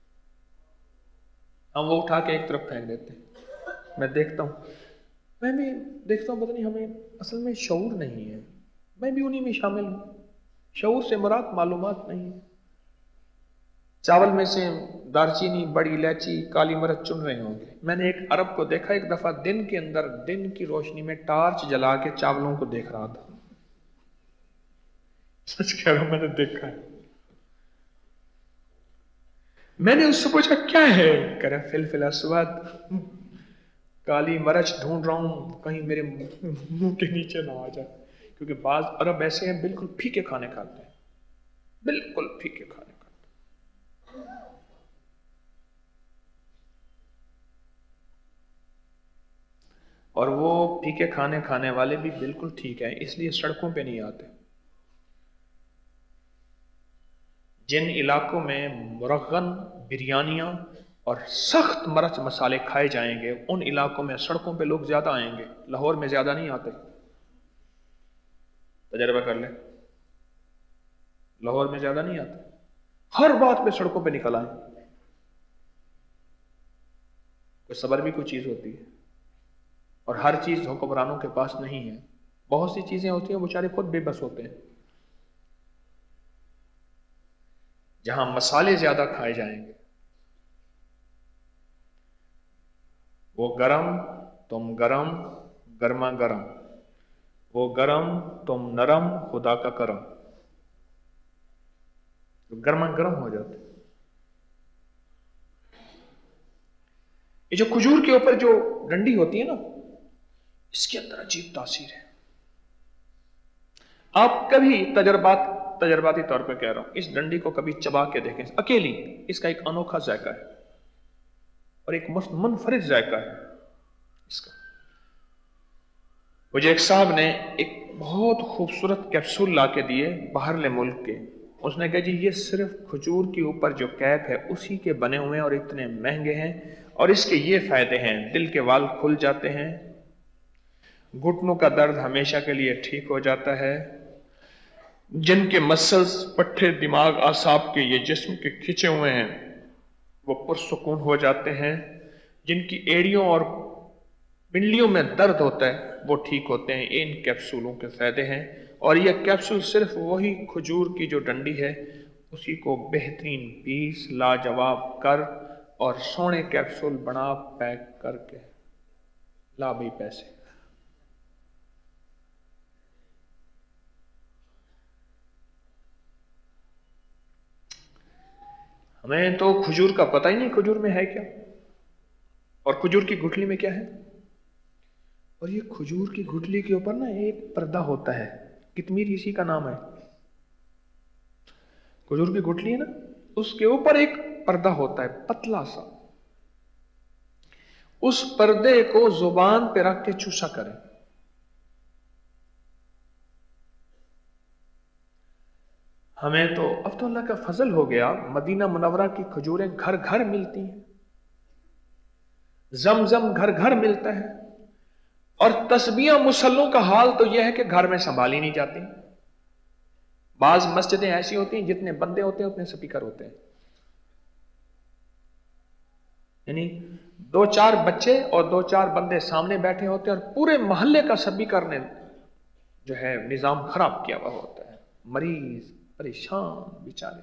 ہم وہ اٹھا کے ایک طرف پھینک دیتے ہیں۔ میں دیکھتا ہوں میں بھی دیکھتا ہوں پتہ نہیں ہمیں اصل میں شعور نہیں ہے، میں بھی انہی میں شامل ہوں۔ شعور سے مراد معلومات نہیں ہے۔ چاول میں سے دارچینی، بڑی الائچی، کالی مرچ چن رہے ہوں گے۔ میں نے ایک عرب کو دیکھا ایک دفعہ دن کے اندر، دن کی روشنی میں ٹارچ جلا کے چاولوں کو دیکھ رہا تھا۔ سچ کہہ رہا ہوں، میں نے دیکھا ہے۔ میں نے اس سے پوچھا کیا ہے؟ کہہ رہا فلفل اسود، کالی مرچ ڈھونڈ رہا ہوں کہیں میرے منہ کے نیچے نہ آ جائے، کیونکہ بعض عرب ایسے ہیں بالکل پھیکے کھانے کھاتے ہیں، بالکل پھیکے کھانے کھاتے ہیں۔ اور وہ پھیکے کھانے کھانے والے بھی بالکل ٹھیک ہیں، اس لیے سڑکوں پہ نہیں آتے۔ جن علاقوں میں مرغن بریانیاں اور سخت مرچ مسالے کھائے جائیں گے، ان علاقوں میں سڑکوں پہ لوگ زیادہ آئیں گے، لاہور میں زیادہ نہیں آتے۔ تجربہ کر لیں، لاہور میں زیادہ نہیں آتے، ہر بات پہ سڑکوں پہ نکل آئیں۔ کوئی صبر بھی کوئی چیز ہوتی ہے، اور ہر چیز حکمرانوں کے پاس نہیں ہے۔ بہت سی چیزیں ہوتی ہیں بیچارے خود بے بس ہوتے ہیں۔ جہاں مسالے زیادہ کھائے جائیں گے، وہ گرم تم گرم، گرما گرم، وہ گرم تم نرم، خدا کا کرم، تو گرما گرم ہو جاتے۔ یہ جو کھجور کے اوپر جو ڈنڈی ہوتی ہے نا، اس کے اندر عجیب تاثیر ہے۔ آپ کبھی تجربات تجرباتی طور پہ کہہ رہا ہوں، اس ڈنڈی کو کبھی چبا کے دیکھیں اکیلی، اس کا ایک انوکھا ذائقہ ہے اور ایک منفرد ذائقہ ہے اس کا۔ مجھے ایک صاحب نے ایک بہت خوبصورت کیپسول لا کے دیے باہرلے ملک کے، اس نے کہا جی یہ صرف کھجور کے اوپر جو کیپ ہے اسی کے بنے ہوئے ہیں اور اتنے مہنگے ہیں، اور اس کے یہ فائدے ہیں، دل کے وال کھل جاتے ہیں، گھٹنوں کا درد ہمیشہ کے لیے ٹھیک ہو جاتا ہے، جن کے مسلز، پٹھے، دماغ، اعصاب کے یہ جسم کے کھچے ہوئے ہیں وہ پرسکون ہو جاتے ہیں، جن کی ایڑیوں اور پنڈلیوں میں درد ہوتا ہے وہ ٹھیک ہوتے ہیں۔ ان کیپسولوں کے فائدے ہیں، اور یہ کیپسول صرف وہی کھجور کی جو ڈنڈی ہے اسی کو بہترین پیس لاجواب کر اور سونے کیپسول بنا پیک کر کے لا بھی پیسے۔ ہمیں تو کھجور کا پتہ ہی نہیں کھجور میں ہے کیا، اور کھجور کی گٹھلی میں کیا ہے. اور یہ کھجور کی گٹھلی کے اوپر نا ایک پردہ ہوتا ہے، کتمیر اسی کا نام ہے. کھجور کی گٹھلی ہے نا، اس کے اوپر ایک پردہ ہوتا ہے پتلا سا. اس پردے کو زبان پہ رکھ کے چوسا کریں. ہمیں تو اب تو اللہ کا فضل ہو گیا، مدینہ منورہ کی کھجوریں گھر گھر ملتی ہیں، زمزم گھر گھر ملتا ہے، اور تسبیحاں مصلوں کا حال تو یہ ہے کہ گھر میں سنبھالی نہیں جاتی. بعض مسجدیں ایسی ہوتی ہیں جتنے بندے ہوتے ہیں اتنے سپیکر ہوتے ہیں، یعنی دو چار بچے اور دو چار بندے سامنے بیٹھے ہوتے ہیں اور پورے محلے کا سپیکر نے جو ہے نظام خراب کیا ہوا ہوتا ہے. مریض پریشان بیچارے.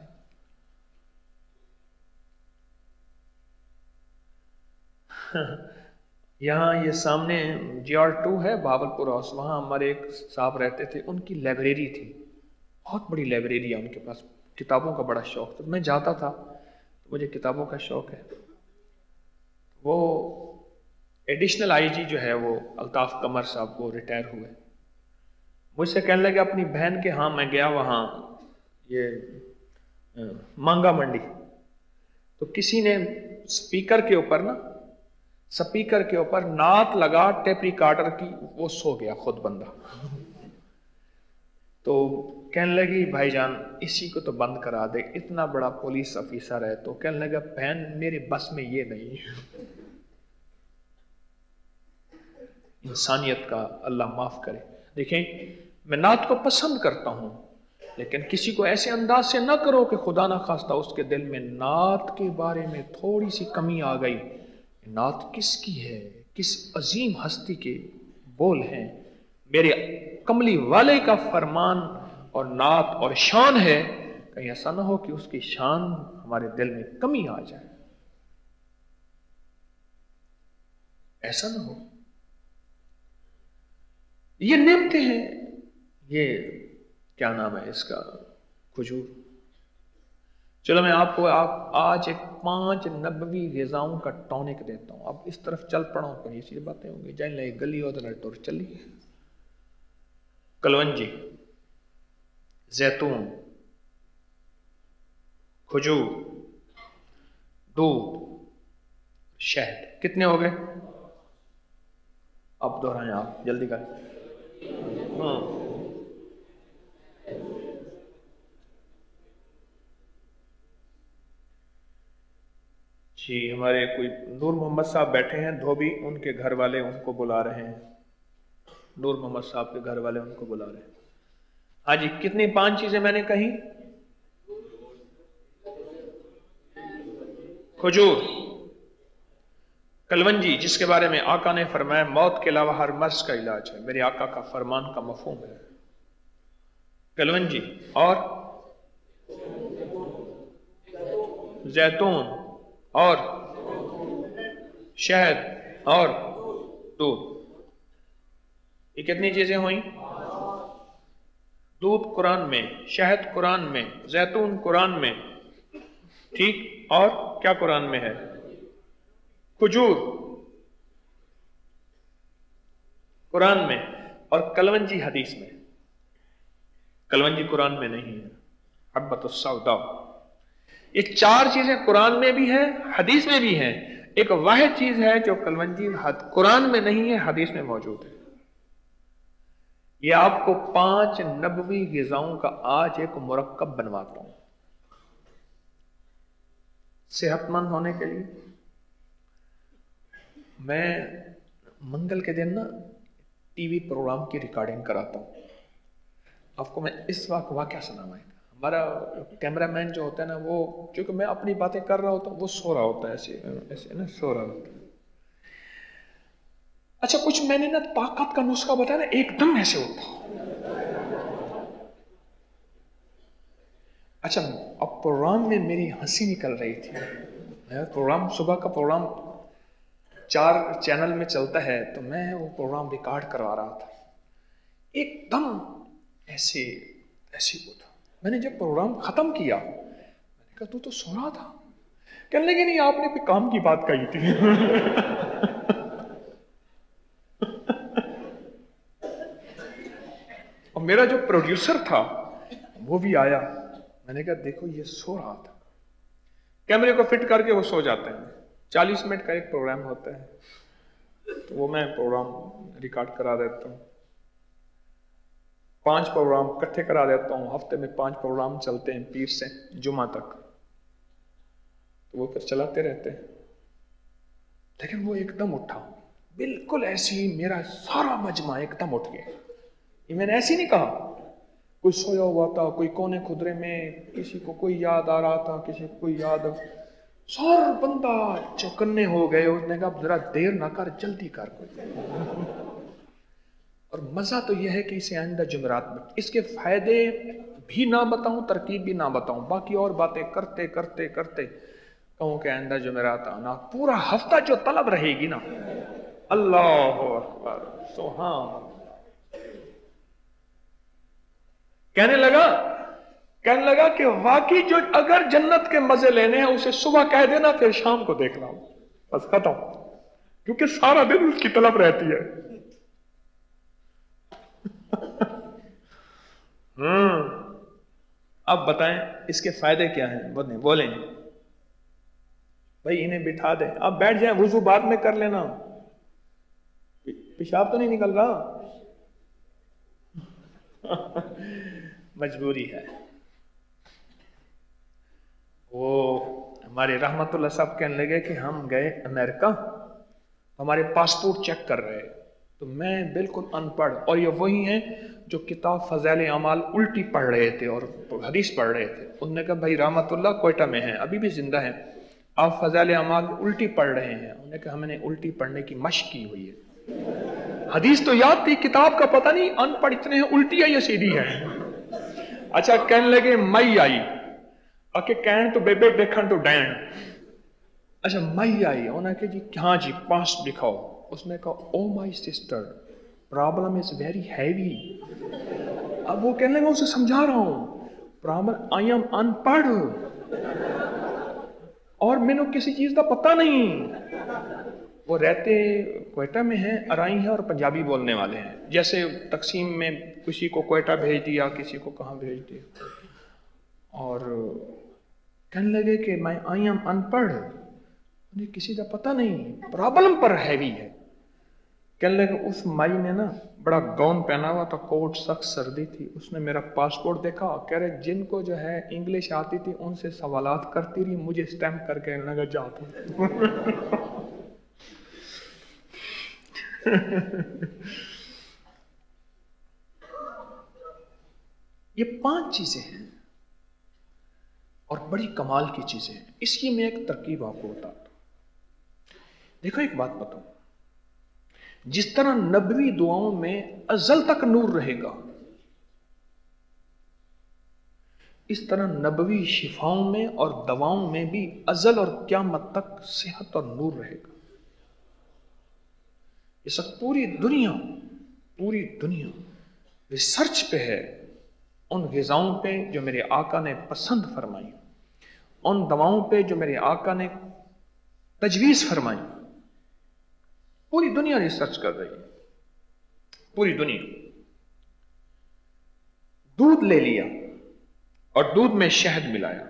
یہاں یہ سامنے جی آر ٹو ہے بہاولپور ہاؤس، وہاں ہمارے ایک صاحب رہتے تھے، ان کی لائبریری تھی، بہت بڑی لائبریری ہے ان کے پاس، کتابوں کا بڑا شوق تھا. میں جاتا تھا، مجھے کتابوں کا شوق ہے. وہ ایڈیشنل آئی جی جو ہے وہ الطاف قمر صاحب، وہ ریٹائر ہوئے. مجھ سے کہنے لگے اپنی بہن کے ہاں میں گیا وہاں یہ مانگا منڈی، تو کسی نے سپیکر کے اوپر نا سپیکر کے اوپر نعت لگا ٹیپ ریکارڈر کی، وہ سو گیا خود بندہ. تو کہنے لگی بھائی جان اسی کو تو بند کرا دے، اتنا بڑا پولیس افیسر ہے. تو کہنے لگا بہن میرے بس میں یہ نہیں. انسانیت کا اللہ معاف کرے. دیکھیں میں نعت کو پسند کرتا ہوں، لیکن کسی کو ایسے انداز سے نہ کرو کہ خدا نہ خواستہ اس کے دل میں نعت کے بارے میں تھوڑی سی کمی آ گئی. نعت کس کی ہے؟ کس عظیم ہستی کے بول ہیں؟ میرے کملی والے کا فرمان اور نعت اور شان ہے. کہیں ایسا نہ ہو کہ اس کی شان ہمارے دل میں کمی آ جائے، ایسا نہ ہو. یہ نعمتیں ہیں، یہ کیا نام ہے اس کا، کھجور. چلو میں آپ کو آپ آج ایک پانچ نبوی غذاؤں کا ٹونک دیتا ہوں. اب اس طرف چل پڑا ہوں، کہیں ایسی باتیں ہوں گی جائیں لے گلی ادھر ٹور چلی. کلونجی، زیتون، کھجور، دودھ، شہد. کتنے ہو گئے؟ اب دہرائیں آپ جلدی کریں. ہاں جی، ہمارے کوئی نور محمد صاحب بیٹھے ہیں دھوبی، ان کے گھر والے ان کو بلا رہے ہیں. نور محمد صاحب کے گھر والے ان کو بلا رہے ہیں. ہاں جی، کتنی پانچ چیزیں میں نے کہیں؟ کھجور، کلونجی جس کے بارے میں آقا نے فرمایا موت کے علاوہ ہر مرض کا علاج ہے، میرے آقا کا فرمان کا مفہوم ہے کلونجی. اور زیتون، اور شہد، اور دودھ. یہ کتنی چیزیں ہوئیں؟ دودھ قرآن میں، شہد قرآن میں، زیتون قرآن میں، ٹھیک. اور کیا قرآن میں ہے؟ کھجور قرآن میں، اور کلونجی حدیث میں. کلونجی قرآن میں نہیں ہے، حبۃ السوداء. یہ چار چیزیں قرآن میں بھی ہیں، حدیث میں بھی ہیں. ایک واحد چیز ہے جو کلونجی قرآن میں نہیں ہے، حدیث میں موجود ہے. یہ آپ کو پانچ نبوی غذاؤں کا آج ایک مرکب بنواتا ہوں صحت مند ہونے کے لیے. میں منگل کے دن نا ٹی وی پروگرام کی ریکارڈنگ کراتا ہوں. آپ کو میں اس وقت واقعہ سناؤں. ہمارا کیمرہ مین جو ہوتا ہے نا، وہ چونکہ میں اپنی باتیں کر رہا ہوتا ہوں، وہ سو رہا ہوتا ہے ایسے ایسے نا سو رہا ہوتا ہے. اچھا کچھ میں نے نا طاقت کا نسخہ بتایا نا، ایک دم ایسے ہوتا. اچھا اب پروگرام میں میری ہنسی نکل رہی تھی. پروگرام صبح کا پروگرام چار چینل میں چلتا ہے، تو میں وہ پروگرام ریکارڈ کروا رہا تھا. ایک دم ایسے ایسے وہ تھا. میں نے جب پروگرام ختم کیا، میں نے کہا تو تو سو رہا تھا. کہنے لگے نہیں آپ نے کوئی کام کی بات کہی تھی. اور میرا جو پروڈیوسر تھا وہ بھی آیا. میں نے کہا دیکھو یہ سو رہا تھا. کیمرے کو فٹ کر کے وہ سو جاتے ہیں. چالیس منٹ کا ایک پروگرام ہوتا ہے, تو وہ میں پروگرام ریکارڈ کرا دیتا ہوں. پانچ پروگرام اکٹھے کرا دیتا ہوں. ہفتے میں پانچ پروگرام چلتے ہیں پیر سے جمعہ تک, تو وہ پھر چلاتے رہتے ہیں. لیکن وہ ایک دم اٹھا, بالکل ایسی ہی میرا سارا مجمع ایک دم اٹھ گیا. یہ میں نے ایسی نہیں کہا, کوئی سویا ہوا تھا, کوئی کونے خدرے میں, کسی کو کوئی یاد آ رہا تھا, کسی کو کوئی یاد, سارا بندہ چوکنے ہو گئے. اس نے کہا ذرا دیر نہ کر, جلدی کر کوئی. اور مزہ تو یہ ہے کہ اسے آئندہ جمعرات میں اس کے فائدے بھی نہ بتاؤں, ترکیب بھی نہ بتاؤں, باقی اور باتیں کرتے کرتے کرتے کہوں کہ آئندہ جمعرات آنا, پورا ہفتہ جو طلب رہے گی نا, اللہ اکبر سبحان. کہنے لگا کہنے لگا کہ واقعی جو اگر جنت کے مزے لینے ہیں اسے صبح کہہ دینا, پھر شام کو دیکھنا, بس ختم, کیونکہ سارا دن اس کی طلب رہتی ہے. ہاں اب بتائیں اس کے فائدے کیا ہیں؟ بولیں بھائی انہیں بٹھا دیں, اب بیٹھ جائیں, وضو بعد میں کر لینا, پیشاب تو نہیں نکل رہا. مجبوری ہے. وہ ہمارے رحمت اللہ صاحب کہنے لگے کہ ہم گئے امریکہ, ہمارے پاسپورٹ چیک کر رہے, تو میں بالکل ان پڑھ, اور یہ وہی ہیں جو کتاب فضائل اعمال الٹی پڑھ رہے تھے اور حدیث پڑھ رہے تھے. انہوں نے کہا بھائی رحمت اللہ کوئٹہ میں ہیں, ابھی بھی زندہ ہیں, آپ فضائل اعمال الٹی پڑھ رہے ہیں. انہوں نے کہا ہم نے الٹی پڑھنے کی مشق کی ہوئی ہے, حدیث تو یاد تھی, کتاب کا پتہ نہیں, ان پڑھ اتنے ہیں, الٹی ہے یا سیدھی ہے. اچھا کہنے لگے مئی آئی, اکے کہن تو بے بے دیکھن تو ڈین. اچھا مئی آئی, انہوں نے کہا جی ہاں جی پاس دکھاؤ. اس نے کہا oh my sister problem is very heavy. اب وہ کہنے لگا اسے سمجھا رہا ہوں, پرابلم آئی ایم ان پڑھ اور میں نے کسی چیز کا پتہ نہیں. وہ رہتے کوئٹہ میں ہیں, ارائی ہیں اور پنجابی بولنے والے ہیں. جیسے تقسیم میں کسی کو کوئٹہ بھیج دیا, کسی کو کہاں بھیج دیا, اور کہنے لگے کہ میں آئی ایم ان پڑھ, انہیں کسی کا پتہ نہیں, پرابلم پر ہیوی ہے. کہنے لگے اس مائی نے نا بڑا گاؤن پہنا ہوا تھا, کوٹ سخت سردی تھی, اس نے میرا پاسپورٹ دیکھا, کہہ رہے جن کو جو ہے انگلش آتی تھی ان سے سوالات کرتی رہی, مجھے اسٹیمپ کر کے لگا جاتا. یہ پانچ چیزیں ہیں اور بڑی کمال کی چیزیں ہیں. اس کی میں ایک ترکیب آپ کو بتاتا ہوں. دیکھو ایک بات بتاؤں, جس طرح نبوی دعاؤں میں ازل تک نور رہے گا, اس طرح نبوی شفاؤں میں اور دواؤں میں بھی ازل اور قیامت تک صحت اور نور رہے گا. اس وقت پوری دنیا پوری دنیا ریسرچ پہ ہے, ان غذاؤں پہ جو میرے آقا نے پسند فرمائی, ان دواؤں پہ جو میرے آقا نے تجویز فرمائی. پوری دنیا ریسرچ کر رہی ہے, پوری دنیا. دودھ لے لیا اور دودھ میں شہد ملایا,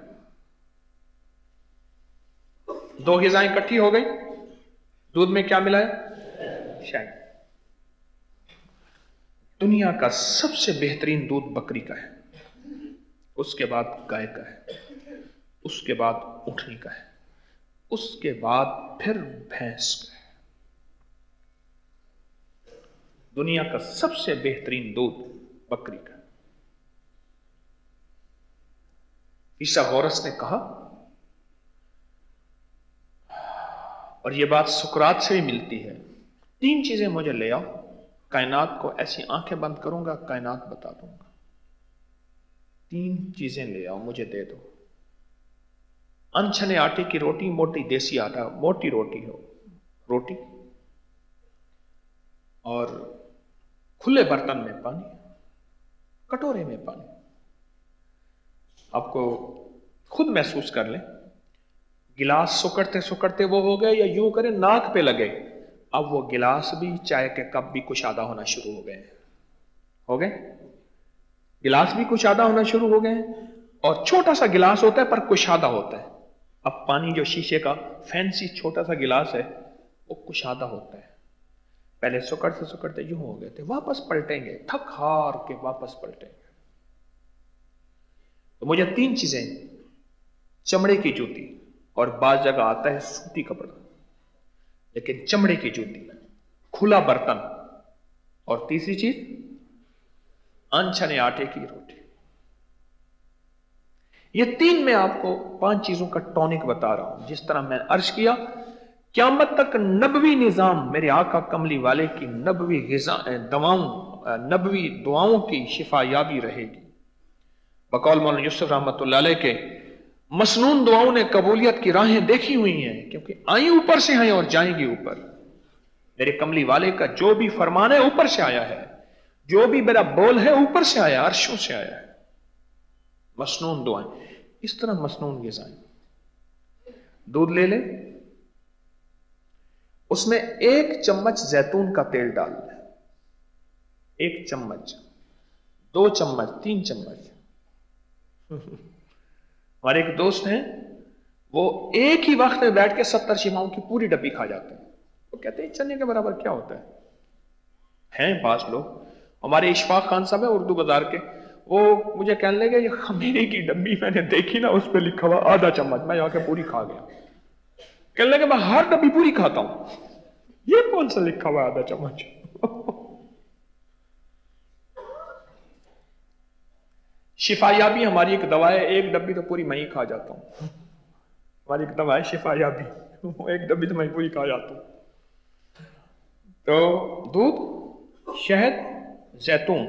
دو غذائیں اکٹھی ہو گئی, دودھ میں کیا ملایا؟ شہد. دنیا کا سب سے بہترین دودھ بکری کا ہے, اس کے بعد گائے کا ہے, اس کے بعد اونٹنی کا ہے, اس کے بعد پھر بھینس کا ہے. دنیا کا سب سے بہترین دودھ بکری کا. فیثاغورس نے کہا, اور یہ بات سقراط سے بھی ملتی ہے, تین چیزیں مجھے لے آؤ, کائنات کو ایسی آنکھیں بند کروں گا, کائنات بتا دوں گا. تین چیزیں لے آؤ مجھے دے دو. انچھنے آٹے کی روٹی, موٹی دیسی آٹا, موٹی روٹی ہو روٹی, اور کھلے برتن میں پانی, کٹورے میں پانی. آپ کو خود محسوس کر لیں, गिलास सुकड़ते सुकड़ते वो हो गए, या यूं करें नाक पे लगे, अब वो गिलास भी, चाय के कप भी कुशादा होना शुरू हो गए हो गए गिलास भी कुशादा होना शुरू हो गए। और छोटा सा गिलास होता है पर कुशादा होता है। अब पानी जो शीशे का फैंसी छोटा सा गिलास है वो कुशादा होता है। पहले सुकड़ते सुकड़ते यूं हो गए थे, वापस पलटेंगे, थक हार के वापस पलटेंगे। तो मुझे तीन चीजें, चमड़े की जूती, और बाज जगह आता है सूती कपड़ा, लेकिन चमड़े की जूती, खुला बर्तन, और तीसरी चीज अनछने आटे की रोटी। ये तीन मैं आपको पांच चीजों का टॉनिक बता रहा हूं। जिस तरह मैंने अर्ज किया, क़यामत तक नबवी निजाम, मेरे आका कमली वाले की नबवी ग़िज़ा दवाओं, नबवी दुआओं की शिफायाबी रहेगी। बकौल मौलाना यूसुफ रहमतुल्लाह अलैह के, मसनून दुआओं ने कबूलियत की राहें देखी हुई हैं, क्योंकि आई ऊपर से हैं और जाएंगी ऊपर। मेरे कमली वाले का जो भी फरमान है ऊपर से आया है, जो भी मेरा बोल है ऊपर से आया, अर्शों से आया है। मसनून दुआएं, इस तरह मसनून ग़िज़ाएं। दूध ले ले, उसमें एक चम्मच जैतून का तेल डाल ले, एक चम्मच, दो चम्मच, तीन चम्मच। हमारे एक दोस्त हैं, वो एक ही वक्त में बैठ के सत्तर शिफाओं की पूरी डब्बी खा जाते हैं। वो कहते हैं चने के बराबर क्या होता है। हैं पास लोग, हमारे इशफाक खान साहब है उर्दू बाजार के, वो मुझे कहने लगे ये खमीरे की डब्बी मैंने देखी ना, उस पर लिखा हुआ आधा चम्मच, मैं जाके पूरी खा गया। कहने लगे मैं हर डब्बी पूरी खाता हूं, ये कौन सा लिखा हुआ आधा चम्मच। शिफायाबी हमारी एक दवा है, एक डब्बी तो पूरी मैं ही खा जाता हूं। हमारी एक दवा है शिफायाबी, एक डब्बी तो मैं पूरी खा जाता हूं। तो दूध, शहद, जैतून,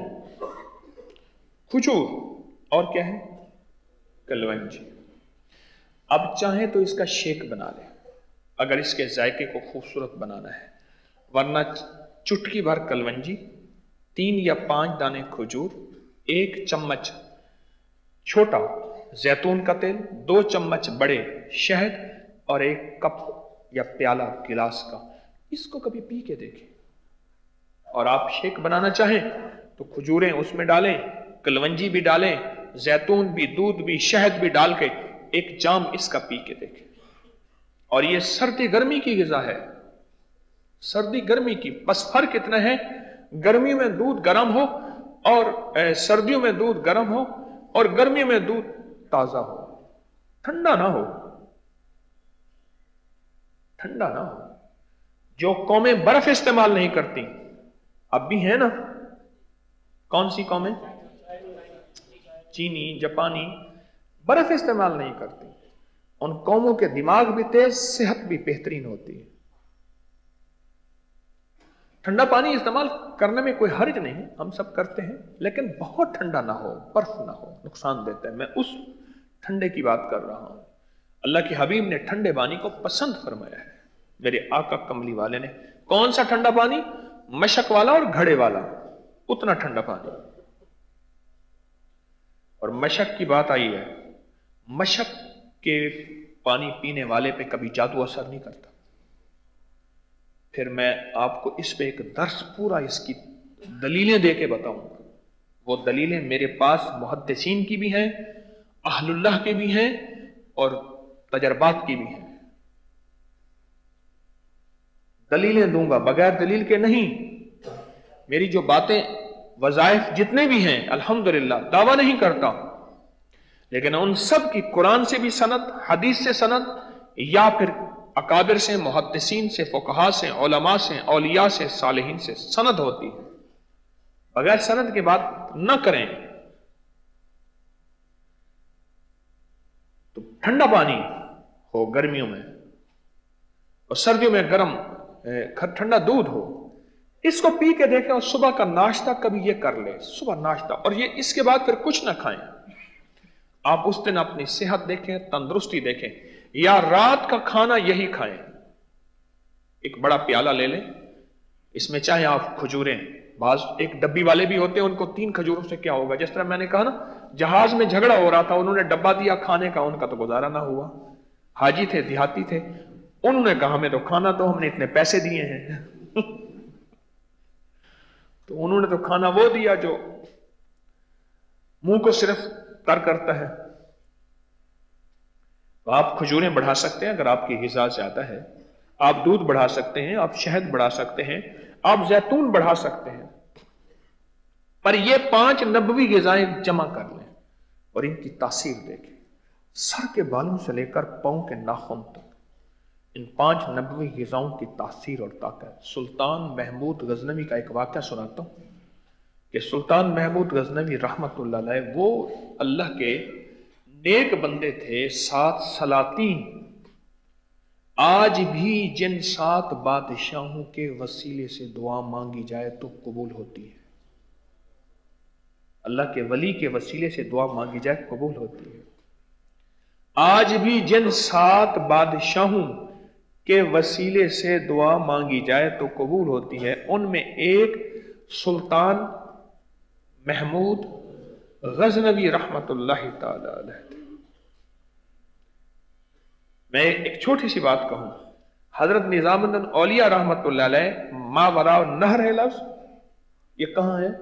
खजूर और क्या है, कलवंजी। अब चाहे तो इसका शेक बना ले अगर इसके जायके को खूबसूरत बनाना है, वरना चुटकी भर कलवंजी, तीन या पांच दाने खजूर, एक चम्मच छोटा जैतून का तेल, दो चम्मच बड़े शहद, और एक कप या प्याला गिलास का, इसको कभी पी के देखें। और आप शेक बनाना चाहें तो खजूरें उसमें डालें, कलवंजी भी डालें, जैतून भी, दूध भी, शहद भी डाल के एक जाम इसका पी के देखें। और ये सर्दी गर्मी की ग़िज़ा है, सर्दी गर्मी की। बस फर्क इतना है, गर्मियों में दूध गर्म हो और सर्दियों में दूध गर्म हो, और गर्मियों में दूध ताजा हो, ठंडा ना हो, ठंडा ना हो। जो कौमें बर्फ इस्तेमाल नहीं करती, अब भी है ना, कौन सी कौमें, चीनी, जापानी, बर्फ इस्तेमाल नहीं करती, उन कौमों के दिमाग भी तेज, सेहत भी बेहतरीन होती है। ठंडा पानी इस्तेमाल करने में कोई हर्ज नहीं, हम सब करते हैं, लेकिन बहुत ठंडा ना हो, बर्फ ना हो, नुकसान देता है। मैं उस ठंडे की बात कर रहा हूं। अल्लाह के हबीब ने ठंडे पानी को पसंद फरमाया है। मेरे आका कमली वाले ने, कौन सा ठंडा पानी, मशक वाला और घड़े वाला, उतना ठंडा पानी। और मशक की बात आई है, मशक के पानी पीने वाले पे कभी जादू असर नहीं करता। फिर मैं आपको इस पे एक दर्स पूरा इसकी दलीलें दे के बताऊंगा। वो दलीलें मेरे पास मुहद्दिसीन की भी हैं, अहलुल्लाह की भी हैं, और तजर्बात की भी हैं। दलीलें दूंगा, बगैर दलील के नहीं। मेरी जो बातें, वज़ाइफ जितने भी हैं, अल्हम्दुलिल्लाह, दावा नहीं करता, लेकिन उन सब की कुरान से भी सनद, हदीस से सनद, या फिर अकाबिर से, मुहद्दिसीन से, फुक़हा से, उलमा से, औलिया से, सालिहीन से सनद होती है। बगैर सनद के बात न करें। तो ठंडा पानी हो गर्मियों में, और सर्दियों में गर्म ठंडा दूध हो, इसको पी के देखें। और सुबह का नाश्ता कभी ये कर ले, सुबह नाश्ता, और ये इसके बाद फिर कुछ ना खाएं। आप उस दिन अपनी सेहत देखें, तंदुरुस्ती देखें, या रात का खाना यही खाएं। एक बड़ा प्याला ले लें, इसमें चाहे आप खजूरें, बाज एक डब्बी वाले भी होते हैं, उनको तीन खजूरों से क्या होगा। जिस तरह मैंने कहा ना, जहाज में झगड़ा हो रहा था, उन्होंने डब्बा दिया खाने का, उनका तो गुजारा ना हुआ। हाजी थे, देहाती थे, उन्होंने कहा हमें तो खाना दो, हमने इतने पैसे दिए हैं। तो उन्होंने तो खाना वो दिया जो मुंह को सिर्फ तर करता है। तो आप खजूरें बढ़ा सकते हैं अगर आपकी ग़िज़ा ज्यादा है, आप दूध बढ़ा सकते हैं, आप शहद बढ़ा सकते हैं, आप जैतून बढ़ा सकते हैं, पर ये पांच नबवी ग़िज़ाएं जमा कर लें और इनकी तासीर देखें। सर के बालों से लेकर पांव के नाखून तक इन पांच नबवी ग़िज़ाओं की तासीर और ताकत। सुल्तान महमूद गजनवी का एक वाक़या सुनाता हूं कि सुल्तान महमूद गजनवी रहमतुल्लाह अलैह वो अल्लाह के नेक बंदे थे, सात सलातीन। आज भी जिन सात बादशाहों के वसीले से दुआ मांगी जाए तो कबूल होती है। अल्लाह के वली के वसीले से दुआ मांगी जाए कबूल होती है। आज भी जिन सात बादशाहों के वसीले से दुआ मांगी जाए तो कबूल होती है, उनमें एक सुल्तान महमूद गजनवी रहमतुल्लाह ताला अलैह थे। मैं एक छोटी सी बात कहूं, हजरत निजामुद्दीन औलिया रहमतुल्लाह अलैह मावरा नहर है लफ्ज, ये कहां है?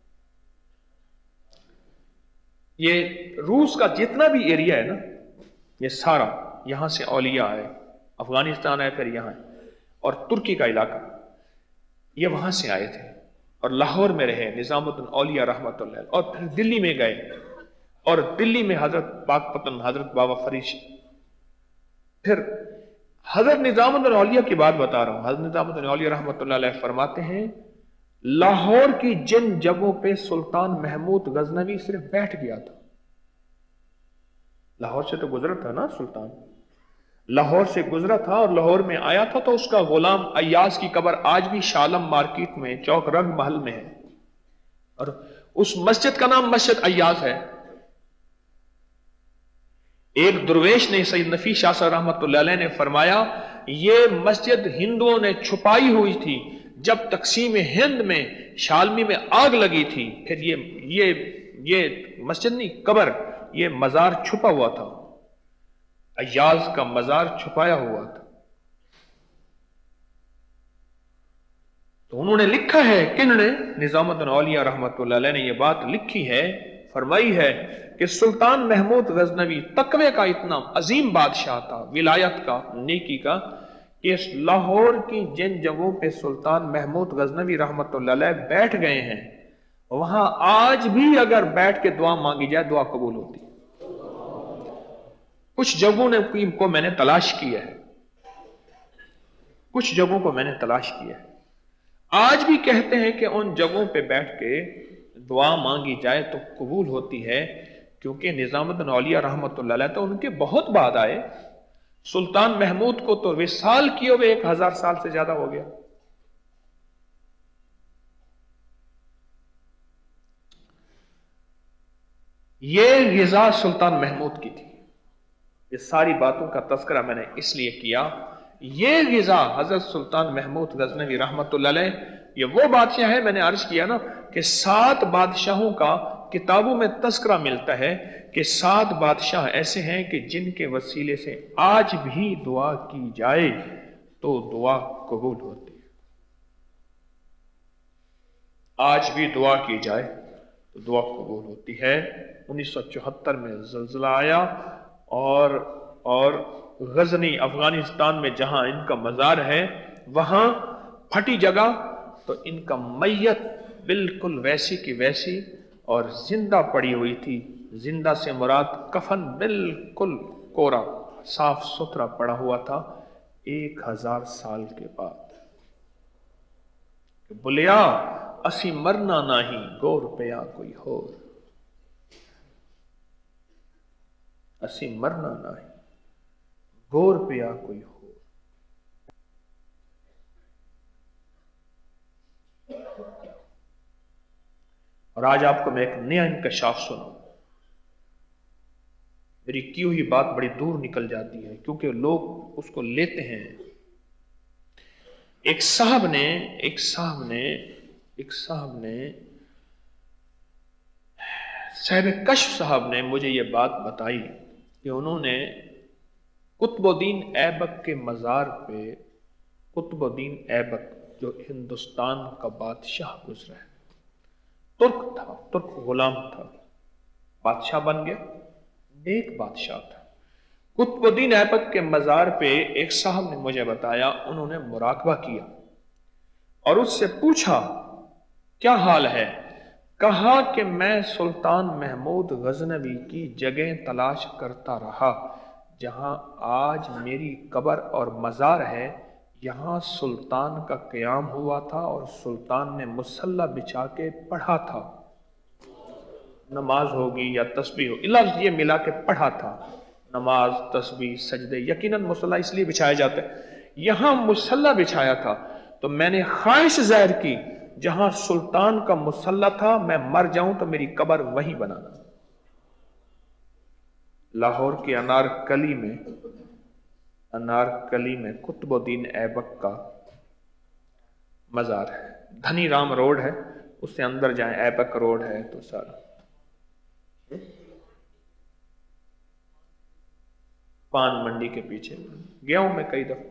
ये रूस का जितना भी एरिया है ना, ये सारा यहां से औलिया है, अफगानिस्तान है, फिर यहां है, और तुर्की का इलाका, ये वहां से आए थे और लाहौर में रहे निजामुद्दीन औलिया रहमतुल्लाह, और फिर दिल्ली में गए और दिल्ली में हजरत पाकपतन हजरत बाबा फरीद। फिर हजरत निजामुद्दीन औलिया की बात बता रहा हूं। हजरत निजामुद्दीन औलिया रहमतुल्लाह अलैह फरमाते हैं, लाहौर की जिन जगहों पे सुल्तान महमूद गजनवी सिर्फ बैठ गया था, लाहौर से तो गुजरा था ना सुल्तान, लाहौर से गुजरा था और लाहौर में आया था, तो उसका गुलाम अय्याज की कब्र आज भी शालम मार्केट में चौक रंग महल में है, और उस मस्जिद का नाम मस्जिद अय्याज है। एक दुर्वेश ने सैयद नफीस शाह साहब रहमतुल्लाह अलैह ने फरमाया, ये मस्जिद हिंदुओं ने छुपाई हुई थी, जब तकसीम हिंद में शालमी में आग लगी थी, फिर ये ये ये मस्जिद नहीं, कब्र, ये मजार छुपा हुआ था, अय्याज का मजार छुपाया हुआ था। तो उन्होंने लिखा है, किन्होंने? निजामुद्दीन औलिया रहमतुल्लाह अलैह ने यह बात लिखी है, फरमाई है कि सुल्तान महमूद गजनवी तकवे का इतना अजीम बादशाह था, विलायत का, नेकी का, कि लाहौर की जिन जगहों पे सुल्तान महमूद गजनवी रहमतुल्लाह अलैह बैठ गए हैं, वहां आज भी अगर बैठ के दुआ मांगी जाए दुआ कबूल होती है। कुछ जगहों ने को मैंने तलाश किया है, कुछ जगहों को मैंने तलाश किया है, आज भी कहते हैं कि उन जगहों पे बैठ के दुआ मांगी जाए तो कबूल होती है, क्योंकि निजामुद्दीन औलिया रहमतुल्लाह अलैह तो उनके बहुत बाद आए। सुल्तान महमूद को तो विसाल किए हुए एक हजार साल से ज्यादा हो गया। ये ग़िज़ा सुल्तान महमूद की थी। ये सारी बातों का तज़किरा मैंने इसलिए किया, ये ग़िज़ा हजरत सुल्तान महमूद गजनवी रहमतुल्लाह अलैह, ये वो बादशाह है, मैंने अर्ज किया ना कि सात बादशाहों का किताबों में तज़किरा मिलता है कि सात बादशाह ऐसे हैं कि जिनके वसीले से आज भी दुआ की जाए तो दुआ कबूल होती है। आज भी दुआ की जाए तो दुआ कबूल होती है। उन्नीस सौ चौहत्तर में ज़ल्ज़ला आया और और गजनी अफगानिस्तान में जहां इनका मज़ार है वहां फटी जगह, तो इनका मैयत बिल्कुल वैसी की वैसी और जिंदा पड़ी हुई थी। जिंदा से मुराद कफन बिल्कुल कोरा साफ सुथरा पड़ा हुआ था। एक हजार साल के बाद बोलिया असी मरना नहीं, गौर पिया कोई होर, असी मरना नहीं, गौर पिया कोई होर। और आज आपको मैं एक नया इंकशाफ सुनाऊं। मेरी की हुई बात बड़ी दूर निकल जाती है क्योंकि लोग उसको लेते हैं। एक साहब ने एक साहब ने एक साहब ने साहिब कश्फ साहब ने मुझे ये बात बताई कि उन्होंने कुतुबुद्दीन ऐबक के मज़ार पे कुतुबुद्दीन ऐबक जो हिंदुस्तान का बादशाह गुजरा है, तुर्क था, तुर्क गुलाम था, बादशाह बन गया, नेक बादशाह था। कुतुबुद्दीन ऐबक के मज़ार पे एक साहब ने मुझे बताया, उन्होंने मुराकबा किया और उससे पूछा क्या हाल है। कहा कि मैं सुल्तान महमूद गजनवी की जगह तलाश करता रहा, जहां आज मेरी कब्र और मज़ार है। यहाँ सुल्तान का क़याम हुआ था और सुल्तान ने मुसल्ला बिछा के पढ़ा था, नमाज होगी या तस्बीह हो, लफ्ज़ ये मिला के पढ़ा था, नमाज तस्बीह सजदे, यकीनन मुसल्ला इसलिए बिछाया जाता है। यहाँ मुसल्ला बिछाया था तो मैंने ख्वाहिश ज़ाहिर की, जहां सुल्तान का मुसल्ला था मैं मर जाऊं तो मेरी कब्र वहीं बनाना। लाहौर के अनारकली में अनारकली में कुतुबुद्दीन ऐबक का मज़ार है। धनी राम रोड है, उससे अंदर जाएं, ऐबक रोड है तो सारा पान मंडी के पीछे गया हूं मैं कई दफा।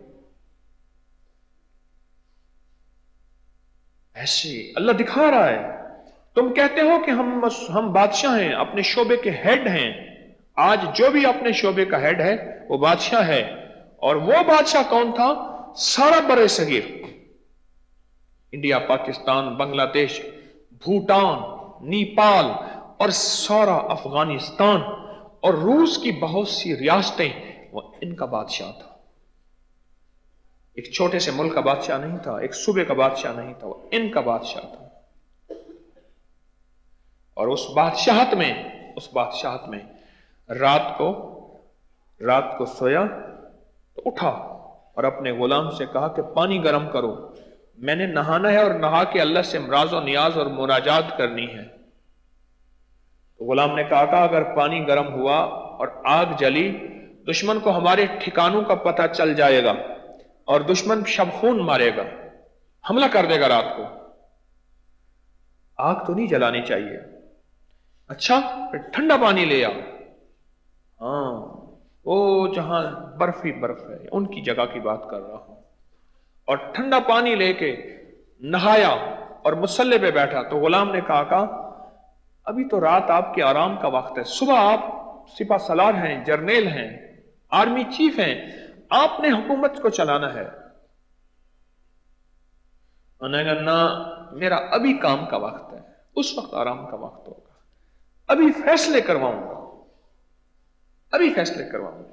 ऐसे अल्लाह दिखा रहा है। तुम कहते हो कि हम हम बादशाह हैं, अपने शोबे के हेड हैं। आज जो भी अपने शोबे का हेड है वो बादशाह है। और वो बादशाह कौन था? सारा बरे सगीर, इंडिया, पाकिस्तान, बांग्लादेश, भूटान, नेपाल और सारा अफगानिस्तान और रूस की बहुत सी रियासतें, वो इनका बादशाह था। एक छोटे से मुल्क का बादशाह नहीं था, एक सूबे का बादशाह नहीं था, वो इनका बादशाह था। और उस बादशाहत में उस बादशाहत में रात को रात को सोया तो उठा और अपने गुलाम से कहा कि पानी गर्म करो, मैंने नहाना है और नहा के अल्लाह से राज़ो नियाज और मुनाजात करनी है। तो गुलाम ने कहा था अगर पानी गर्म हुआ और आग जली, दुश्मन को हमारे ठिकानों का पता चल जाएगा और दुश्मन शबखून मारेगा, हमला कर देगा रात को। आग तो नहीं जलानी चाहिए। अच्छा, फिर ठंडा पानी ले आओ। हाँ, वो जहां बर्फ ही बर्फ है, उनकी जगह की बात कर रहा हूं। और ठंडा पानी लेके नहाया और मुसल्ले पे बैठा तो गुलाम ने कहा का अभी तो रात आपके आराम का वक्त है, सुबह आप सिपा सलार हैं, जर्नेल हैं, आर्मी चीफ हैं, आपने हुकूमत को चलाना है। उन्होंने कहा ना, मेरा अभी काम का वक्त है, उस वक्त आराम का वक्त होगा, अभी फैसले करवाऊंगा, अभी फैसले करवाऊंगा।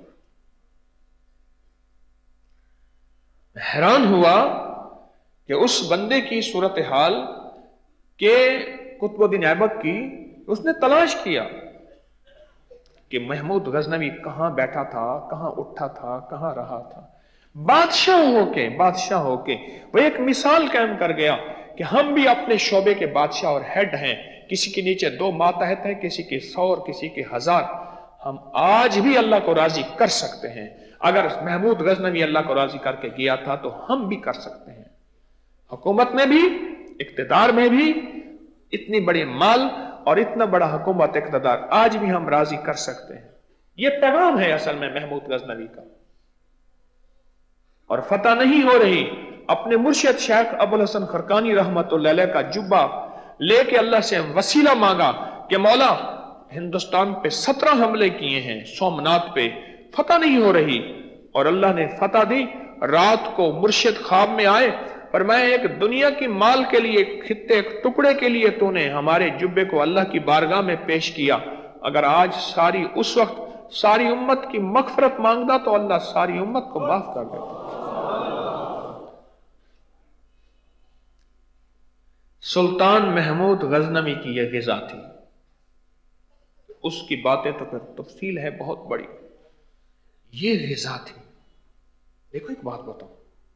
हैरान हुआ कि उस बंदे की सूरत हाल के कुतुबुद्दीन ऐबक की उसने तलाश किया कि महमूद गजनवी कहां बैठा था, कहां उठा था, कहां रहा था। बादशाह होके बादशाह होके वो एक मिसाल कायम कर गया कि हम भी अपने शोबे के बादशाह और हेड हैं। किसी के नीचे दो मातहत हैं, किसी के सौ और किसी के हजार। हम आज भी अल्लाह को राजी कर सकते हैं। अगर महमूद गजनवी अल्लाह को राजी करके गया था तो हम भी कर सकते हैं। हुकूमत में भी, इक्तदार में भी, इतनी बड़ी माल और इतना बड़ा हुकूमत इक्तदार आज भी हम राजी कर सकते हैं। यह पैगाम है असल में महमूद गजनवी का। और फतह नहीं हो रही। अपने मुर्शिद शेख अबुल हसन खरकानी रहमतुल्लाह अलैह का जुब्बा लेके अल्लाह से वसीला मांगा कि मौला हिंदुस्तान पे सत्रह हमले किए हैं, सोमनाथ पे फतह नहीं हो रही, और अल्लाह ने फतह दी। रात को मुर्शिद ख्वाब में आए, पर मैं एक दुनिया की माल के लिए, खित्ते एक टुकड़े के लिए तूने हमारे जुब्बे को अल्लाह की बारगाह में पेश किया। अगर आज सारी उस वक्त सारी उम्मत की मगफरत मांगता तो अल्लाह सारी उम्मत को माफ कर देता। सुल्तान महमूद गजनवी की यह गिज़ा थी। उसकी बातें तो फिर तफसील है बहुत बड़ी। ये गिज़ा थी। देखो एक बात बताओ,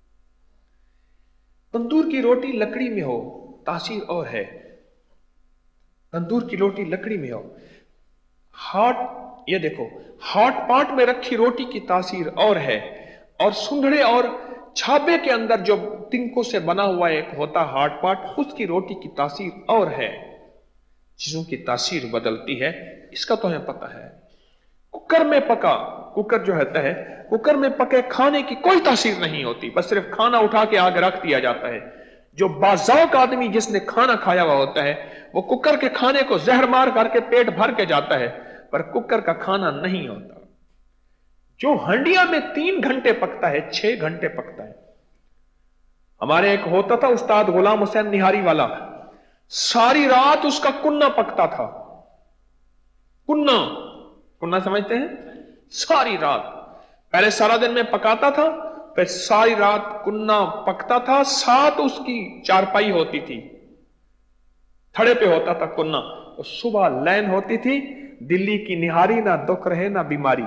तंदूर की रोटी लकड़ी में हो तासीर और है, तंदूर की रोटी लकड़ी में हो, हॉट, ये देखो हॉट पॉट में रखी रोटी की तासीर और है, और सुंदड़े और छाबे के अंदर जो तिनकों से बना हुआ एक होता हॉट पॉट, उसकी रोटी की तासीर और है। चीजों की तासीर बदलती है, इसका तो हमें पता है। कुकर में पका कुकर जो होता है, कुकर में पके खाने की कोई तासीर नहीं होती, बस सिर्फ खाना उठा के आगे रख दिया जाता है। जो बाज़ौक आदमी जिसने खाना खाया हुआ होता है वो कुकर के खाने को जहर मार करके पेट भर के जाता है, पर कुकर का खाना नहीं होता। जो हंडिया में तीन घंटे पकता है, छह घंटे पकता है। हमारे एक होता था उस्ताद गुलाम हुसैन निहारी वाला, सारी रात उसका कुन्ना पकता था। कुन्ना कुन्ना समझते हैं? सारी रात, पहले सारा दिन में पकाता था, फिर सारी रात कुन्ना पकता था। साथ उसकी चारपाई होती थी, थड़े पे होता था कुन्ना। और सुबह लैन होती थी, दिल्ली की निहारी, ना दुख रहे ना बीमारी,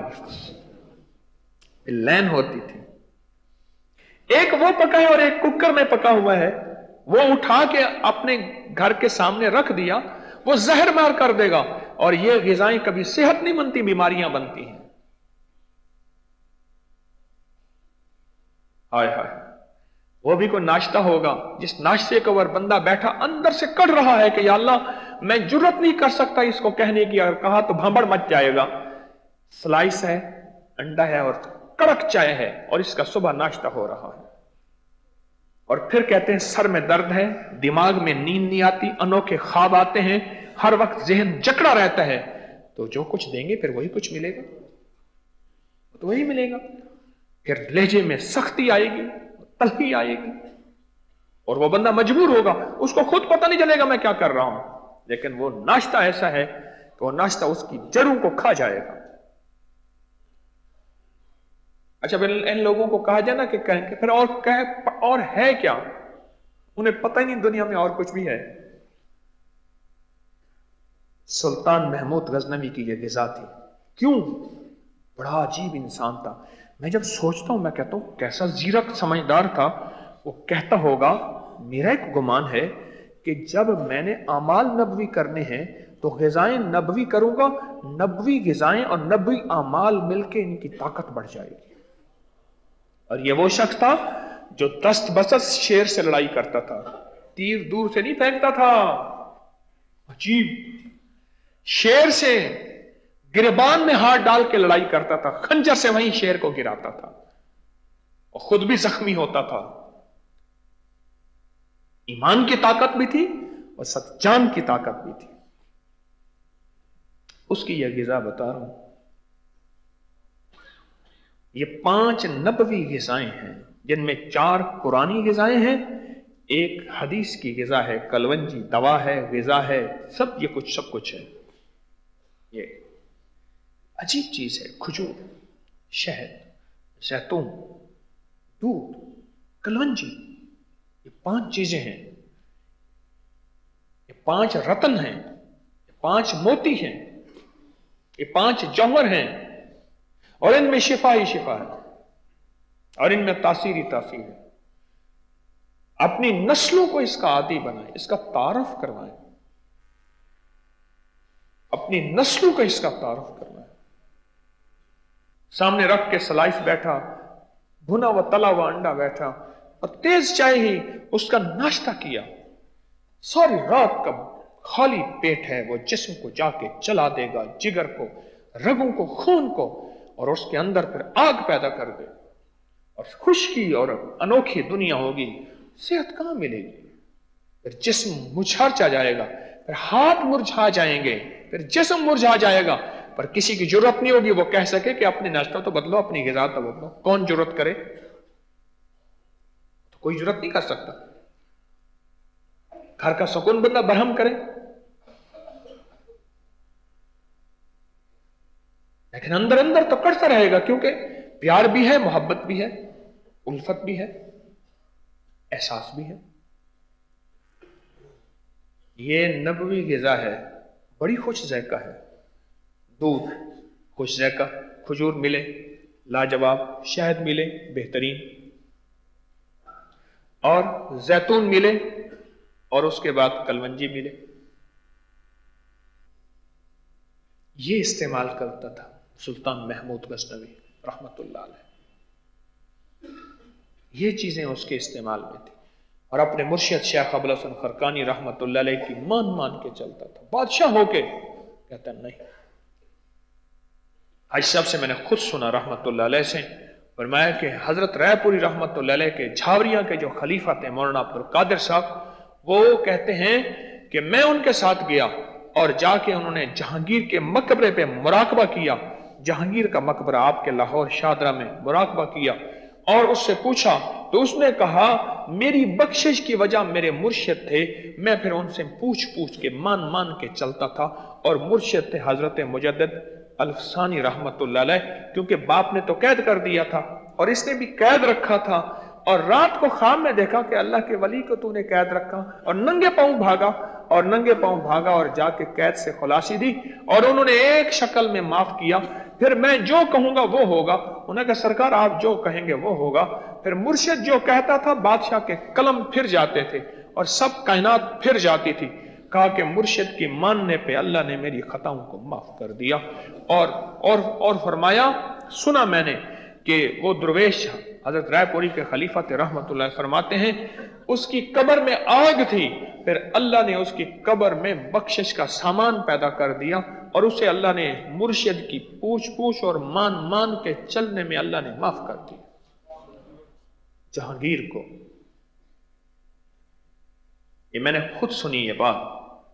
लैन होती थी। एक वो पका है और एक कुकर में पका हुआ है, वो उठा के अपने घर के सामने रख दिया, वो जहर मार कर देगा। और ये ग़िज़ाएं कभी सेहत नहीं बनती, बीमारियां बनती हैं। हाय हाय, वो भी कोई नाश्ता होगा जिस नाश्ते के ऊपर बंदा बैठा अंदर से कड़ रहा है कि या अल्लाह मैं जुर्रत नहीं कर सकता इसको कहने की, अगर कहा तो भांबड़ मच जाएगा। स्लाइस है, अंडा है और कड़क चाय है, और इसका सुबह नाश्ता हो रहा है। और फिर कहते हैं सर में दर्द है, दिमाग में नींद नहीं आती, अनोखे ख्वाब आते हैं, हर वक्त जहन जकड़ा रहता है। तो जो कुछ देंगे फिर वही कुछ मिलेगा, तो वही मिलेगा। फिर लहजे में सख्ती आएगी, तलखी आएगी, और वो बंदा मजबूर होगा, उसको खुद पता नहीं चलेगा मैं क्या कर रहा हूं, लेकिन वो नाश्ता ऐसा है कि वो नाश्ता उसकी जड़ों को खा जाएगा। अच्छा, फिर इन लोगों को कहा जाए ना कि कहें, फिर और कह और है क्या? उन्हें पता ही नहीं दुनिया में और कुछ भी है। सुल्तान महमूद गजनवी की यह ग़िज़ा थी। क्यों? बड़ा अजीब इंसान था। मैं जब सोचता हूं, मैं कहता हूं कैसा जीरक समझदार था। वो कहता होगा, मेरा एक गुमान है कि जब मैंने आमाल नबवी करने हैं तो ग़िज़ाएं नबवी करूंगा, नबवी ग़िज़ाएं और नबवी आमाल मिलके इनकी ताकत बढ़ जाएगी। और ये वो शख्स था जो दस्त बसस शेर से लड़ाई करता था, तीर दूर से नहीं फेंकता था। अजीब, शेर से गिरबान में हाथ डाल के लड़ाई करता था, खंजर से वहीं शेर को गिराता था, और खुद भी जख्मी होता था। ईमान की ताकत भी थी और सच्चान की ताकत भी थी। उसकी यह ग़िज़ा बता रहा हूं। ये पांच नबवी ग़िज़ाएं हैं, जिनमें चार कुरानी ग़िज़ाएं हैं, एक हदीस की ग़िज़ा है, कलवंजी दवा है, ग़िज़ा है, सब ये कुछ सब कुछ है। ये अजीब चीज है। खजूर, शहद, जैतून, दूध, कलवंजी, ये पांच चीजें हैं, ये पांच रत्न हैं, ये पांच मोती हैं, ये पांच जौहर हैं, और इनमें शिफा ही शिफा है, और इनमें तासीर ही तासीर है। अपनी नस्लों को इसका आदी बनाए, इसका तारफ करवाएं, अपनी नस्लों को इसका तारफ करवाएं। सामने रख के स्लाइस बैठा, भुना व तला हुआ अंडा बैठा, और तेज चाय ही उसका नाश्ता किया। सारी रात का खाली पेट है, वो जिस्म को जाके चला देगा, जिगर को, रगों को, खून को, और उसके अंदर फिर आग पैदा कर दे, और खुशकी और अनोखी दुनिया होगी। सेहत कहां मिलेगी? फिर जिस्म मुरझा जाएगा, फिर हाथ मुरझा जाएंगे, फिर जिस्म मुरझा जाएगा, पर किसी की जरूरत नहीं होगी वो कह सके कि अपने नाश्ता तो बदलो, अपनी ग़िज़ा तो बदलो। कौन जरूरत करे? तो कोई जरूरत नहीं कर सकता। घर का सुकून बंदा बरहम करे, लेकिन अंदर अंदर तो करता रहेगा, क्योंकि प्यार भी है, मोहब्बत भी है, उल्फत भी है, एहसास भी है। ये नबवी ग़िज़ा है, बड़ी खुश ज़ायका है। दूध खुश ज़ायका, खजूर मिले लाजवाब, शहद मिले बेहतरीन, और जैतून मिले, और उसके बाद कलवंजी मिले। ये इस्तेमाल करता था सुल्तान महमूद गजनवी रहमतुल्लाह अलैह। ये चीजें उसके इस्तेमाल में थी, और अपने मुर्शिद शेख अबुल हसन खरकानी रहमतुल्लाह अलैह की मान मान के चलता था। बादशाह होके कहता नहीं, حج صاحب سے میں نے خود سنا رحمت اللہ علیہ سے، فرمایا کہ حضرت رائے پوری رحمت اللہ علیہ کے جھاوریاں کے جو خلیفہ تھے مولانا عبد القادر صاحب، وہ کہتے ہیں کہ میں ان کے ساتھ گیا اور جا کے انہوں نے جہانگیر کے مقبرے پہ مراقبہ کیا، جہانگیر کا مقبرہ آپ کے لاہور شاہدرہ میں مراقبہ کیا اور اس سے پوچھا تو اس نے کہا میری بخشش کی وجہ میرے مرشد تھے، میں پھر ان سے پوچھ پوچھ کے مان مان کے چلتا تھا، اور مرشد تھے حضرت مجدد الفسانی رحمت اللہ علیہ، کیونکہ باپ نے تو قید کر دیا تھا اور اس نے بھی قید رکھا تھا، اور رات کو خواب میں دیکھا کہ اللہ کے ولی کو تو نے قید رکھا، اور ننگے پاؤں بھاگا اور ننگے پاؤں بھاگا اور جا کے قید سے خلاصی دی، اور انہوں نے ایک شکل میں معاف کیا، پھر میں جو کہوں گا وہ ہوگا، انہوں نے کہا سرکار آپ جو کہیں گے وہ ہوگا، پھر مرشد جو کہتا تھا بادشاہ کے قلم پھر جاتے تھے اور سب کائنات پھر جاتی تھی، کہا کہ مرشد کی ماننے پہ اللہ نے میری خطاؤں کو معاف کر دیا، اور اور اور فرمایا سنا میں نے کہ وہ درویش حضرت رائے پوری کے خلیفہ تھے رحمت اللہ فرماتے ہیں اس کی قبر میں آگ تھی، پھر اللہ نے اس کی قبر میں بخشش کا سامان پیدا کر دیا، اور اسے اللہ نے مرشد کی پوچھ پوچھ اور مان مان کے چلنے میں اللہ نے معاف کر دیا جہانگیر کو۔ یہ میں نے خود سنی یہ بات۔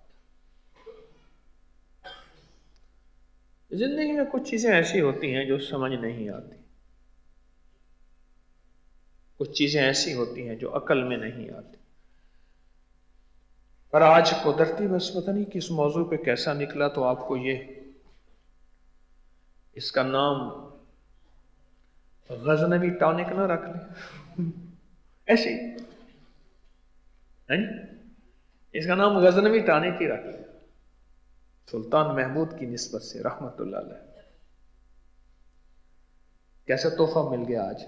زندگی میں کچھ چیزیں ایسی ہوتی ہیں جو سمجھ نہیں آتی، کچھ چیزیں ایسی ہوتی ہیں جو عقل میں نہیں آتی، پر آج قدرتی بس پتہ نہیں کس موضوع پہ کیسا نکلا تو آپ کو یہ اس کا نام غزنوی ٹانک نہ رکھ لیں ایسی، اس کا نام غزنوی ٹانک ہی رکھ لیں سلطان محمود کی نسبت سے رحمت اللہ علیہ۔ کیسا تحفہ مل گیا آج۔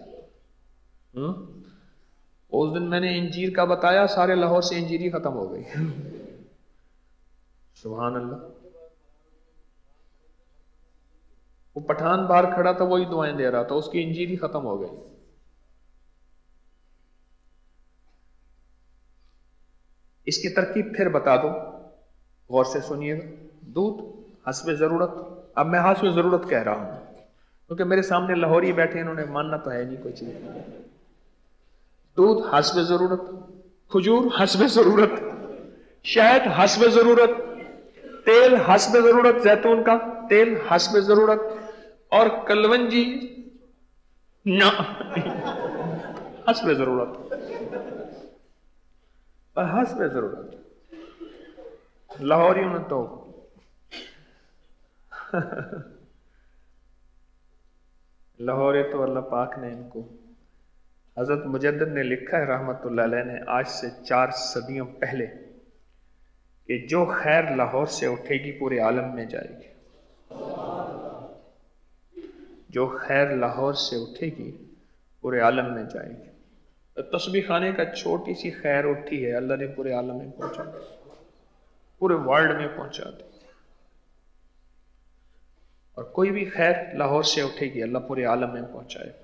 اس دن میں نے انجیر کا بتایا، سارے لاہور سے انجیر ہی ختم ہو گئی سبحان اللہ۔ وہ پٹھان باہر کھڑا تھا وہی دعائیں دے رہا تھا، اس کی انجیر ہی ختم ہو گئی۔ اس کی ترکیب پھر بتا دو، غور سے سنیے گا۔ دودھ حسب ضرورت، اب میں حسب ضرورت کہہ رہا ہوں کیونکہ میرے سامنے لاہوری بیٹھے انہوں نے ماننا تو ہے نہیں کوئی چیز۔ دودھ حسب ضرورت، کھجور حسب ضرورت، شہد حسب ضرورت، تیل حسب ضرورت، زیتون کا تیل حسب ضرورت، اور کلونجی نہ حسب ضرورت، حسب ضرورت۔ لاہوریوں نے تو لاہورے تو اللہ پاک نے ان کو، حضرت مجدد نے لکھا ہے رحمت اللہ علیہ نے آج سے چار صدیوں پہلے کہ جو خیر لاہور سے اٹھے گی پورے عالم میں جائے گی، جو خیر لاہور سے اٹھے گی پورے عالم میں جائے گی۔ تسبیح خانے کا چھوٹی سی خیر اٹھی ہے، اللہ نے پورے عالم میں پہنچا دی، پورے ورلڈ میں پہنچا دی، اور کوئی بھی خیر لاہور سے اٹھے گی اللہ پورے عالم میں پہنچائے گا۔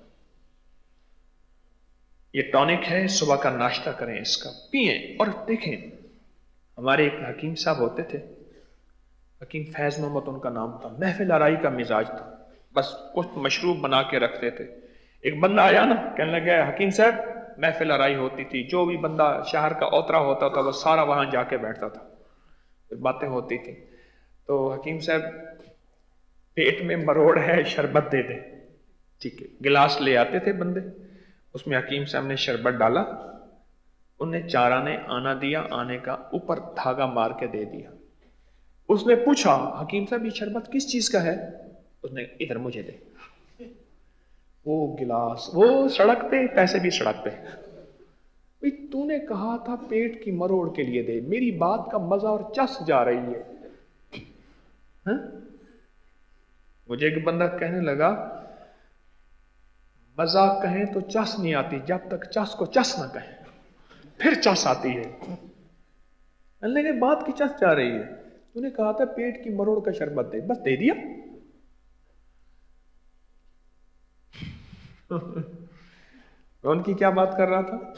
یہ ٹونک ہے، صبح کا ناشتہ کریں، اس کا پئیں، اور دیکھیں ہمارے ایک حکیم صاحب ہوتے تھے، حکیم فیض محمد ان کا نام تھا، محفل آرائی کا مزاج تھا، بس کچھ مشروب بنا کے رکھتے تھے۔ ایک بندہ آیا نا، کہنے لگا حکیم صاحب محفل آرائی ہوتی تھی، جو بھی بندہ شہر کا اوترا ہوتا تھا وہ سارا وہاں جا کے بیٹھتا تھا، باتیں ہوتی تھی، تو حکیم صاحب پیٹ میں مروڑ ہے شربت دے دے، ٹھیک ہے، گلاس لے آتے تھے بندے، اس میں حکیم صاحب نے شربت ڈالا، انہیں چار آنے آنا دیا، آنے کا اوپر دھاگا مار کے دے دیا۔ اس نے پوچھا حکیم صاحب یہ شربت کس چیز کا ہے؟ اس نے ادھر مجھے دے۔ وہ گلاس وہ سڑک پہ، پیسے بھی سڑک پہ۔ بھئی تو نے کہا تھا پیٹ کی مروڑ کے لیے دے، میری بات کا مزہ اور چس جا رہی ہے۔ ہاں؟ مجھے ایک بندہ کہنے لگا مزہ کہیں تو چس نہیں آتی جب تک چس کو چس نہ کہیں، پھر چس آتی ہے۔ اللہ نے بات کی چس جا رہی ہے، تو نے کہا تھا پیٹ کی مروڑ کا شربت دے، بس دے دیا۔ میں ان کی کیا بات کر رہا تھا؟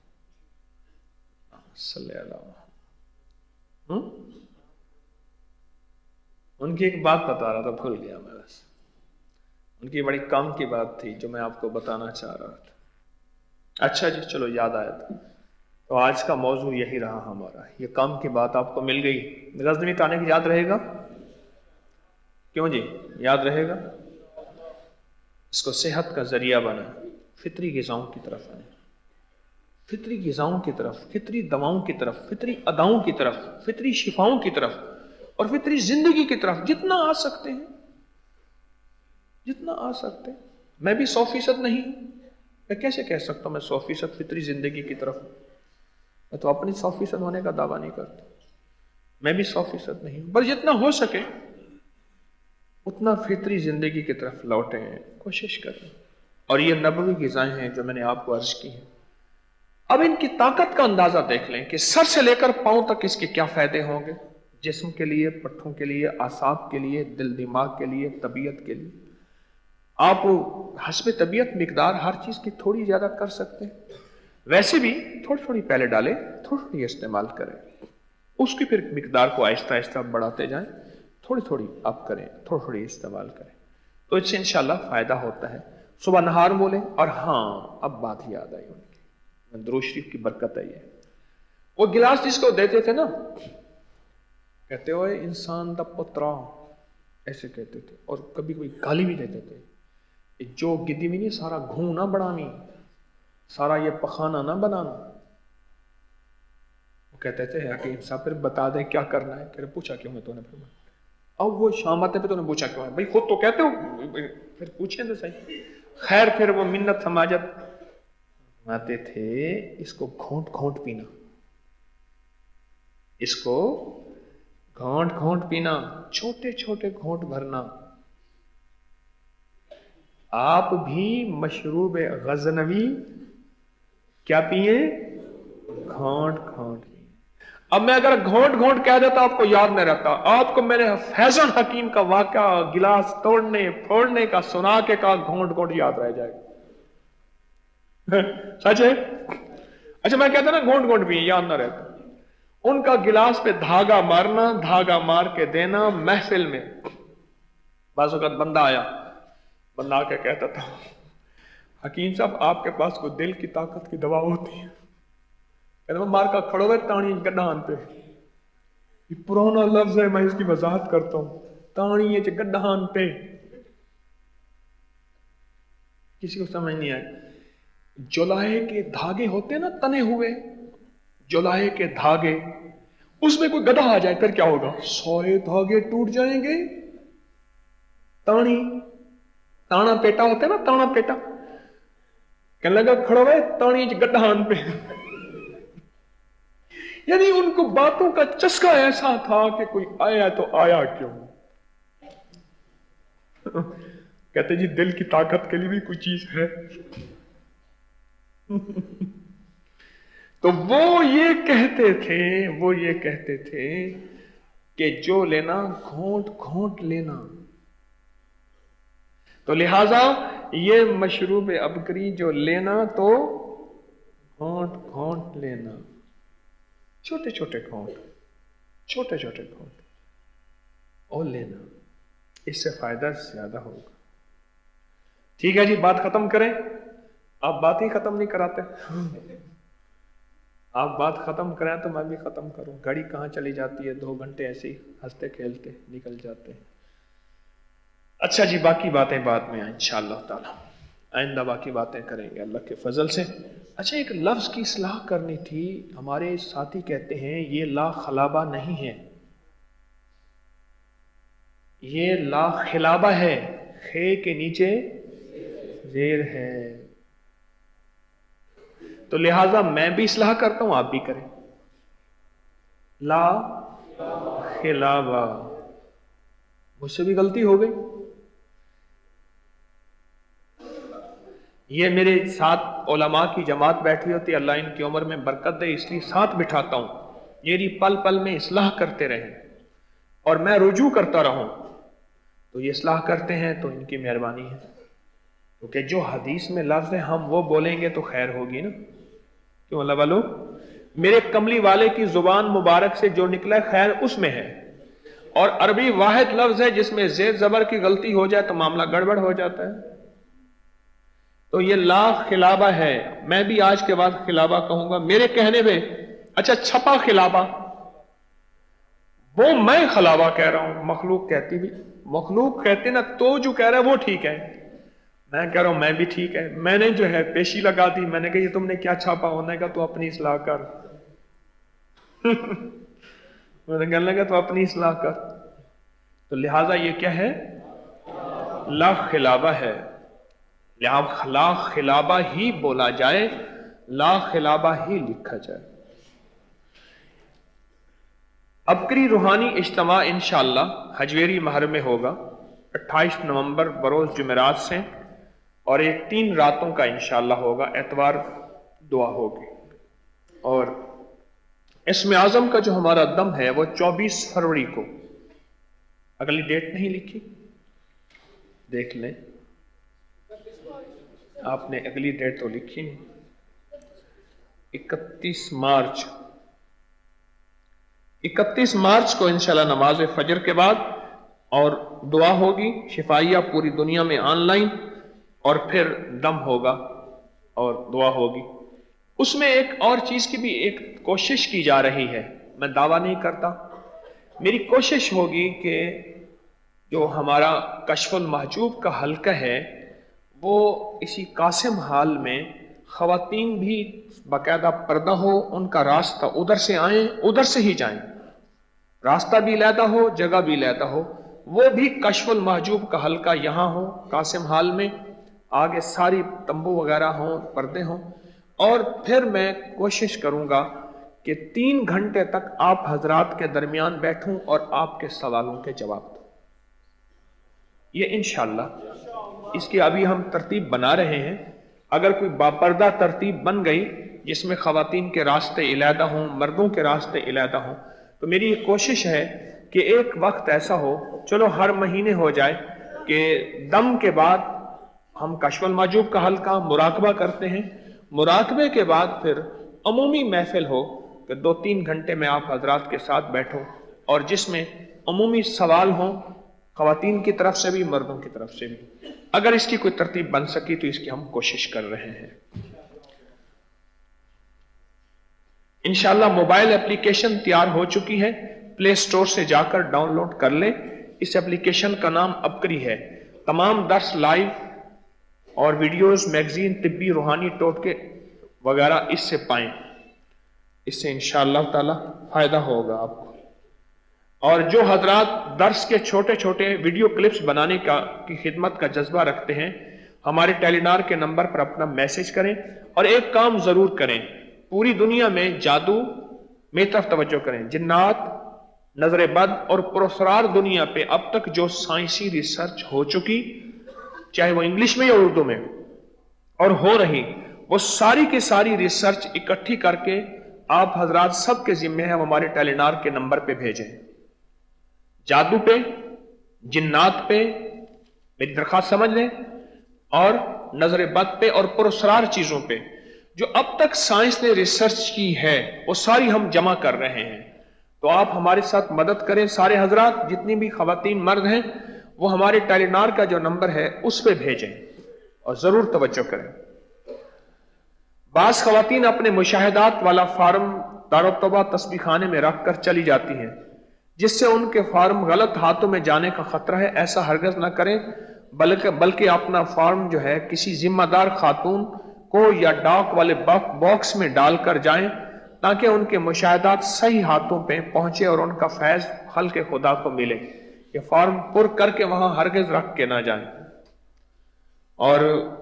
صلی اللہ علیہ وسلم، ان کی ایک بات بتا رہا تھا، بھول گیا میں بس۔ उनकी बड़ी काम की बात थी जो मैं आपको बताना चाह रहा था। अच्छा जी, चलो याद आया था। तो आज का मौजू यही रहा हमारा, ये काम की बात आपको मिल गई। गजनवी तारीख याद रहेगा? क्यों जी, याद रहेगा? इसको सेहत का जरिया बना, फितरी ग़िज़ाओं की तरफ आए, फितरी ग़िज़ाओं की तरफ, फितरी दवाओं की तरफ, फितरी अदाओं की तरफ, फितरी शिफाओं की तरफ और फितरी जिंदगी की तरफ जितना आ सकते हैं, जितना आ सकते हैं। मैं भी सौ फीसद नहीं हूं, मैं कैसे कह सकता हूं मैं सौ फीसद फितरी जिंदगी की तरफ? मैं तो अपनी सौ फीसद होने का दावा नहीं करता, मैं भी सौ फीसद नहीं हूं। पर जितना हो सके उतना फितरी जिंदगी की तरफ लौटे, कोशिश करें। और ये नबवी ग़िज़ाएं हैं जो मैंने आपको अर्ज की हैं। अब इनकी ताकत का अंदाजा देख लें कि सर से लेकर पांव तक इसके क्या फायदे होंगे, जिस्म के लिए, पट्ठों के लिए, आसाब के लिए, दिल दिमाग के लिए, तबीयत के लिए। आप हस्ब तबीयत मिकदार हर चीज की थोड़ी ज्यादा कर सकते हैं, वैसे भी थोड़ी थोड़ी पहले डालें, थोड़ी थोड़ी इस्तेमाल करें, उसकी फिर मिकदार को आहिस्ता आहिस्ता बढ़ाते जाएं, थोड़ी थोड़ी आप करें, थोड़ी थोड़ी इस्तेमाल करें, तो इससे इंशाल्लाह फायदा होता है। सुबह नहार बोले। और हाँ, अब बात ही याद आई उनकी, दुरूद शरीफ की बरकत है ये। वो गिलास जिसको देते थे ना, कहते हो इंसान दा पुत्रा, ऐसे कहते थे। और कभी कभी गाली भी देते थे, जो गिद्दी भी नहीं सारा घूं ना बनावी, सारा ये पखाना ना बनाना। वो कहते थे हकीम साहब फिर बता दे क्या करना है। कह रहे पूछा क्यों है तूने? फिर अब वो शाम आते पे तूने पूछा क्यों है? भाई खुद तो कहते हो, फिर पूछे तो सही। खैर फिर वो मिन्नत समाजत आते थे, इसको घोंट घोंट पीना, इसको घोंट घोंट पीना, छोटे छोटे घोंट भरना। आप भी मशरूब गजनवी क्या पिए? घोंट घोंट पिए। अब मैं अगर घोंट घोंट कह देता आपको याद नहीं रहता, आपको मैंने फैजल हकीम का वाक़या गिलास तोड़ने फोड़ने का सुना के कहा, घोंट घोंट याद रह जाएगा। सच है? अच्छा मैं कहता ना घोंट घोंट पिए, याद ना रहता। उनका गिलास पे धागा मारना, धागा मार के देना महफिल में। बाज़ वक़्त बंदा आया, बंदा आके कहता था हकीम साहब आपके पास कोई दिल की ताकत की दवा होती है? कहता मैं मार का खड़ो है तानी गड्ढान पे। ये पुराना लफ्ज है, मैं इसकी वजाहत करता हूं। तानी गड्ढान पे, किसी को समझ नहीं आया। जुलाहे के धागे होते हैं ना, तने हुए जुलाहे के धागे, उसमें कोई गधा आ जाए फिर क्या होगा? सोए धागे टूट जाएंगे। तानी ताना पेटा होता है ना, ताना पेटा। कहने लगा खड़ो है तानी गड्ढान पे। यानी उनको बातों का चस्का ऐसा था कि कोई आया तो आया क्यों? कहते जी दिल की ताकत के लिए भी कोई चीज है। तो वो ये कहते थे, वो ये कहते थे कि जो लेना घोंट घोंट लेना। तो लिहाजा ये मशरूब अबकरी जो लेना तो घोंट घोंट लेना, छोटे छोटे घोंट, छोटे छोटे घोंट और लेना, इससे फायदा ज्यादा होगा। ठीक है जी, बात खत्म करें। आप बात ही खत्म नहीं कराते। आप बात खत्म करें तो मैं भी खत्म करूं। घड़ी कहाँ चली जाती है, दो घंटे ऐसे ही हंसते खेलते निकल जाते हैं। अच्छा जी, बाकी बातें बाद में इंशाअल्लाह ताला, आइंदा बाकी बातें करेंगे अल्लाह के फजल से। अच्छा, एक लफ्ज की इस्लाह करनी थी। हमारे साथी कहते हैं ये ला खलाबा नहीं है, ये ला खिलाबा है, खे के नीचे जेर है। तो लिहाजा मैं भी इस्लाह करता हूं, आप भी करें। ला खिलाबा, मुझसे भी गलती हो गई। ये मेरे साथ उलमा की जमात बैठी होती, अल्लाह इनकी उम्र में बरकत दे, इसलिए साथ बिठाता हूं। मेरी पल पल में इस्लाह करते रहे और मैं रुजू करता रहूं, तो ये इस्लाह करते हैं तो इनकी मेहरबानी है। क्योंकि जो हदीस में लफ्ज है हम वो बोलेंगे तो खैर होगी ना। क्यों अल्लाह वालों, मेरे कमली वाले की जुबान मुबारक से जो निकला खैर उसमें है, اور عربی واحد لفظ ہے جس میں زیر زبر کی غلطی ہو جائے تو معاملہ گڑبڑ ہو جاتا ہے. تو یہ لا خلابہ ہے. میں بھی آج کے بعد خلابہ کہوں گا میرے کہنے پہ. اچھا چھپا خلابہ وہ میں خلابہ کہہ رہا ہوں, مخلوق کہتی بھی, مخلوق کہتے نا تو جو کہہ رہا ہے وہ ٹھیک ہے, میں کہہ رہا ہوں میں بھی ٹھیک ہے. میں نے جو ہے پیشی لگا دی, میں نے کہا یہ تم نے کیا چھاپا, ہونے کا تو اپنی اصلاح کر. میں نے کہنے لگا تو اپنی اصلاح کر. تو لہٰذا یہ کیا ہے, لا خلابہ ہے. لہٰذا لا خلابہ ہی بولا جائے, لا خلابہ ہی لکھا جائے. ابکری روحانی اجتماع انشاءاللہ حجویری مہر میں ہوگا اٹھائیس نومبر بروز جمعرات سے, اور ایک تین راتوں کا انشاءاللہ ہوگا, اتوار دعا ہوگی. اور اسم اعظم کا جو ہمارا دم ہے وہ چوبیس فروری کو, اگلی ڈیٹ نہیں لکھی, دیکھ لیں آپ نے, اگلی ڈیٹ تو لکھی نہیں, اکتیس مارچ. اکتیس مارچ کو انشاءاللہ نماز فجر کے بعد اور دعا ہوگی شفائیہ پوری دنیا میں آن لائن, اور پھر دم ہوگا اور دعا ہوگی. اس میں ایک اور چیز کی بھی ایک کوشش کی جا رہی ہے, میں دعویٰ نہیں کرتا, میری کوشش ہوگی کہ جو ہمارا کشف المحجوب کا حلقہ ہے وہ اسی قاسم حال میں خواتین بھی باقاعدہ پردہ ہو, ان کا راستہ ادھر سے آئیں, ادھر سے ہی جائیں, راستہ بھی لیتا ہو جگہ بھی لیتا ہو, وہ بھی کشف المحجوب کا حلقہ یہاں ہو قاسم حال میں, آگے ساری تمبو وغیرہ ہوں, پردے ہوں. اور پھر میں کوشش کروں گا کہ تین گھنٹے تک آپ حضرات کے درمیان بیٹھوں اور آپ کے سوالوں کے جواب دوں. یہ انشاءاللہ اس کی ابھی ہم ترتیب بنا رہے ہیں. اگر کوئی باپردہ ترتیب بن گئی جس میں خواتین کے راستے علیحدہ ہوں, مردوں کے راستے علیحدہ ہوں, تو میری یہ کوشش ہے کہ ایک وقت ایسا ہو, چلو ہر مہینے ہو جائے کہ دم کے بعد ہم کشف المحجوب کا حلقہ مراقبہ کرتے ہیں, مراقبے کے بعد پھر عمومی محفل ہو کہ دو تین گھنٹے میں آپ حضرات کے ساتھ بیٹھو, اور جس میں عمومی سوال ہوں خواتین کی طرف سے بھی مردوں کی طرف سے بھی. اگر اس کی کوئی ترتیب بن سکی تو اس کی ہم کوشش کر رہے ہیں. انشاءاللہ موبائل اپلیکیشن تیار ہو چکی ہے, پلے سٹور سے جا کر ڈاؤن لوڈ کر لیں. اس اپلیکیشن کا نام ابکری ہے. تمام درس لائیو اور ویڈیوز, میگزین, طبی, روحانی ٹوٹکے وغیرہ اس سے پائیں. اس سے انشاءاللہ تعالی فائدہ ہوگا آپ کو. اور جو حضرات درس کے چھوٹے چھوٹے ویڈیو کلپس بنانے کا کی خدمت کا جذبہ رکھتے ہیں, ہمارے ٹیلی نار کے نمبر پر اپنا میسج کریں. اور ایک کام ضرور کریں, پوری دنیا میں جادو میں طرف توجہ کریں, جنات, نظر بد اور پراسرار دنیا پہ اب تک جو سائنسی ریسرچ ہو چکی, چاہے وہ انگلش میں یا اردو میں, اور ہو رہی, وہ ساری کی ساری ریسرچ اکٹھی کر کے آپ حضرات سب کے ذمہ ہیں, ہمارے ٹیلی نار کے نمبر پہ بھیجیں. جادو پہ, جنات پہ میری درخواست سمجھ لیں, اور نظر بد پہ اور پراسرار چیزوں پہ جو اب تک سائنس نے ریسرچ کی ہے وہ ساری ہم جمع کر رہے ہیں. تو آپ ہمارے ساتھ مدد کریں. سارے حضرات جتنی بھی خواتین مرد ہیں وہ ہمارے ٹیلی نار کا جو نمبر ہے اس پہ بھیجیں اور ضرور توجہ کریں. بعض خواتین اپنے مشاہدات والا فارم دارالتوبہ تسبیح خانے میں رکھ کر چلی جاتی ہیں, جس سے ان کے فارم غلط ہاتھوں میں جانے کا خطرہ ہے. ایسا ہرگز نہ کریں, بلکہ بلکہ اپنا فارم جو ہے کسی ذمہ دار خاتون کو یا ڈاک والے باکس میں ڈال کر جائیں, تاکہ ان کے مشاہدات صحیح ہاتھوں پہ پہنچے اور ان کا فیض خلق خدا کو ملے. یہ فارم پر کر کے وہاں ہرگز رکھ کے نہ جائیں. اور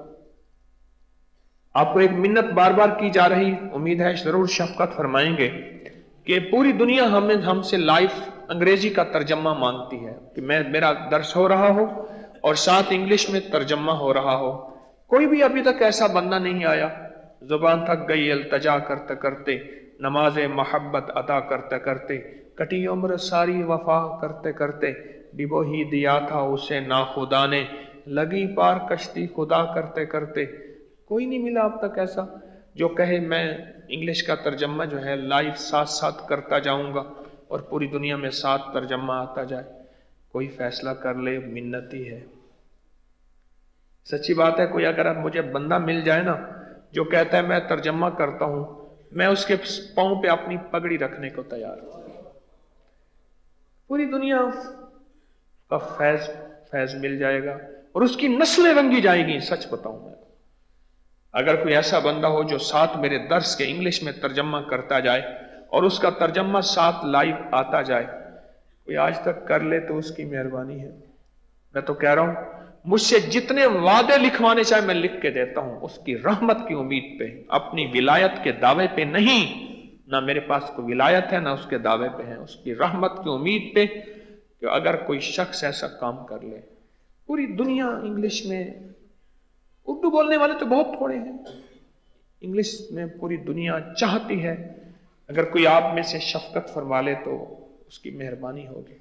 آپ کو ایک منت بار بار کی جا رہی, امید ہے ضرور شفقت فرمائیں گے, کہ پوری دنیا ہمیں ہم سے لائف انگریزی کا ترجمہ مانگتی ہے کہ میں میرا درس ہو رہا ہو اور ساتھ انگلش میں ترجمہ ہو رہا ہو. کوئی بھی ابھی تک ایسا بندہ نہیں آیا, زبان تھک گئی التجا کرتے کرتے, نماز محبت ادا کرتے کرتے, کٹی عمر ساری وفا کرتے کرتے, ڈبو ہی دیا تھا اسے نا خدا نے, لگی پار کشتی خدا کرتے کرتے. کوئی نہیں ملا اب تک ایسا جو کہے میں انگلش کا ترجمہ جو ہے لائف ساتھ ساتھ کرتا جاؤں گا. और पूरी दुनिया में सात तर्जमा आता जाए, कोई फैसला कर ले, मिन्नत ही है। सच्ची बात है, कोई अगर अब मुझे बंदा मिल जाए ना जो कहता है मैं तर्जमा करता हूं, मैं उसके पांव पे अपनी पगड़ी रखने को तैयार हूं। पूरी दुनिया का फैज फैज मिल जाएगा और उसकी नस्लें रंगी जाएगी। सच बताऊं मैं, अगर कोई ऐसा बंदा हो जो साथ मेरे दर्स के इंग्लिश में तर्जमा करता जाए और उसका तर्जमा साथ लाइव आता जाए, कोई आज तक कर ले तो उसकी मेहरबानी है। मैं तो कह रहा हूं, मुझसे जितने वादे लिखवाने चाहे मैं लिख के देता हूं, उसकी रहमत की उम्मीद पे, अपनी विलायत के दावे पे नहीं। ना मेरे पास कोई विलायत है ना उसके दावे पे है, उसकी रहमत की उम्मीद पे कि अगर कोई शख्स ऐसा काम कर ले। पूरी दुनिया इंग्लिश में, उर्दू बोलने वाले तो बहुत थोड़े हैं, इंग्लिश में पूरी दुनिया चाहती है अगर कोई आप में से शफकत फरमा ले तो उसकी मेहरबानी होगी।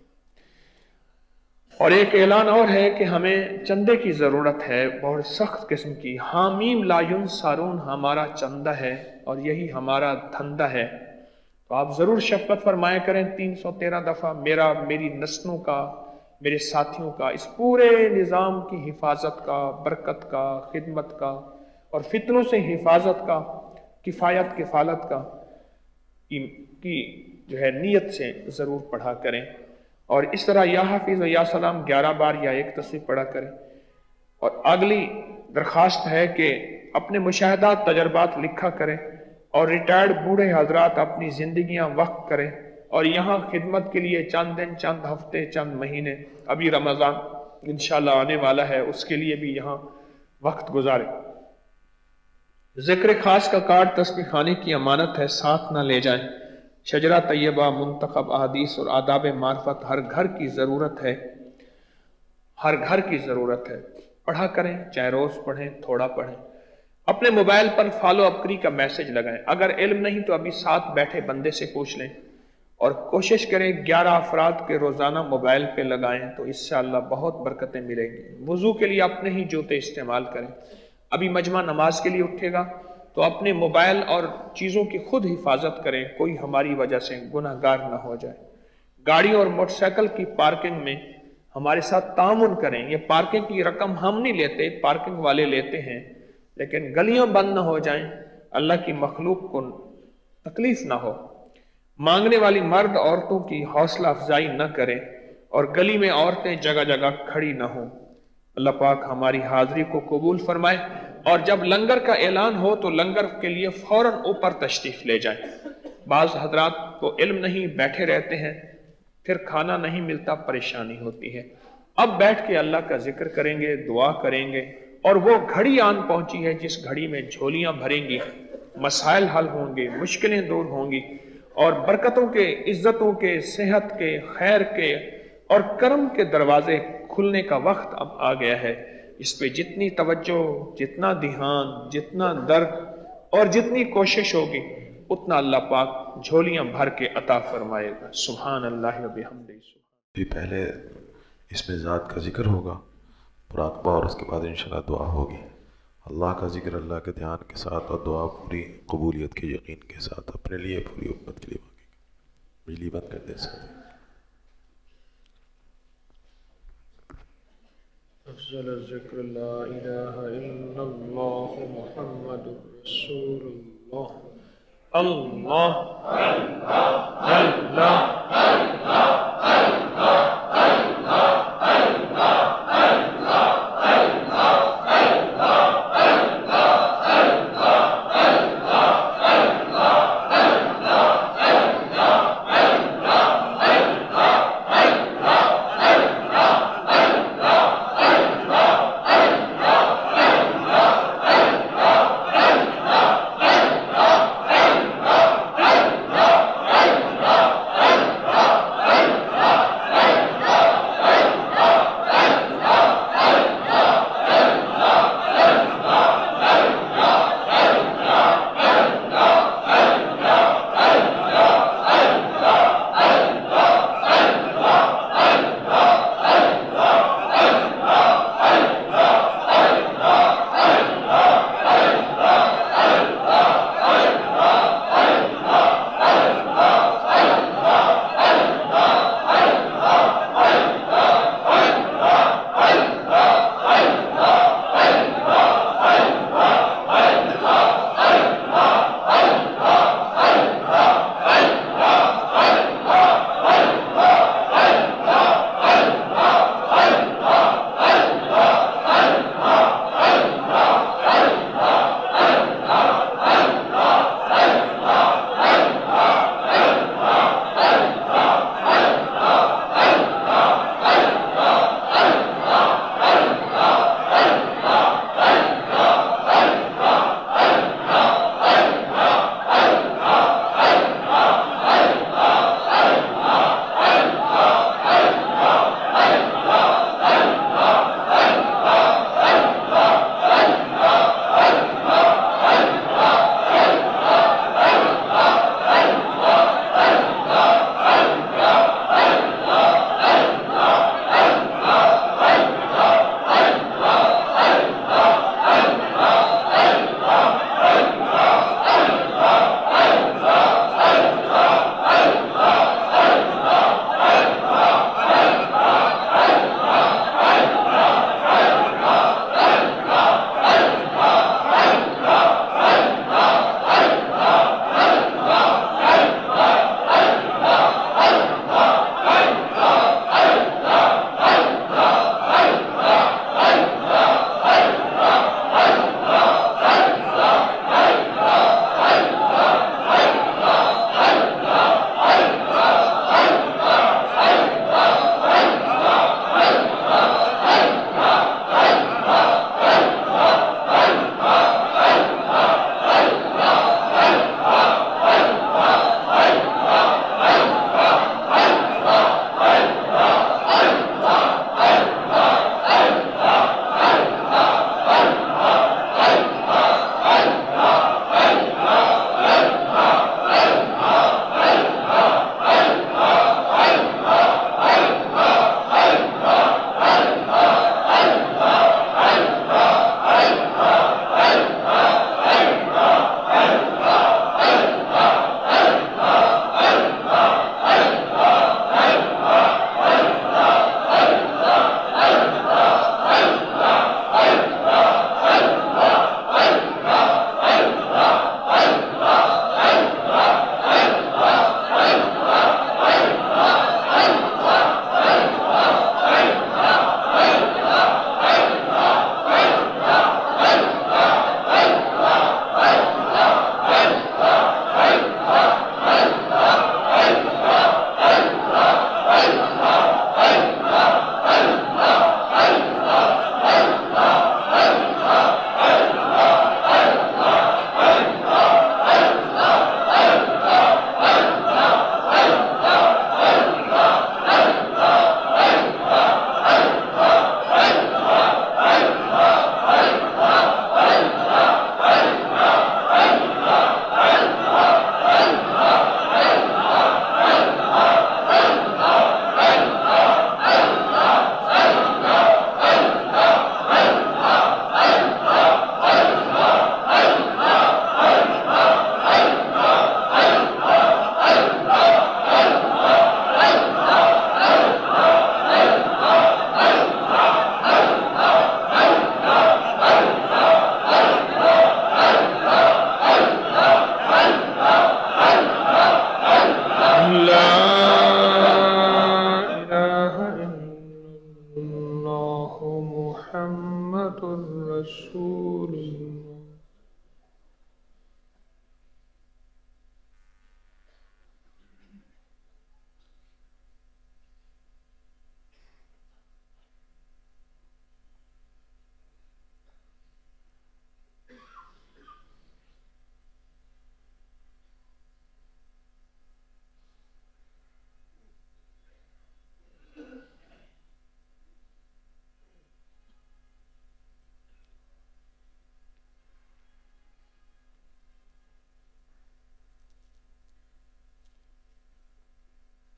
और एक ऐलान और है कि हमें चंदे की जरूरत है, बहुत सख्त किस्म की। हामीम लायुन सारून हमारा चंदा है और यही हमारा धंधा है, तो आप जरूर शफकत फरमाया करें तीन सौ तेरह दफा। मेरा, मेरी नस्लों का, मेरे साथियों का, इस पूरे निज़ाम की हिफाजत का, बरकत का, खिदमत का और फितनों से हिफाजत का, किफ़ायत किफ़ालत का की, की जो है नीयत से ज़रूर पढ़ा करें। और इस तरह या हाफिज़ या सलाम ग्यारह बार या एक तस्वीर पढ़ा करें। और अगली दरख्वास्त है कि अपने मुशाहदात तजर्बात लिखा करें और रिटायर्ड बूढ़े हजरात अपनी जिंदगियां वक्त करें और यहाँ खिदमत के लिए चंद दिन, चंद हफ्ते, चंद महीने, अभी रमज़ान इंशाल्लाह आने वाला है, उसके लिए भी यहाँ वक्त गुजारे। ज़िक्र खास का कार्ड तस्बीह खाने की अमानत है, साथ ना ले जाएं। शजरा तैयबा, मुंतखब अहादीस और आदाब मार्फत हर घर की ज़रूरत है, हर घर की ज़रूरत है। पढ़ा करें, चाहे रोज़ पढ़ें, थोड़ा पढ़ें। अपने मोबाइल पर फॉलो अप करी का मैसेज लगाएं। अगर इल्म नहीं तो अभी साथ बैठे बंदे से पूछ लें और कोशिश करें ग्यारह अफराद के रोज़ाना मोबाइल पे लगाएं, तो इससे अल्लाह बहुत बरकतें मिलेंगी। वुज़ू के लिए अपने ही जूते इस्तेमाल करें। अभी मजमा नमाज के लिए उठेगा तो अपने मोबाइल और चीज़ों की खुद हिफाजत करें, कोई हमारी वजह से गुनहगार ना हो जाए। गाड़ी और मोटरसाइकिल की पार्किंग में हमारे साथ तामुन करें। ये पार्किंग की रकम हम नहीं लेते, पार्किंग वाले लेते हैं, लेकिन गलियां बंद ना हो जाएं, अल्लाह की मखलूक को तकलीफ ना हो। मांगने वाली मर्द औरतों की हौसला अफजाई न करें और गली में औरतें जगह जगह खड़ी ना हो। अल्लाह पाक हमारी हाजिरी को कबूल फरमाए और जब लंगर का ऐलान हो तो लंगर के लिए फौरन ऊपर तशरीफ ले जाएं। बाज़ हजरात को इल्म नहीं, बैठे रहते हैं, फिर खाना नहीं मिलता, परेशानी होती है। अब बैठ के अल्लाह का जिक्र करेंगे, दुआ करेंगे और वो घड़ी आन पहुंची है जिस घड़ी में झोलियां भरेंगी, मसाइल हल होंगे, मुश्किलें दूर होंगी और बरकतों के, इज्जतों के, सेहत के, खैर के और करम के दरवाजे खुलने का वक्त अब आ गया है। इस पे जितनी तवज्जो, जितना ध्यान, जितना दर्द और जितनी कोशिश होगी, उतना अल्लाह पाक झोलियां भर के अता फरमाएगा। सुभान अल्लाह व बिहम्दिही। पहले इसमें ज़ात का जिक्र होगा, मुराक़बा, और उसके बाद इंशाअल्लाह दुआ होगी। अल्लाह का जिक्र, अल्लाह के ध्यान के साथ और दुआ पूरी कबूलियत के यकीन के साथ, अपने लिए, पूरी उम्मत के लिए। बिजली बंद कर दे सर। अफ़ज़ल ज़िक्र ला इलाहा इल्लल्लाह मुहम्मदुर रसूलुल्लाह। अल्लाह अल्लाह अल्लाह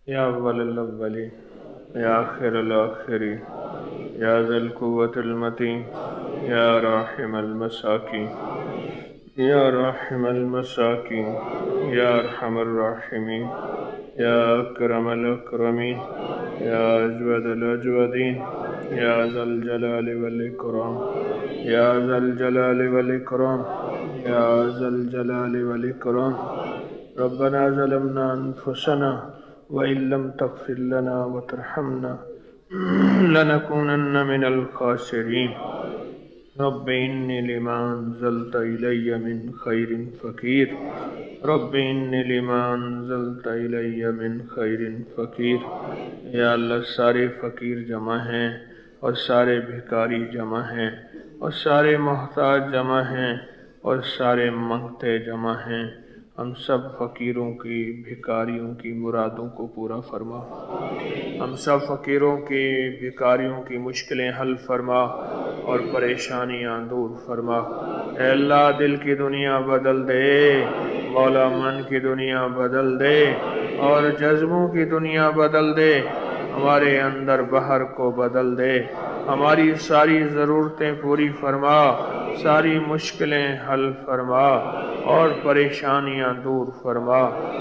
یا اول الاولین یا آخر الآخرین یا ذی القوة المتین یا راحم المساکین یا راحم المساکین یا ارحم الراحمین یا اکرم الاکرمین یا اجود الاجودین یا ذا الجلال والاکرام یا ذا الجلال والاکرام یا ذا الجلال والاکرام ربنا ظلمنا انفسنا وإن لم تغفر لنا وترحمنا لنكونن من الخاسرين رب إني لما أنزلت إلي من خير فقير رب إني لما أنزلت إلي من خير فقير یا اللہ سارے فقیر جمع ہیں اور سارے بھکاری جمع ہیں اور سارے محتاج جمع ہیں اور سارے منگتے جمع ہیں ہم سب فقیروں کی بھکاریوں کی مرادوں کو پورا فرما ہم سب فقیروں کی بھکاریوں کی مشکلیں حل فرما اور پریشانیاں دور فرما اے اللہ دل کی دنیا بدل دے مولا من کی دنیا بدل دے اور جذبوں کی دنیا بدل دے ہمارے اندر بہر کو بدل دے ہماری ساری ضرورتیں پوری فرما ساری مشکلیں حل فرما اور پریشانیاں دور فرما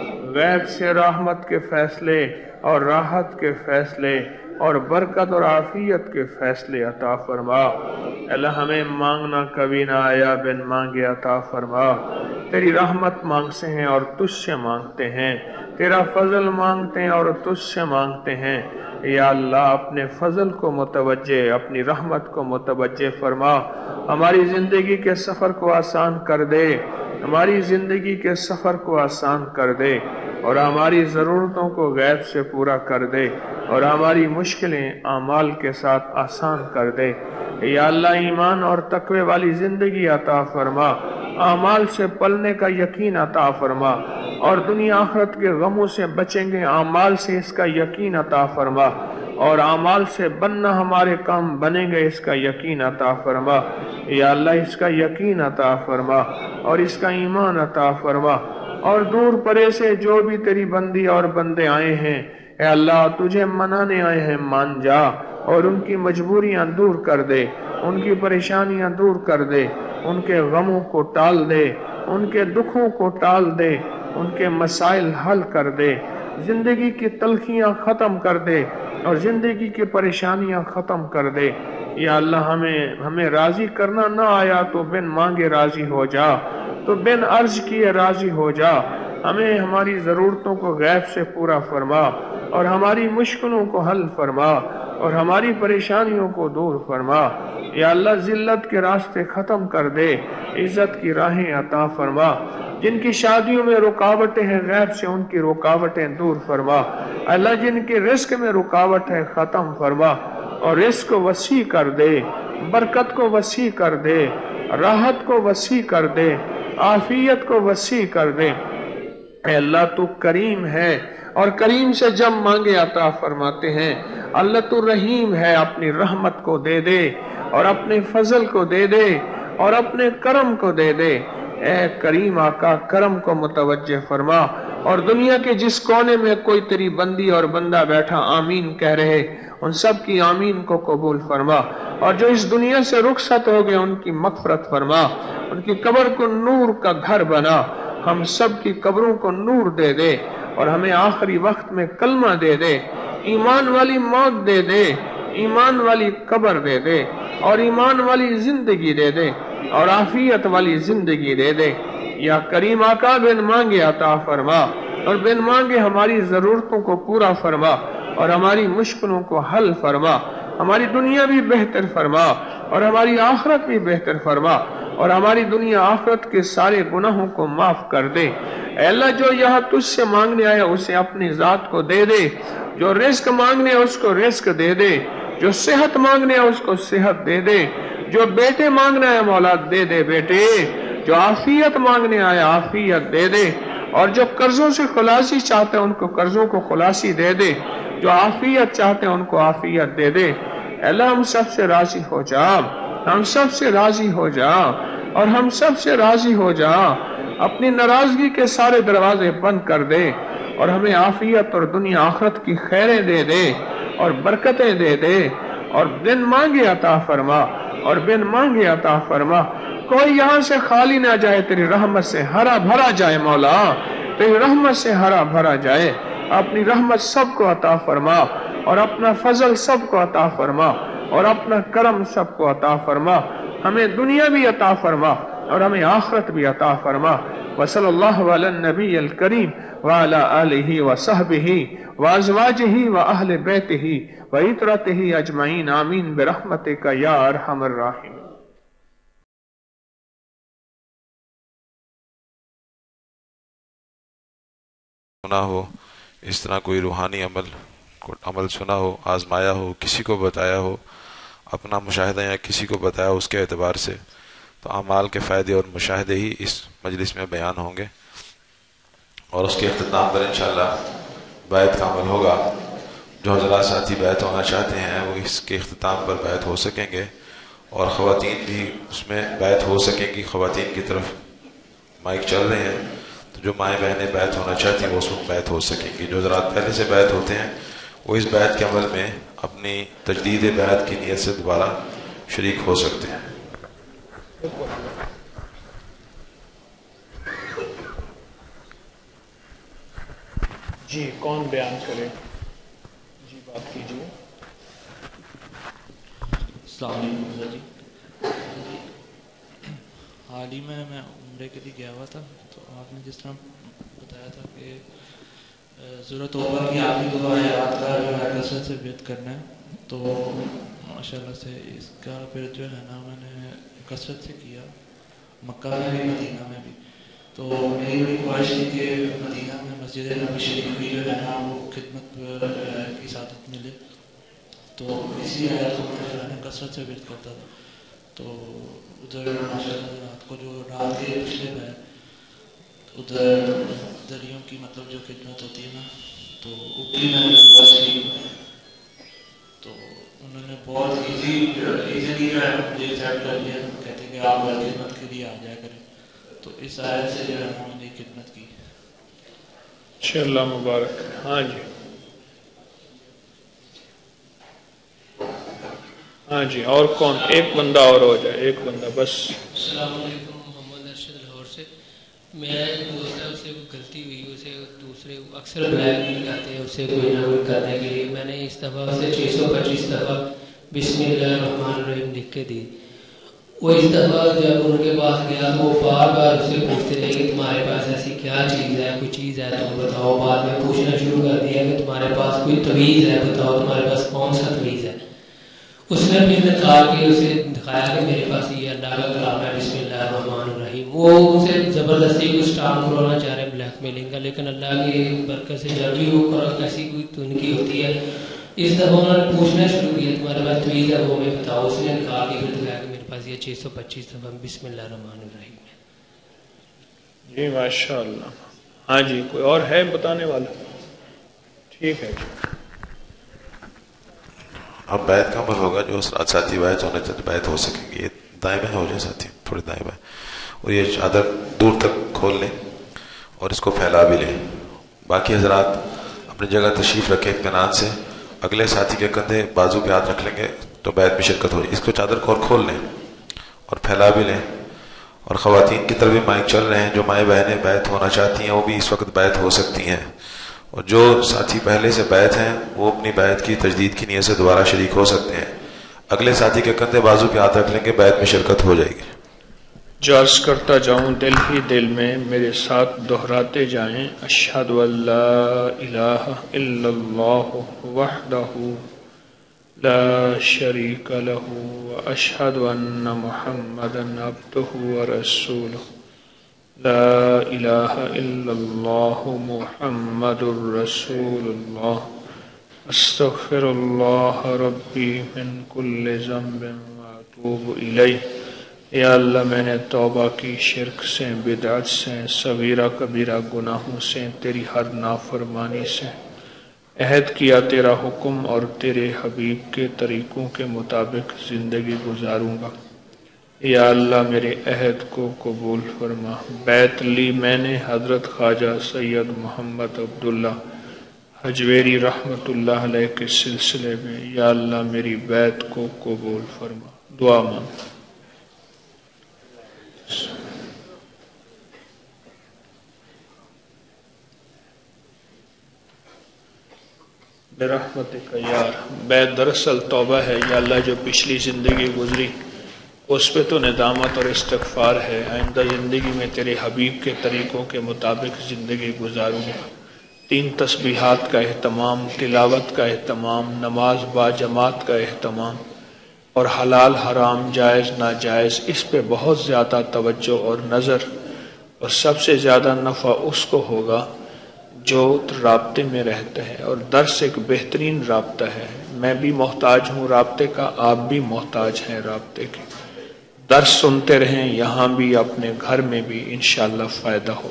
غیب سے رحمت کے فیصلے اور راحت کے فیصلے اور برکت اور عافیت کے فیصلے عطا فرما اللہ ہمیں مانگنا کبھی نہ آیا بن مانگے عطا فرما تیری رحمت مانگتے ہیں اور تجھ سے مانگتے ہیں تیرا فضل مانگتے ہیں اور تجھ سے مانگتے ہیں یا اللہ اپنے فضل کو متوجہ اپنی رحمت کو متوجہ فرما ہماری زندگی کے سفر کو آسان کر دے ہماری زندگی کے سفر کو آسان کر دے اور ہماری ضرورتوں کو غیب سے پورا کر دے اور ہماری مشکلیں اعمال کے ساتھ آسان کر دے یا اللہ ایمان اور تقوی والی زندگی عطا فرما اعمال سے پلنے کا یقین عطا فرما اور دنیا آخرت کے غموں سے بچیں گے اعمال سے اس کا یقین عطا فرما اور اعمال سے بننا ہمارے کام بنیں گے اس کا یقین عطا فرما یا اللہ اس کا یقین عطا فرما اور اس کا ایمان عطا فرما اور دور پرے سے جو بھی تیری بندی اور بندے آئے ہیں اے اللہ تجھے منانے آئے ہیں مان جا اور ان کی مجبوریاں دور کر دے ان کی پریشانیاں دور کر دے ان کے غموں کو ٹال دے ان کے دکھوں کو ٹال دے ان کے مسائل حل کر دے زندگی کی تلخیاں ختم کر دے اور زندگی کی پریشانیاں ختم کر دے یا اللہ ہمیں ہمیں راضی کرنا نہ آیا تو بن مانگے راضی ہو جا تو بن عرض کیے راضی ہو جا ہمیں ہماری ضرورتوں کو غیب سے پورا فرما اور ہماری مشکلوں کو حل فرما اور ہماری پریشانیوں کو دور فرما یا اللہ ذلت کے راستے ختم کر دے عزت کی راہیں عطا فرما جن کی شادیوں میں رکاوٹیں ہیں غیب سے ان کی رکاوٹیں دور فرما اللہ جن کے رزق میں رکاوٹ ہے ختم فرما اور رزق کو وسیع کر دے برکت کو وسیع کر دے راحت کو وسیع کر دے عافیت کو وسیع کر دے اے اللہ تو کریم ہے اور کریم سے جب مانگے عطا فرماتے ہیں اللہ تو رحیم ہے اپنی رحمت کو دے دے اور اپنے فضل کو دے دے اور اپنے کرم کو دے دے اے کریم آقا کرم کو متوجہ فرما اور دنیا کے جس کونے میں کوئی تیری بندی اور بندہ بیٹھا آمین کہہ رہے ان سب کی آمین کو قبول فرما اور جو اس دنیا سے رخصت ہو گئے ان کی مغفرت فرما ان کی قبر کو نور کا گھر بنا ہم سب کی قبروں کو نور دے دے اور ہمیں آخری وقت میں کلمہ دے دے ایمان والی موت دے دے ایمان والی قبر دے دے اور ایمان والی زندگی دے دے اور عافیت والی زندگی دے دے یا کریم آقا بن مانگے عطا فرما اور بن مانگے ہماری ضرورتوں کو پورا فرما اور ہماری مشکلوں کو حل فرما ہماری دنیا بھی بہتر فرما اور ہماری آخرت بھی بہتر فرما اور ہماری دنیا آخرت کے سارے گناہوں کو معاف کر دے اے اللہ جو یہاں تجھ سے مانگنے آیا اسے اپنی ذات کو دے دے جو رزق مانگنے اس کو رزق دے دے جو صحت مانگنے اس کو صحت دے دے جو بیٹے مانگنا ہے مولا دے دے بیٹے جو عافیت مانگنے آیا عافیت دے دے اور جو قرضوں سے خلاصی چاہتے ہیں ان کو قرضوں کو خلاصی دے دے جو عافیت چاہتے ہیں ان کو عافیت دے دے اللہ ہم سب سے راضی ہو جا ہم سب سے راضی ہو جا اور ہم سب سے راضی ہو جا اپنی ناراضگی کے سارے دروازے بند کر دے اور ہمیں عافیت اور دنیا آخرت کی خیریں دے دے اور برکتیں دے دے اور بن مانگے عطا فرما اور بن مانگے عطا فرما. کوئی یہاں سے خالی نہ جائے، تیری رحمت سے ہرا بھرا جائے مولا، تیری رحمت سے ہرا بھرا جائے. اپنی رحمت سب کو عطا فرما اور اپنا فضل سب کو عطا فرما اور اپنا کرم سب کو عطا فرما. ہمیں دنیا بھی عطا فرما اور ہمیں آخرت بھی عطا فرما. وصلی اللہ علی النبی الکریم وعلی آلہ وصحبہ وازواجہ واہل بیتہ وعترتہ اجمعین آمین برحمتک یا ارحم الراحمین. سنا ہو اس طرح کوئی روحانی عمل عمل سنا ہو، آزمایا ہو، کسی کو بتایا ہو، اپنا مشاہدہ یا کسی کو بتایا اس کے اعتبار سے، تو اعمال کے فائدے اور مشاہدے ہی اس مجلس میں بیان ہوں گے. اور اس کے اختتام پر انشاءاللہ بیعت کا عمل ہوگا. جو حضرات ساتھی بیعت ہونا چاہتے ہیں وہ اس کے اختتام پر بیعت ہو سکیں گے، اور خواتین بھی اس میں بیعت ہو سکیں گی. خواتین کی طرف مائک چل رہے ہیں، تو جو مائیں بہنیں بیعت ہونا چاہتی ہیں وہ اس وقت بیعت ہو سکیں گی. جو حضرات پہلے سے بیعت ہوتے ہیں وہ اس بیعت کے عمل میں اپنی تجدید بیعت کی نیت سے دوبارہ شریک ہو سکتے ہیں. جی کون بیان کرے؟ جی بات کیجیے. السلام علیکم. جی حال ہی میں میں عمرے کے لیے گیا ہوا تھا، تو آپ نے جس طرح بتایا تھا کہ ضرورت ہوگا کہ آپ کی دعا یاد کا جو ہے کثرت سے بیعت کرنا ہے، تو ماشاء اللہ سے اس کا پھر جو ہے نا میں نے کثرت سے کیا، مکہ میں بھی مدینہ میں بھی. تو میری بڑی خواہش تھی کہ مدینہ میں مسجد نبوی شریف کی جو ہے نا وہ خدمت کی سعادت ملے، تو اسی حالت میں جو ہے نا کثرت سے بیعت کرتا تھا. تو ادھر ماشاء اللہ رات کو جو رات کے پچھلے میں ادھر دریوں کی مطلب جو خدمت ہوتی ہے نا، تو اوپری میں نے تو انہوں نے بہت ایزی ایزیلی جو ہے مجھے سیٹ کر لیا. کہتے ہیں کہ آپ خدمت کے لیے آ جایا کریں، تو اس آیت سے جو ہے میں نے خدمت کی. انشاءاللہ مبارک. ہاں جی ہاں جی اور کون؟ ایک بندہ اور ہو جائے، ایک بندہ بس. السلام علیکم. محمد ارشد لاہور سے. میرا ایک دوست ہے، اسے کوئی غلطی ہوئی، اسے دوسرے اکثر بلیک میل کرتے ہیں اسے کوئی نہ کوئی کرنے کے لیے. میں نے اس دفعہ اسے چھ سو پچیس دفعہ بسم اللہ الرحمن الرحیم لکھ کے دی. وہ اس دفعہ جب ان کے پاس گیا تو وہ بار بار اسے پوچھتے رہے کہ تمہارے پاس ایسی کیا چیز ہے، کوئی چیز ہے تو بتاؤ. بعد میں پوچھنا شروع کر دیا کہ تمہارے پاس کوئی تویز ہے، بتاؤ تمہارے پاس کون سا تویز ہے. اس نے پھر نکال کے اسے دکھایا کہ میرے پاس یہ اللہ کا کلام ہے بسم اللہ الرحمن الرحیم. وہ اسے زبردستی کچھ کام کروانا چاہ رہے ہیں بلیک میلنگ کا، لیکن اللہ کی برکت سے جب بھی وہ ایسی کوئی تنکی ہوتی ہے، اس دفعہ انہوں نے پوچھنا شروع کیا تمہارے پاس تویز ہے وہ ہمیں بتاؤ. اس نے نکال کے پھر دکھایا کہ میرے پاس یہ چھ سو پچیس دفعہ بسم اللہ الرحمن الرحیم ہے. جی ماشاء اللہ. ہاں جی کوئی اور ہے بتانے والا؟ ٹھیک ہے جی. اب بیعت کا عمل ہوگا. جو ساتھی بیعت ہونا چاہتے بیعت ہو سکیں گے. یہ دائیں بائیں ہو جائے ساتھی، تھوڑے دائیں بائیں، اور یہ چادر دور تک کھول لیں اور اس کو پھیلا بھی لیں. باقی حضرات اپنی جگہ تشریف رکھیں اطمینان سے. اگلے ساتھی کے کندھے بازو پہ ہاتھ رکھ لیں گے تو بیعت میں شرکت ہو جائے. اس کو چادر کو اور کھول لیں اور پھیلا بھی لیں. اور خواتین کی طرف بھی مائک چل رہے ہیں. جو مائیں بہنیں بیعت ہونا چاہتی ہیں وہ بھی اس وقت بیعت ہو سکتی ہیں، اور جو ساتھی پہلے سے بیعت ہیں وہ اپنی بیعت کی تجدید کی نیت سے دوبارہ شریک ہو سکتے ہیں. اگلے ساتھی کے کندھے بازو پہ ہاتھ رکھ لیں گے، بیعت میں شرکت ہو جائے گی. جو عرض کرتا جاؤں دل ہی دل میں میرے ساتھ دہراتے جائیں. اشہد ان لا الہ الا اللہ وحدہ لا شریک لہ واشہد ان محمدا عبدہ ورسولہ. لا الہ الا اللہ محمد الرسول اللہ. استغفر اللہ ربی من کل ذنب واتوب الیہ. یا اللہ میں نے توبہ کی شرک سے، بدعت سے، صغیرہ کبیرہ گناہوں سے، تیری ہر نافرمانی سے. عہد کیا تیرا حکم اور تیرے حبیب کے طریقوں کے مطابق زندگی گزاروں گا. یا اللہ میرے عہد کو قبول فرما۔ بیعت لی میں نے حضرت خواجہ سید محمد عبداللہ حجویری رحمۃ اللہ علیہ کے سلسلے میں، یا اللہ میری بیعت کو قبول فرما۔ دعا مانگ۔ برحمتک یا بیعت دراصل توبہ ہے یا اللہ، جو پچھلی زندگی گزری اس پہ تو ندامت اور استغفار ہے، آئندہ زندگی میں تیرے حبیب کے طریقوں کے مطابق زندگی گزاروں گا۔ تین تسبیحات کا اہتمام، تلاوت کا اہتمام، نماز با جماعت کا اہتمام، اور حلال حرام جائز ناجائز اس پہ بہت زیادہ توجہ اور نظر، اور سب سے زیادہ نفع اس کو ہوگا جو رابطے میں رہتے ہیں، اور درس ایک بہترین رابطہ ہے۔ میں بھی محتاج ہوں رابطے کا، آپ بھی محتاج ہیں رابطے کے۔ درس سنتے رہیں، یہاں بھی اپنے گھر میں بھی انشاءاللہ فائدہ ہو۔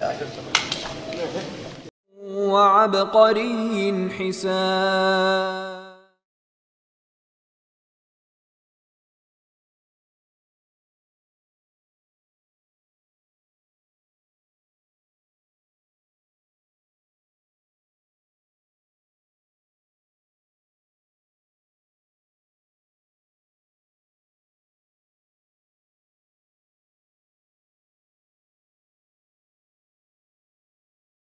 وعبقری حسان